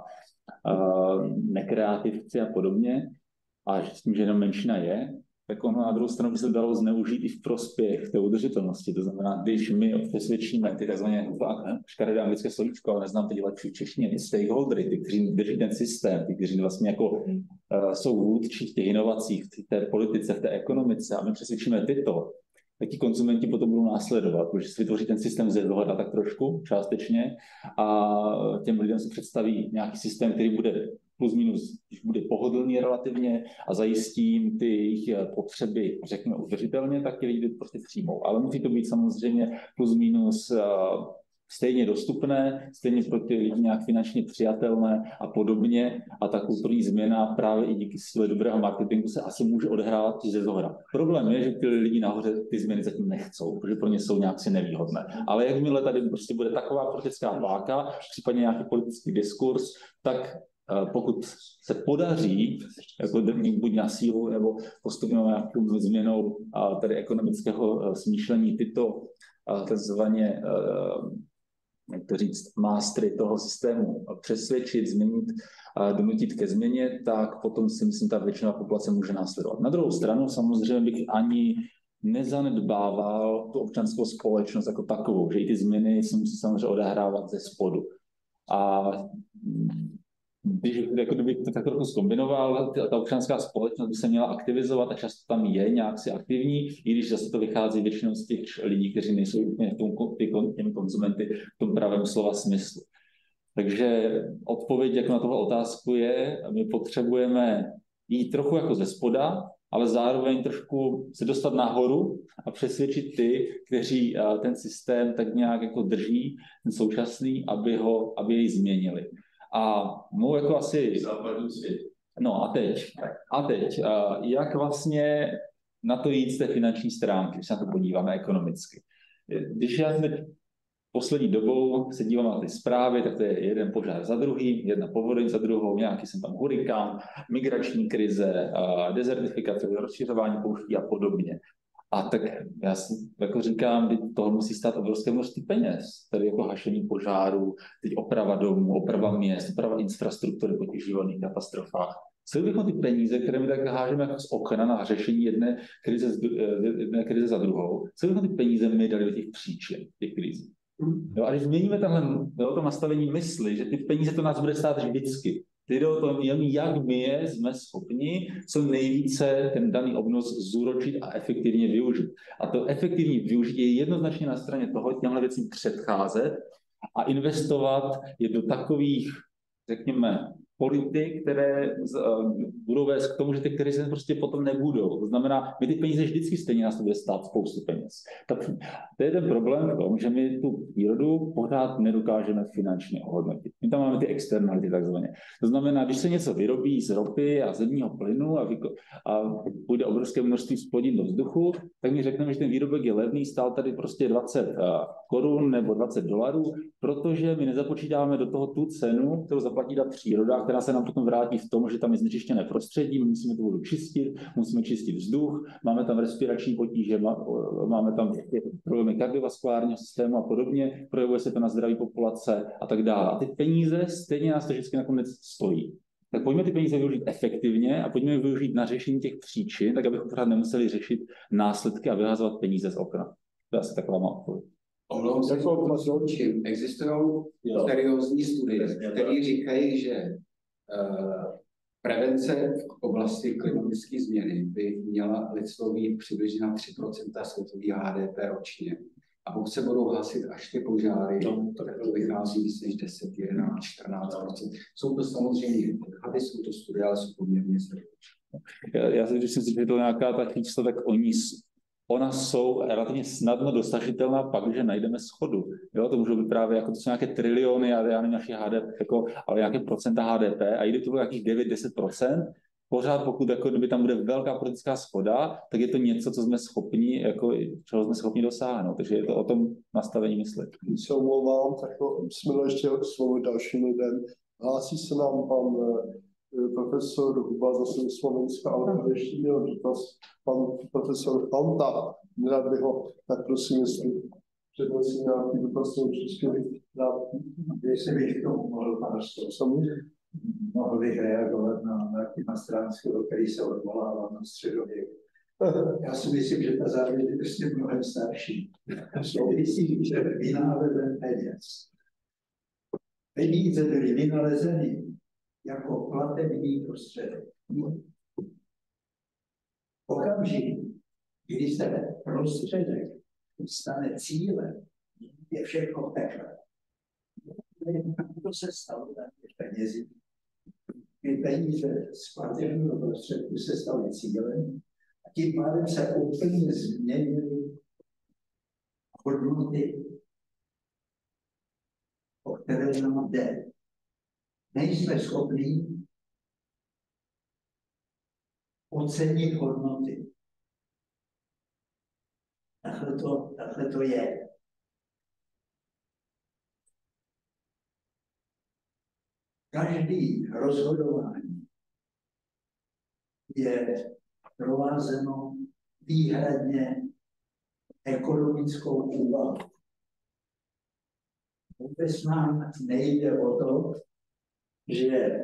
nekreativci a podobně. A s tím, že jenom menšina je, tak ono na druhou stranu by se dalo zneužít i v prospěch té udržitelnosti. To znamená, když my přesvědčíme ty takzvané škaredé anglické slovíčko, ale neznám to dělat v češtině, ty stakeholdery, ty, kteří drží ten systém, ty, kteří vlastně jako jsou vůdčí v těch inovacích, v té politice, v té ekonomice a my přesvědčíme tyto, tak ti konzumenti potom budou následovat, protože si vytvoří ten systém ze dohada tak trošku, částečně, a těm lidem se představí nějaký systém, který bude plus minus, když bude pohodlný relativně a zajistí jim ty jejich potřeby, řekněme, udržitelně, tak ti lidi prostě přijmou. Ale musí to být samozřejmě plus minus stejně dostupné, stejně pro ty lidi nějak finančně přijatelné a podobně. A ta kulturní změna právě i díky síle dobrého marketingu se asi může odehrávat ze zohra. Problém je, že ty lidi nahoře ty změny zatím nechcou, protože pro ně jsou nějak si nevýhodné. Ale jakmile tady prostě bude taková politická válka, případně nějaký politický diskurs, tak pokud se podaří, jako buď na sílu nebo postupně nějakou změnou tady ekonomického smýšlení tyto takzvaně jak to říct, mástry toho systému přesvědčit, změnit, donutit ke změně, tak potom si myslím, ta většina populace může následovat. Na druhou stranu samozřejmě bych ani nezanedbával tu občanskou společnost jako takovou, že i ty změny se musí samozřejmě odehrávat ze spodu. A když jako kdyby to tak trochu zkombinoval, ta občanská společnost by se měla aktivizovat a často tam je nějak si aktivní, i když zase to vychází většinou z těch lidí, kteří nejsou úplně těmi konzumenty v tom pravém slova smyslu. Takže odpověď jako na tuhle otázku je, my potřebujeme jít trochu jako ze spoda, ale zároveň trošku se dostat nahoru a přesvědčit ty, kteří ten systém tak nějak jako drží, ten současný, aby jej změnili. A mou jako asi... No a teď, jak vlastně na to jít z té finanční stránky, když se na to podíváme ekonomicky. Když já teď poslední dobou se dívám na ty zprávy, tak to je jeden požár za druhým, jedna povodeň za druhou, nějaký jsem tam hurikán, migrační krize, dezertifikace, rozšiřování pouští a podobně. A tak já si jako říkám, že toho musí stát obrovské množství peněz. Tady jako hašení požáru, teď oprava domů, oprava měst, oprava infrastruktury po těch živelných katastrofách. Co bychom ty peníze, které my tak hážeme jako z okna na řešení jedné krize za druhou, co bychom ty peníze my dali do těch příčin těch krizí? Jo, a když změníme to nastavení mysli, že ty peníze to nás bude stát vždycky, jde o to, jak my jsme schopni co nejvíce ten daný obnos zúročit a efektivně využít. A to efektivní využití je jednoznačně na straně toho těmhle věcím předcházet a investovat je do takových, řekněme, politik, které budou vést k tomu, že ty krize prostě potom nebudou. To znamená, my ty peníze vždycky stejně nás to bude stát spoustu peněz. To je ten problém v tom, že my tu přírodu pořád nedokážeme finančně ohodnotit. My tam máme ty externality takzvaně. To znamená, když se něco vyrobí z ropy a zemního plynu a půjde obrovské množství splodin do vzduchu, tak my řekneme, že ten výrobek je levný, stál tady prostě 20 korun nebo $20, protože my nezapočítáme do toho tu cenu, kterou zaplatí ta příroda, která se nám potom vrátí v tom, že tam je znečištěné prostředí, my musíme tu vodu čistit, musíme čistit vzduch, máme tam respirační potíže, máme tam problémy kardiovaskulárního systému a podobně, projevuje se to na zdraví populace a tak dále. A ty peníze stejně nás to vždycky nakonec stojí. Tak pojďme ty peníze využít efektivně a pojďme je využít na řešení těch příčin, tak abychom pořád nemuseli řešit následky a vyhazovat peníze z okna. To je asi taková má odpověď. Omlouvám se, že existují seriózní studie, které říkají, že prevence v oblasti klimatické změny by měla lidstvo být přibližně na 3% světový HDP ročně. A pokud se budou hasit až ty požáry, tak to vychází víc než 10, 11, 14%. Jsou to samozřejmě odhady, jsou to studie, ale jsou poměrně seriózní. Já si myslím, že je to nějaká ta čísla, tak ona jsou relativně snadno dosažitelná pak, že najdeme schodu. Jo, to můžou být právě jako to jsou nějaké triliony, ale já nevím, naši HDP, jako, ale nějaké procenta HDP a jde to bylo nějakých 9-10%. Pořád, pokud jako, kdyby tam bude velká politická schoda, tak je to něco, co jsme schopni, jako, čeho jsme schopni dosáhnout. Takže je to o tom nastavení mysli. Když se omlouvám, tak jsme ještě slovo dalším lidem. Hlásí se nám pan profesor Huba zase z Slovenska, ale ještě měl dotaz pan profesor Fanta. Nerad bych ho, tak prosím, jestli přednesí nějaký dotaz, určitě bych rád. Jestli bych to mohl, pane mohl bych reagovat na Martina Stránského, který se odvolává na středověk. Já si myslím, že ta závěť je prostě mnohem starší. Souvisí, že vynálezem peněz. Peníze byly vynalezeny jako platební prostředek. Okamžik, kdy se prostředek stane cílem, je všechno pekle. To se stalo na těch penězích. Ty peníze z platebního prostředku se staly cílem a tím pádem se úplně změnily hodnoty, o které nám jde. Nejsme schopni ocenit hodnoty. Takhle to je. Každý rozhodování je provázeno výhradně ekonomickou úvahou. vůbec nám nejde o to, že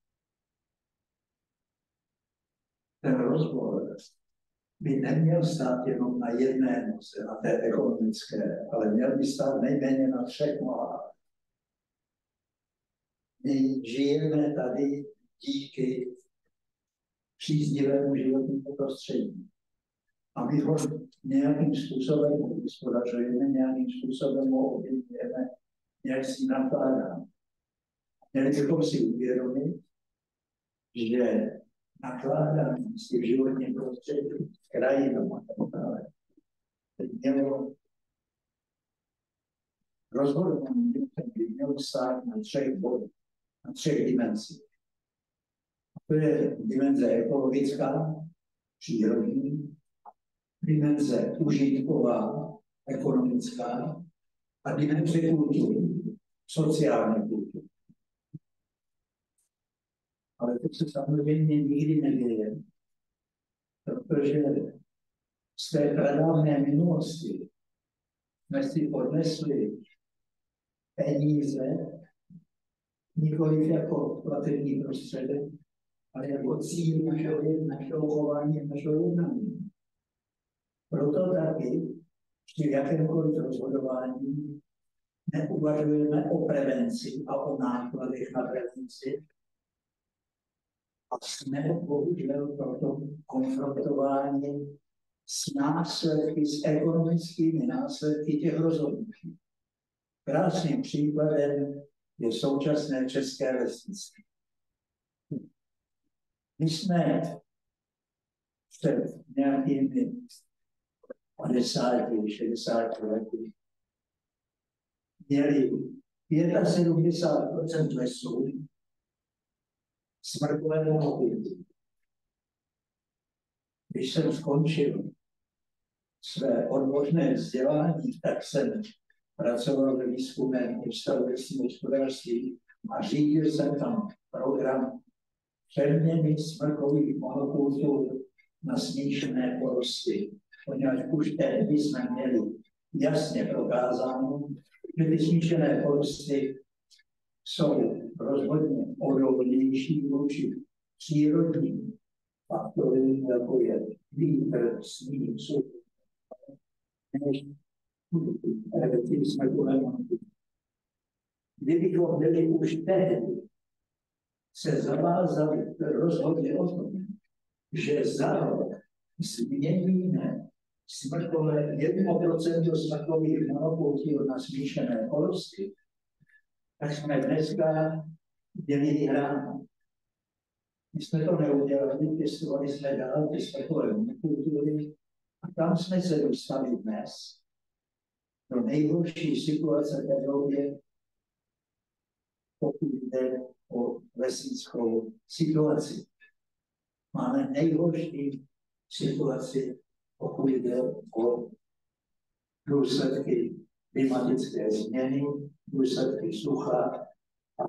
ten rozvoj by neměl stát jenom na jedné noze, na té ekonomické, ale měl by stát nejméně na 3 nohách. My žijeme tady díky příznivému životnímu prostředí. A my ho nějakým způsobem hospodařujeme, nějakým způsobem ho ovlivňujeme, nějak si nakládáme. Měli bychom si uvědomit, že nakládání s tím životním prostředím, krajinou a tak dále, mělo rozhodování by mělo stát na 3 bodech, na 3 dimenzích. To je dimenze ekologická, přírodní, dimenze užitková, ekonomická a dimenze kulturní, sociální kulturní. Ale to se samozřejmě nikdy neděje, protože z té pradávné minulosti jsme si odnesli peníze nikoliv jako platební prostředek, ale jako cíl našeho chování, našeho jednání. Proto taky při jakémkoliv rozhodování neuvažujeme o prevenci a o nákladech na prevenci. A jsme bohužel proto konfrontováni s následky, s ekonomickými následky těch rozhodnutí. Krásným příkladem je současné české lesnictví. My jsme před nějakými 50, 60 lety měli 75% lesů smrkového obytí. Když jsem skončil své odborné vzdělání, tak jsem pracoval ve výzkumném ústavu lesního hospodářství a řídil jsem tam program přeměny smrkových monokultur na smíšené porosty. Poněvadž už tehdy jsme měli jasně prokázáno, že ty smíšené porosty jsou rozhodně odolnější vůči přírodním faktorům, jako je vítr, sníh, sucho, než ty smrkové monokultury. Kdybychom byli už tehdy se zavázali rozhodně o tom, že za rok změníme smrkové 1% smrkových monokultur na smíšené porosty, tak jsme dneska měli vyhráno. My jsme to neudělali, pěstovali jsme dál ty smrkové monokultury a tam jsme se dostali dnes do nejhorší situace v Evropě, pokud jde o lesnickou situaci. Máme nejhorší situaci, pokud jde o důsledky klimatické změny, důsledky sucha a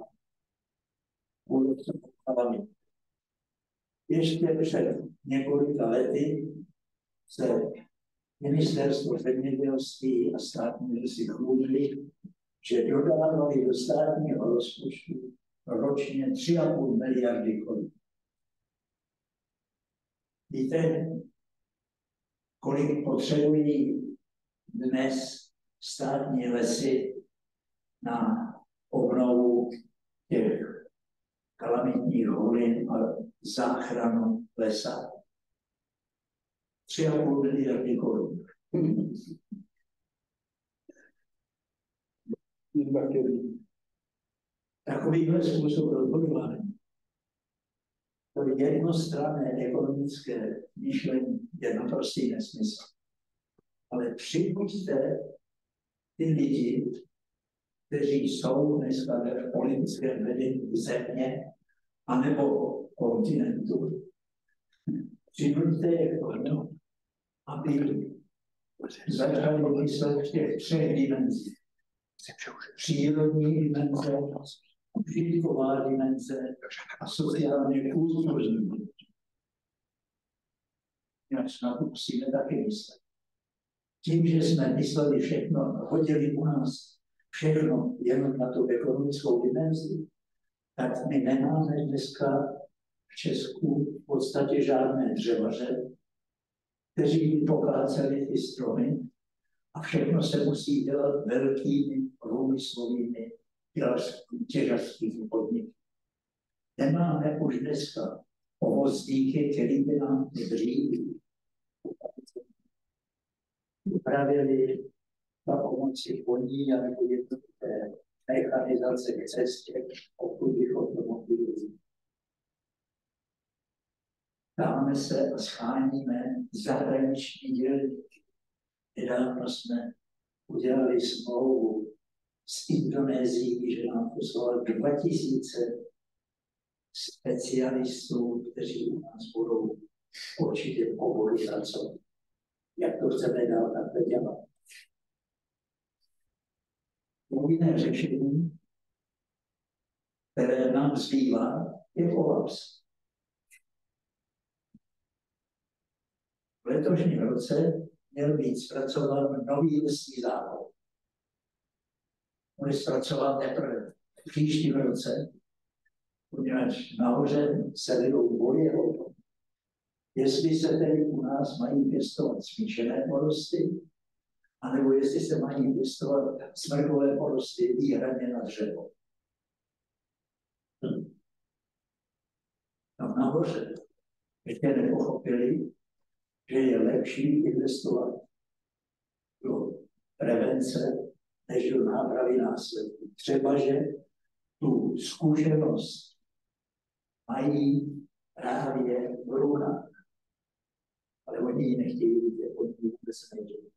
kalamit. Ještě před několika lety se Ministerstvo zemědělství a státní lesy chlubili, že dodávali do státního rozpočtu ročně 3,5 miliardy korun. Víte, kolik potřebují dnes státní lesy na obnovu těch kalamitních holin a záchranu lesa? 3,5 miliardy korun. Takovýhle způsob rozhodování, to jednostranné ekonomické myšlení je naprostý nesmysl. Ale přijďte ty lidi, kteří jsou dneska v politickém vedení země anebo kontinentu. Přijďte je k tomu, aby začali myslet v těch 3 dimenzích. Přírodní dimenze, užitková dimenze a sociálně kulturní dimenze. Jak na to musíme taky myslet. Tím, že jsme mysleli všechno, hodili u nás všechno jenom na tu ekonomickou dimenzi, tak my nemáme dneska v Česku v podstatě žádné dřevaře, kteří by pokáceli ty stromy a všechno se musí dělat velkými průmyslovými těžařskými podniky. Nemáme už dneska povozdíky, který by nám dřív upravili na pomoci koní a nebo jednotlivé mechanizace k cestě, pokud bychom to mohli využít. Dáme se a scháníme zahraniční dělníky. Nedávno jsme udělali smlouvu s Indonésií, že nám poslala 2000 specialistů, kteří u nás budou určitě v oboru pracovat. Jak to chceme dál takhle dělat? Jediné řešení, které nám zbývá, je kolaps. V letošním roce měl být zpracován nový lesní zákon. Bude zpracován teprve v příštím roce, poněvadž nahoře se vedou boje o to, jestli se tedy u nás mají pěstovat smíšené porosty, anebo jestli se mají pěstovat smrkové porosty výhradně na dřevo. Tam nahoře ještě nepochopili, že je lepší investovat do prevence, než do nápravy následků. Třeba, že tu zkušenost mají právě v rukách, ale oni ji nechtějí vidět, oni ji vůbec nedějí.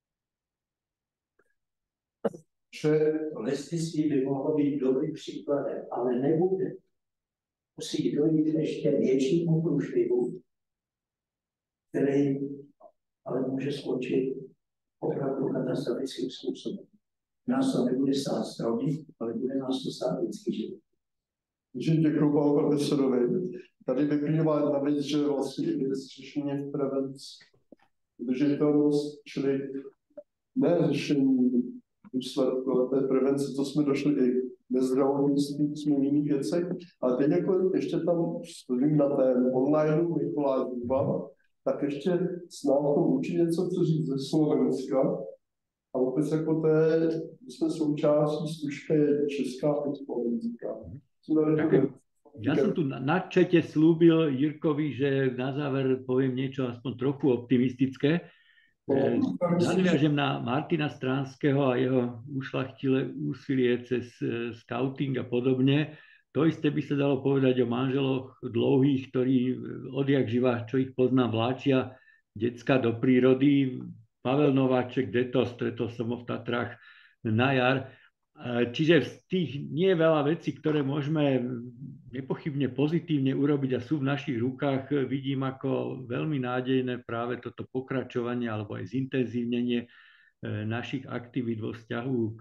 Že lesnictví by mohlo být dobrým příkladem, ale nebude. Musí dojít ještě většímu průšvihu, který ale může skončit opravdu katastrofickým způsobem. Nás to nebude stát stromy, ale bude nás to stát lidský život. Děkuji panu profesorovi. Tady vyplývá jedna věc, že vlastně je řešení v prevenci. Udržitelnost, čili ne řešení důsledku té prevence, to jsme došli i ve zdravotnictví, jsme v jiných věcech, ale teď jako ještě tam stojím na té online Mikuláš Duba, tak ještě s námi to určitě něco chci říct ze Slovenska. A vůbec jako té, my jsme součástí služky Česká politika. Ja som tu na čete slúbil Jirkovi, že na záver poviem niečo aspoň trochu optimistické. Nadviažem na Martina Stránskeho a jeho ušľachtilé úsilie cez scouting a podobne. To isté by sa dalo povedať o manželoch dlouhých, ktorí odjak živa, čo ich poznám, vláčia decka do prírody. Pavel Nováček, Deto, stretol som ho v Tatrách na jar. Čiže z tých nie je veľa vecí, ktoré môžeme nepochybne pozitívne urobiť a sú v našich rukách. Vidím ako veľmi nádejné práve toto pokračovanie alebo aj zintenzívnenie našich aktivít vo vzťahu k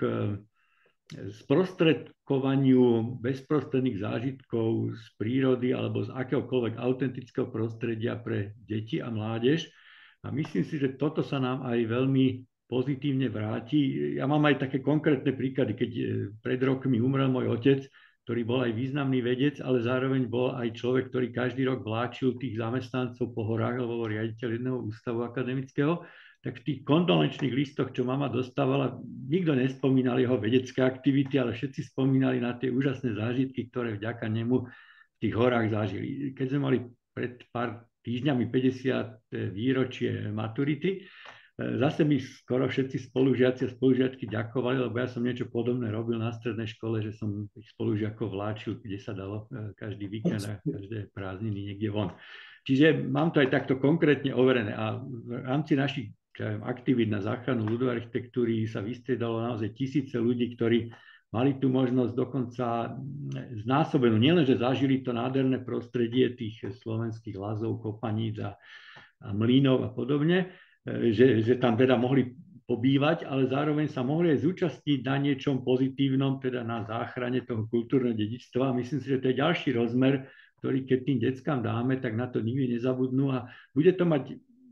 sprostredkovaniu bezprostredných zážitkov z prírody alebo z akéhokoľvek autentického prostredia pre deti a mládež. A myslím si, že toto sa nám aj veľmi pozitívne vráti. Ja mám aj také konkrétne príklady, keď pred rokmi umrel môj otec, ktorý bol aj významný vedec, ale zároveň bol aj človek, ktorý každý rok vláčil tých zamestnancov po horách, lebo bol riaditeľ jedného ústavu akademického, tak v tých kondolenčných listoch, čo mama dostávala, nikto nespomínal jeho vedecké aktivity, ale všetci spomínali na tie úžasné zážitky, ktoré vďaka nemu v tých horách zažili. Keď sme mali pred pár týždňami 50. výročie maturity, zase mi skoro všetci spolužiaci a spolužiačky ďakovali, lebo ja som niečo podobné robil na strednej škole, že som tých spolužiakov vláčil, kde sa dalo každý víkend a každé prázdniny niekde von. Čiže mám to aj takto konkrétne overené a v rámci našich aktivít na záchranu ľudovej architektúry sa vystriedalo naozaj tisíce ľudí, ktorí mali tu možnosť dokonca znásobenú. Nielen, že zažili to nádherné prostredie tých slovenských lazov, kopaníc a mlynov a podobne, že tam teda mohli pobývať, ale zároveň sa mohli aj zúčastniť na niečom pozitívnom, teda na záchrane toho kultúrneho dedičstva. Myslím si, že to je ďalší rozmer, ktorý keď tým deckám dáme, tak na to nikdy nezabudnú a bude to mať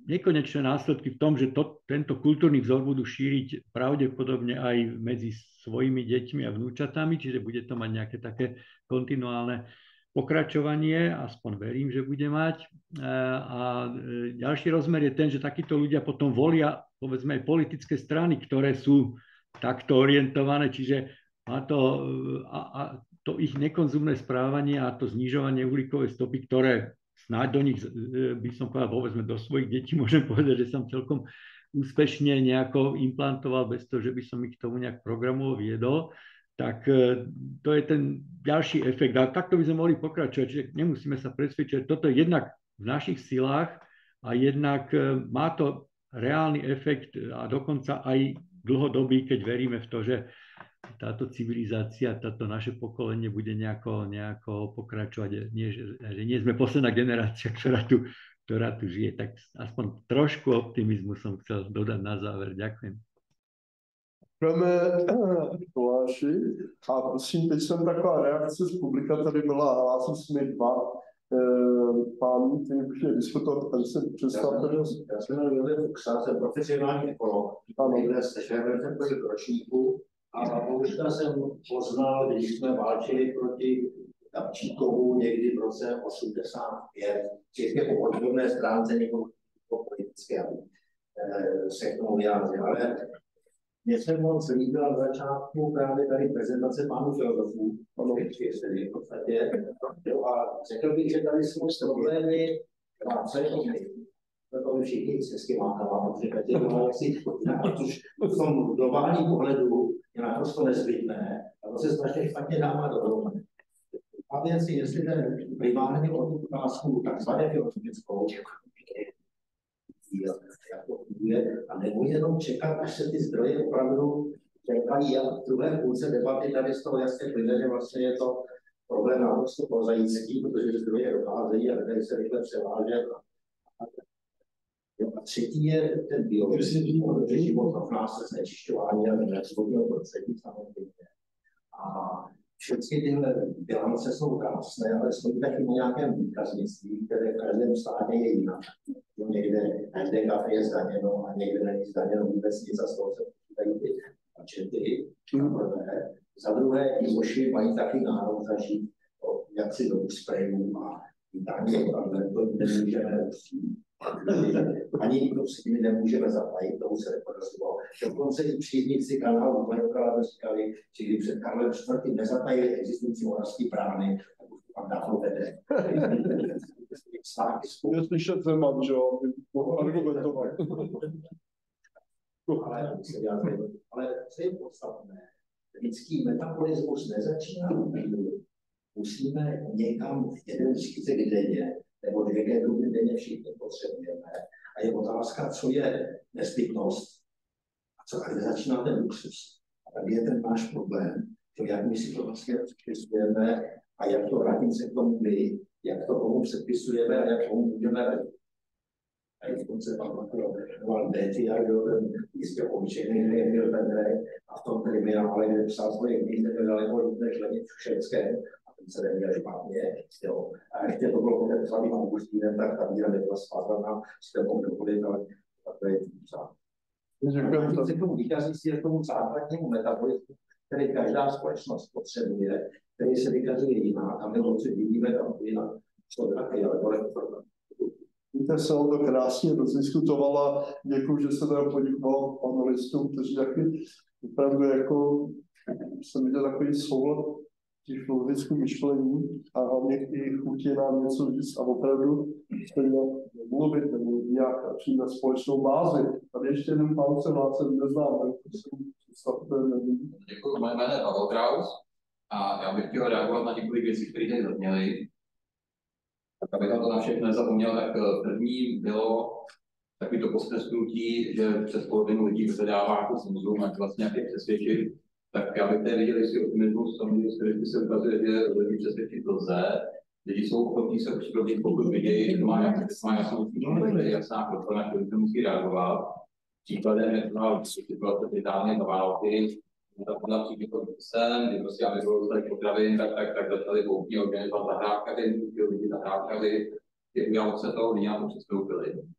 nekonečné následky v tom, že tento kultúrny vzor budú šíriť pravdepodobne aj medzi svojimi deťmi a vnúčatami, čiže bude to mať nejaké také kontinuálne pokračovanie, aspoň verím, že bude mať. A ďalší rozmer je ten, že takíto ľudia potom volia, povedzme, aj politické strany, ktoré sú takto orientované, čiže má to ich nekonzumné správanie a to znižovanie uhlíkovej stopy, ktoré snáď do nich, by som povedal, povedzme, do svojich detí môžem povedať, že som celkom úspešne nejako implantoval bez toho, že by som ich k tomu nejak programovo viedol, tak to je ten ďalší efekt. A takto by sme mohli pokračovať, čiže nemusíme sa presvedčiť. Toto je jednak v našich silách a jednak má to reálny efekt a dokonca aj dlhodobý, keď veríme v to, že táto civilizácia, táto naše pokolenie bude nejako pokračovať. Že nie sme posledná generácia, ktorá tu žije. Tak aspoň trošku optimizmu som chcel dodať na záver. Ďakujem. Tomáši, a prosím, teď jsem taková reakce z publika, tady byla, hlásí se mi dva páni, kteří už je diskutovat, tady se představte. Já jsem měl Fuchsa, jsem profesionální ekolog, někde se šéfem ročníku a možná jsem poznal, když jsme válčili proti Kapčíkovu někdy v roce 85, čistě po odborné stránce, někoho politické, se k tomu vyjádřil, ale mně se moc líbila na začátku právě tady prezentace pánů filozofů, v podstatě, a řekl bych, že tady jsou problémy, co je to všichni se s tím mákama, protože v tom globálním pohledu je naprosto nezbytné, a to se strašně špatně dává dohromady. A věci, jestli ten primární otázku takzvané filozofickou, jak to funguje, a nebo jenom čekat, až se ty zdroje opravdu čerpají. Jak v druhé půlce debaty tady z toho jasně plyne, že vlastně je to problém naprosto prozaický, protože zdroje docházejí a tady se rychle převážet. A třetí je ten biologický život v nás se znečišťování a životního prostředí samozřejmě. A všechny tyhle bilance jsou krásné, ale stojí taky o nějakém výkaznictví, které v každém státě je jinak. Někde každé kafe je zdaněno a někde není zdaněno vůbec nic, a z toho se počítají ty budžety. Za druhé, i Moši mají taky nárok zažít jaksi do sprejů a daně, ale to nemůžeme ani nikdo s tím nemůžeme zaplajit, tomu se nepodařilo. Dokonce i příznivci kanálu Umerokala říkali, že když před Karlem IV. Nezatajili existující moravský prány, tak už to pak dávno vede. Je slyšet Zeman, že jo, mohl argumentovat. Ale co je podstatné, lidský metabolismus nezačíná musíme někam v jeden řízek denně, nebo 2 geny denně všichni potřebujeme. A je otázka, co je nezbytnost a co kde začíná ten luxus. A tady je ten náš problém, že jak my si to vlastně předpisujeme a jak to vrátit se k tomu my, jak to komu předpisujeme a jak tomu můžeme radit. A je v tom se pan Makroval Betty a ten jistě obyčejný nebyl ten a v tom kriminále, kde psal svoje knihy, nebyl daleko víc než Lenin Šušenské. Se neměl špatně, jo. A ještě to bylo potom slavým Augustínem, tak ta víra nebyla svázaná s tím obdobím, ale to je tím se k tomu výkaznictví je k tomu základnímu metabolismu, který každá společnost potřebuje, který se vykazuje jinak, a my moci vidíme tam jinak, co taky, ale to nepovedá. Víte, se o to krásně rozdiskutovala, děkuji, že se teda poděkoval panelistům, kteří taky opravdu jako jsem viděl takový soulad těch filozofických myšlení a hlavně i chutí nám něco říct a opravdu mluvit nebo nějak přijít na společnou bázi. Tady ještě jeden pán se vládcem neznám, tak prosím, představte. Děkuji, moje jméno je Pavel Kraus a já bych chtěl reagovat na několik věcí, které tady zazněly. Tak abych na to na všechno nezapomněl, tak první bylo takový to postesknutí, že přes polovinu lidí předává jako konzum, jak vlastně jak je přesvědčit. Tak já bych tady viděl jestli optimismus v tom, že se ukazuje, že lidi přesvědčit lze. Lidi jsou ochotní se připravit, pokud vidějí, že má jasnou jasná kroka, na kterou se musí reagovat. Příkladem je to situace Británie za války, tam přijde sem, kdy prostě aby bylo dostatek potravin, tak začali poutní organizovat zahrádkary, lidi zahrádkary, udělalo se to, lidi na to přistoupili.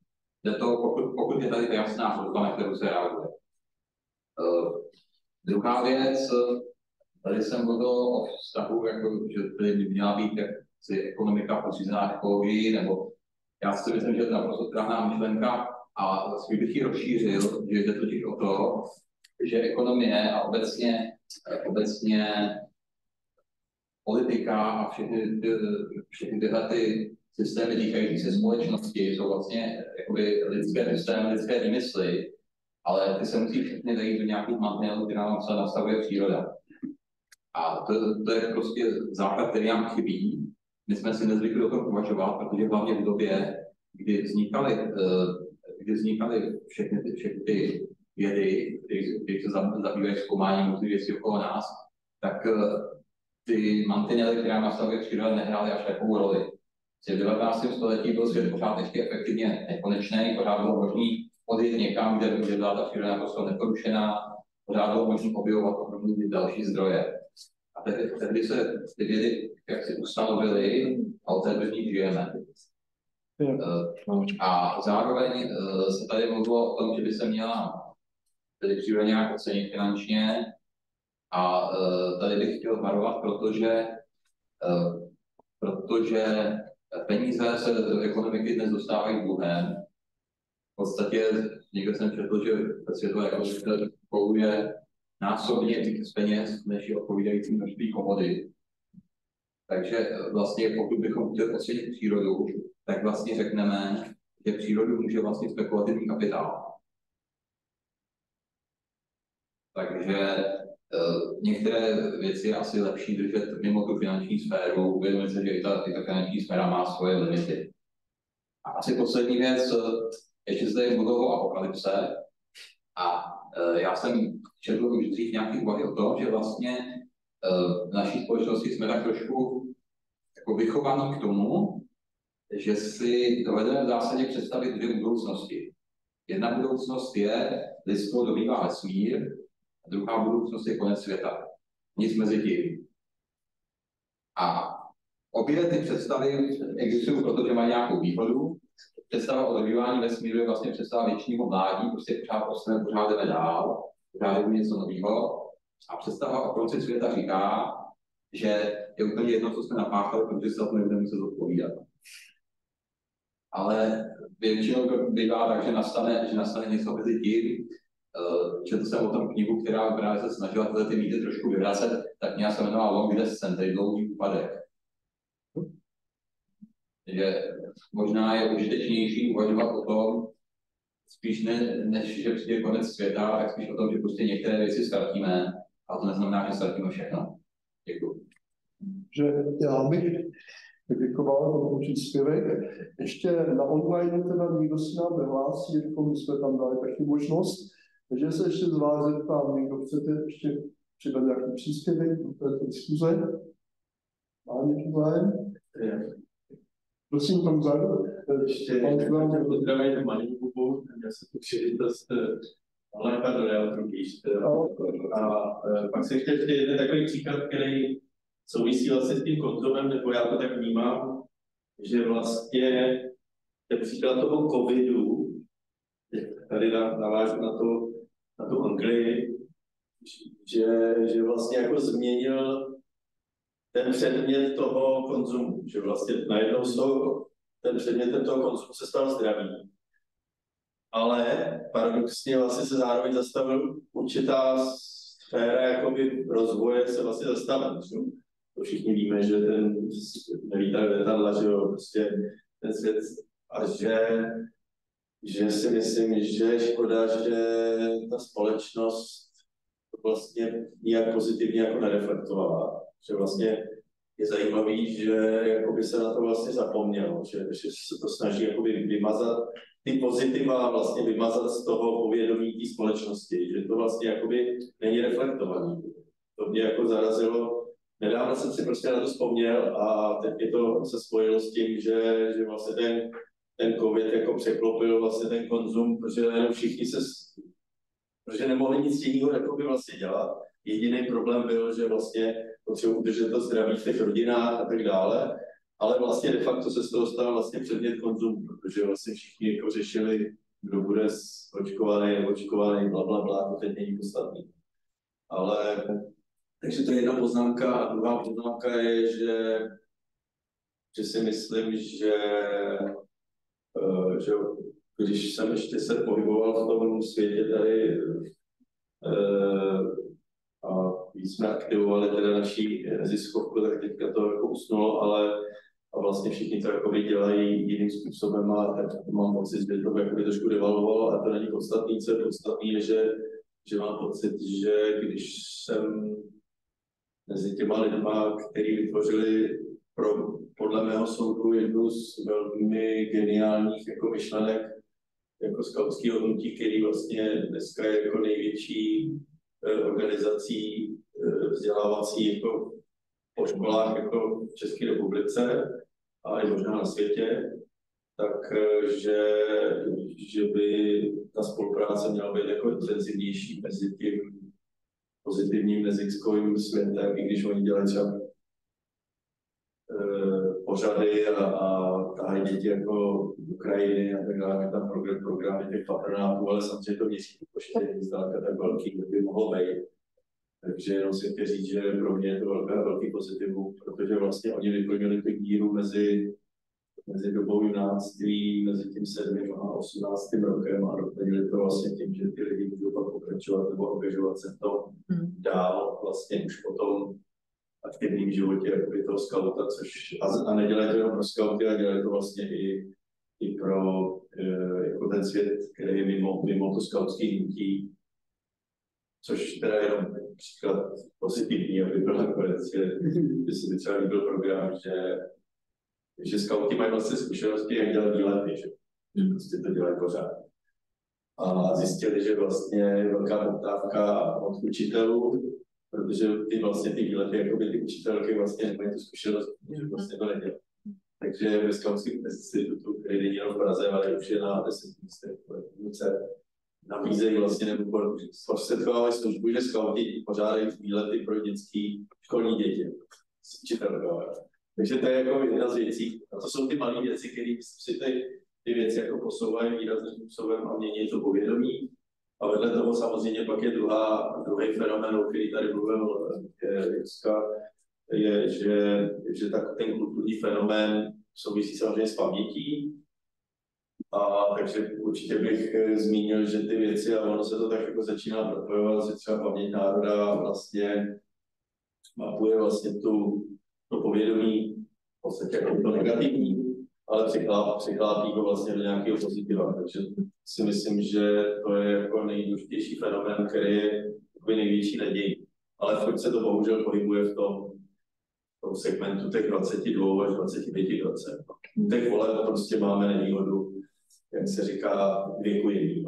pokud je tady ta jasná hrozba, na kterou se reaguje. Druhá věc, tady jsem mluvil o vztahu, jako, že tady by měla být ekonomika podřízená ekologii, nebo já si myslím, že to je naprosto správná myšlenka a spíš bych ji rozšířil, že jde totiž o to, že ekonomie a obecně politika a všechny tyhle ty systémy týkající se společnosti jsou vlastně jakoby lidské systémy, lidské výmysly, ale ty se musí všechny dát do nějakých mantinelů, které nám se nastavuje příroda. A to je prostě základ, který nám chybí. My jsme si nezvykli o tom uvažovat, protože hlavně v době, kdy vznikaly všechny ty vědy, které se zabývají zkoumáním různých věcí okolo nás, tak ty mantinely, které nastavuje příroda, nehrály až takovou roli. V 19. století byl svět pořád ještě efektivně nekonečný, pořád bylo možné odjet někam, kde byla ta příroda naprosto neporušená, pořád bylo možné objevovat obrovní další zdroje. A tehdy se ty vědy jaksi ustanovily a od té doby v nich žijeme. A zároveň se tady mluvilo o tom, že by se měla tedy příroda nějak ocenit finančně. A tady bych chtěl varovat, protože peníze se do ekonomiky dnes dostávají dluhem. V podstatě někde jsem četl, že světové ekonomice koluje násobně víc peněz, než je odpovídající množství komodit. Takže vlastně pokud bychom chtěli ocenit přírodu, tak vlastně řekneme, že přírodu může vlastně spekulativní kapitál. Takže některé věci je asi lepší držet mimo tu finanční sféru, uvědomit se, že i ta finanční sféra má svoje limity. A asi poslední věc, ještě zde je mluvil o apokalypse a já jsem četl už dřív nějaký úvahy o tom, že vlastně v naší společnosti jsme tak trošku jako vychovaní k tomu, že si dovedeme v zásadě představit dvě budoucnosti. Jedna budoucnost je, lidstvo dobývá vesmír, a druhá budoucnost je konec světa. Nic mezi tím. A obě ty představy existují, protože mají nějakou výhodu. Představa o dobývání vesmíru je vlastně představa věčního mládí, prostě pořád jdeme dál, pořád je něco nového. A představa o konci světa říká, že je úplně jedno, co jsme napáchali, protože se to nebudeme muset odpovídat. Ale většinou to bývá tak, že nastane něco mezi tím. Četl jsem o tom knihu, která právě se snažila tyhle ty mýty trošku vyvracet, tak nějak se jmenovala Long Descent, tedy dlouhý úpadek. Že možná je užitečnější uvažovat o tom, spíš než že přijde konec světa, tak spíš o tom, že prostě některé věci ztratíme, a to neznamená, že ztratíme všechno. Děkuji. Že já bych děkoval za příspěvek. Ještě na online teda nikdo si nám nehlásí, jako my jsme tam dali taky možnost. Takže se ještě z vás zeptám, někdo chcete ještě přidat nějaký příspěvek do této diskuze? Má někdo zájem? Prosím, tam vzadu. Ještě pozdravím Maninku, já se tu příležitost online, pardon, já to píš. A pak se ještě jeden takový příklad, který souvisí vlastně s tím konzumem, nebo já to tak vnímám, že vlastně ten příklad toho covidu, tady navážu na tu Anglii, že vlastně jako změnil ten předmět toho konzumu, že vlastně najednou ten předmětem toho konzumu se stal zdravý. Ale paradoxně vlastně se zároveň zastavil určitá sféra jakoby rozvoje se vlastně zastavil. To všichni víme, že ten nelítají letadla, že jo, prostě ten svět a že si myslím, že je škoda, že ta společnost to vlastně nijak pozitivně jako nereflektovala. Že vlastně je zajímavý, že jakoby se na to vlastně zapomnělo, že se to snaží jakoby vymazat ty pozitiva a vlastně vymazat z toho povědomí té společnosti, že to vlastně jakoby není reflektovaný. To mě jako zarazilo. Nedávno jsem si prostě na to vzpomněl a teď mě to se spojilo s tím, že vlastně ten covid jako překlopil vlastně ten konzum, protože jenom všichni protože nemohli nic jiného jakoby vlastně dělat. Jediný problém byl, že vlastně potřebují udržet to zdraví v těch rodinách a tak dále. Ale vlastně de facto se z toho stal vlastně předmět konzumu, protože vlastně všichni jako řešili, kdo bude očkovaný, neočkovaný, blablabla, to teď není podstatný. Ale takže to je jedna poznámka a druhá poznámka je, že si myslím, že když jsem ještě se pohyboval v tom světě tady a víc jsme aktivovali teda naší neziskovku, tak teďka to jako usnulo, ale a vlastně všichni to jakoby dělají jiným způsobem a mám pocit, že to jakoby trošku devalovalo a to není podstatný. Co je podstatný, je, že mám pocit, že když jsem mezi těma lidma, kteří vytvořili podle mého soudu jednu z velmi geniálních jako myšlenek jako skautského hnutí, který vlastně dneska je jako největší organizací vzdělávací jako po školách jako v České republice a i možná na světě, takže by ta spolupráce měla být jako intenzivnější mezi tím pozitivním neziskovým světem, i když oni dělají třeba pořady a tahají děti jako Ukrajiny a tak dále, tam programy těch patronátů, ale samozřejmě to měsíc počty není zdaleka tak velký, by mohlo být. Takže jenom si chci říct, že pro mě je to velký pozitivum, protože vlastně oni vyplnili tu díru mezi dobou junáctví, mezi tím 7. a 18. rokem a doplnili to vlastně tím, že ty lidi můžou pak pokračovat nebo angažovat se v tom dál vlastně už potom aktivním životě jakoby toho skauta, což a nedělají to jenom pro skauty, a dělají to vlastně i pro jako ten svět, který je mimo to skautské hnutí, což teda jenom příklad pozitivní, aby byl nakonec, že se mi třeba líbil program, že skauti mají vlastně zkušenosti, jak dělat výlety, že prostě to dělají pořád. A zjistili, že vlastně je velká poptávka od učitelů, protože ty výlety, jakoby ty učitelky vlastně nemají tu zkušenost, že vlastně to nedělají. Takže ve skautském institutu, který není jenom v Praze, ale už je na 10 místech nabízejí vlastně nebo zprostředkovávají službu, že skauti pořádají výlety pro dětský školní děti s učitelkami. Takže to je jako jedna z věcí. A to jsou ty malé věci, které si ty věci jako posouvají výrazným způsobem a mění to povědomí. A vedle toho samozřejmě pak je druhý fenomén, o který tady mluvil Jiřka, je, že ten kulturní fenomén souvisí samozřejmě s pamětí. A takže určitě bych zmínil, že ty věci, a ono se to tak jako začíná propojovat, že třeba paměť národa vlastně mapuje vlastně to povědomí v podstatě jako to negativní, ale přiklápí ho vlastně do nějakého pozitiva. Takže si myslím, že to je jako nejdůležitější fenomén, který je největší naději. Ale furt se to bohužel pohybuje v tom segmentu těch 22 až 25%. U těch voleb prostě máme nevýhodu, jak se říká, věku jiný.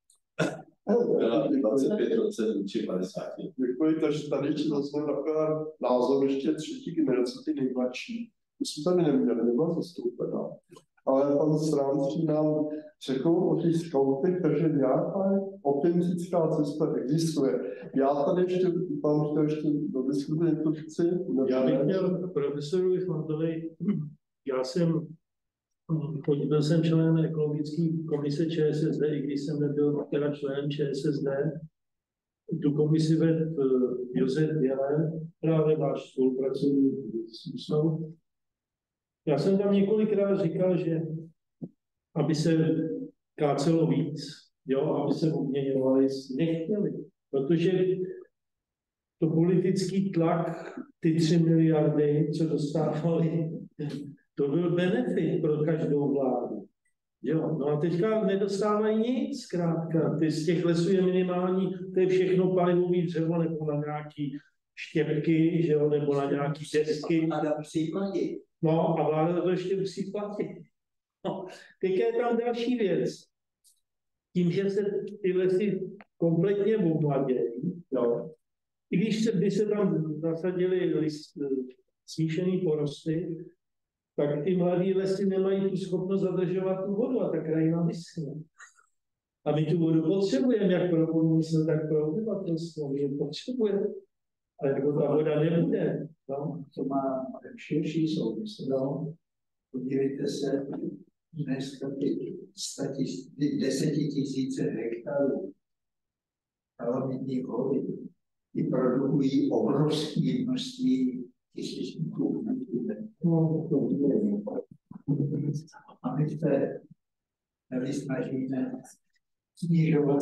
25% vůči 50. Děkuji, takže tady zazněl taková názor ještě třetí generace, ty nejmladší. My jsme tady neměli, nebyla zastoupená. Ale pan Stránský nám řekl o těch skautech, takže nějaká autentická cesta existuje. Já tady ještě vám chtěl ještě do diskuze něco říci. Já bych měl profesoru Flantovi, byl jsem členem ekologické komise ČSSD, i když jsem nebyl teda členem ČSSD. Tu komisi vedl Josef Jelen, právě váš spolupracovník s ústavou. Já jsem tam několikrát říkal, že aby se kácelo víc, aby se obměňovali, nechtěli, protože to politický tlak, ty 3 miliardy, co dostávali, to byl benefit pro každou vládu. No a teďka nedostávají nic, zkrátka. Z těch lesů je minimální, to je všechno palivový dřevo nebo na nějaký štěpky, nebo na nějaký desky. Vláda musí platit. No a vláda to ještě musí platit. No, teďka je tam další věc. Tím, že se ty lesy kompletně omladějí, i když by se tam zasadily smíšený porosty, tak ty mladé lesy nemají tu schopnost zadržovat tu vodu a ta krajina vyschne. A my tu vodu potřebujeme, jak pro průmysl, tak pro obyvatelstvo. My ji potřebujeme. A jako ta voda nebude. To má širší souvislost. podívejte se, dneska ty 10 000 hektarů kalamitní vody, ty produkují obrovské množství kyslíku. A my se snažíme snižovat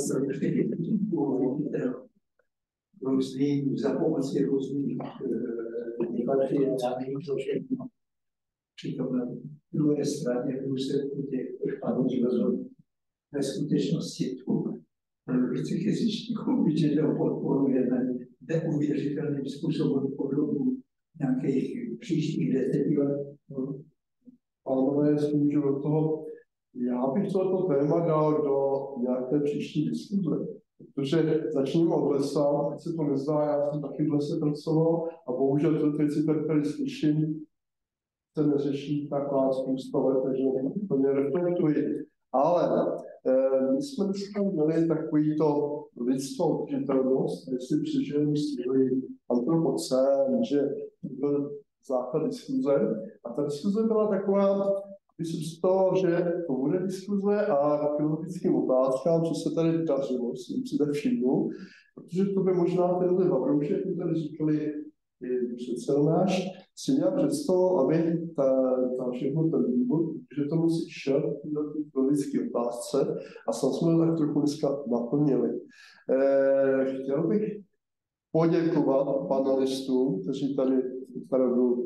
za pomoci různých bakteriálních všechno. Přitom na druhé straně v důsledku těch špatných rozhodů ve skutečnosti tu produkci kyslíku většinou podporujeme neuvěřitelným způsobem po dobu nějakých příštích 10 let. Pánové, můžu do toho, já bych toto téma dal do nějaké příští diskuze, protože začneme od lesa, teď se to nezdá, já jsem taky v lese pracoval a bohužel to věci tady slyším, se neřeší taková spousta let, takže to nereflektuji. Ale my jsme dneska měli takovýto lidskou udržitelnost, jestli přežijeme stíli antropocén, že byl základ diskuze. A ta diskuze byla taková, myslím si to, že to bude diskuze a k filozofickým otázkám, co se tady dařilo, jsem si tak všimnul, protože to by možná tenhle Vavroušek, který tady říkali i předsedonáš, si měl představu, aby ta všechno ten výbor, že to musí šel do té filozofické otázce a snad jsme to tak trochu dneska naplnili. Chtěl bych poděkovat panelistům, kteří tady opravdu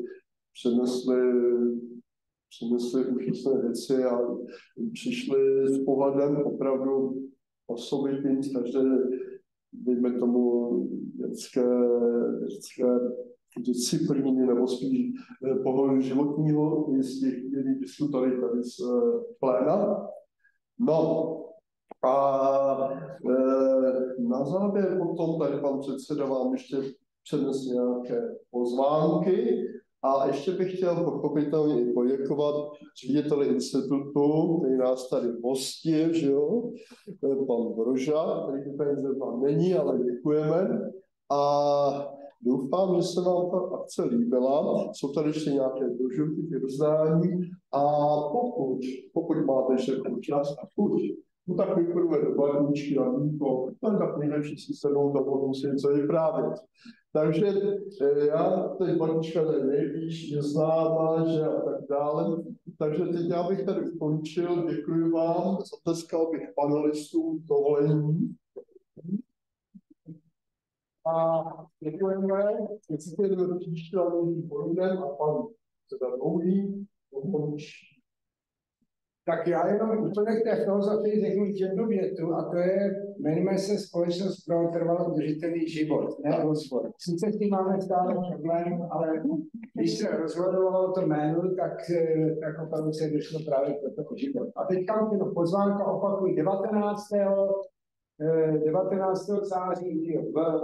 přinesli úžasné věci a přišli s pohledem opravdu osobitým z každé, dejme tomu, dětské disciplíny nebo spíš pohledu životního, jestli chtěli diskutovali tady z pléna. No a na závěr potom tady pan předseda vám ještě přednes nějaké pozvánky a ještě bych chtěl pochopitelně i poděkovat řediteli institutu, který nás tady hostil, že jo, pan Broža, který tady zrovna není, ale děkujeme a doufám, že se vám ta akce líbila. Jsou tady ještě nějaké brožurky k rozdání a pokud máte ještě čas a chuť, no tak my půjdeme do barničky a víko, no tak nejlepší si sednou do potom si něco vyprávět. Takže já teď barnička tady nejvíš, je známá, že a tak dále. Takže teď já bych tady ukončil, děkuji vám, zatleskal bych panelistům dovolení. A děkujeme, jestli se jdeme do příště a novým porodem a pan předseda Dlouhý ukončí. Tak já jenom úplně k té filozofii řeknu jednu větu a to je, jmenuje se Společnost pro trvale udržitelný život, ne rozvoj. Sice s tím máme stále problém, ale když se rozhodovalo to jméno, tak opravdu se došlo právě pro to život. A teďka pozvánka opakují 19. září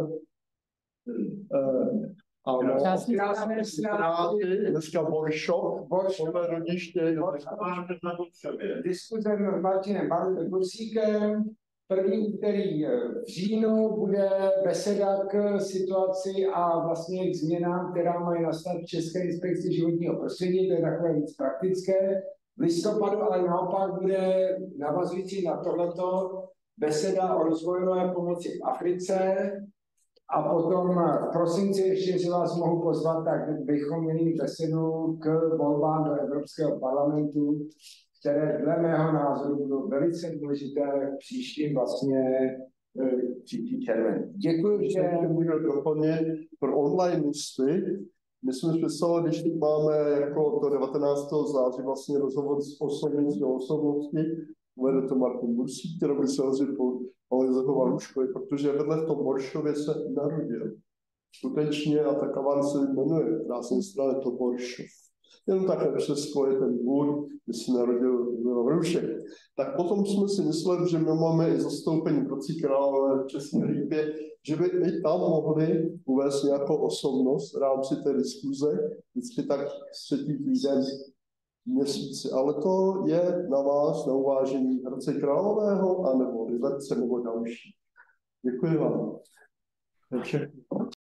dneska workshop, podle rodiště. Diskuze s Martinem Bursíkem. První úterý v říjnu bude beseda k situaci a vlastně k změnám, která mají nastat v České inspekci životního prostředí, to je takové víc praktické. V listopadu ale naopak bude navazující na tohleto beseda o rozvojové pomoci v Africe. A potom v prosinci ještě, že vás mohu pozvat, tak bychom měli besedu k volbám do Evropského parlamentu, které dle mého názoru budou velice důležité v příštím vlastně příští červen. Děkuji, že můžu doplnit pro online listy. My jsme představili, když teď máme jako do 19. září vlastně rozhovor s osobností, uvede to Martin Bursík, který by se Josefa Valuškovi, protože vedle v tom Boršově se narodil. Skutečně a ta kavárna se jmenuje krásně strany to Boršov. Jenom takhle přesko je ten dvůr, kde se narodil Valušek. Tak potom jsme si mysleli, že my máme i zastoupení Krocí Králové v České Lípě, že by i tam mohli uvést nějakou osobnost v rámci té diskuze, vždycky tak třetí týden měsíci, ale to je na vás, na uvážení Hradce Králového, anebo Liberce, nebo další. Děkuji vám.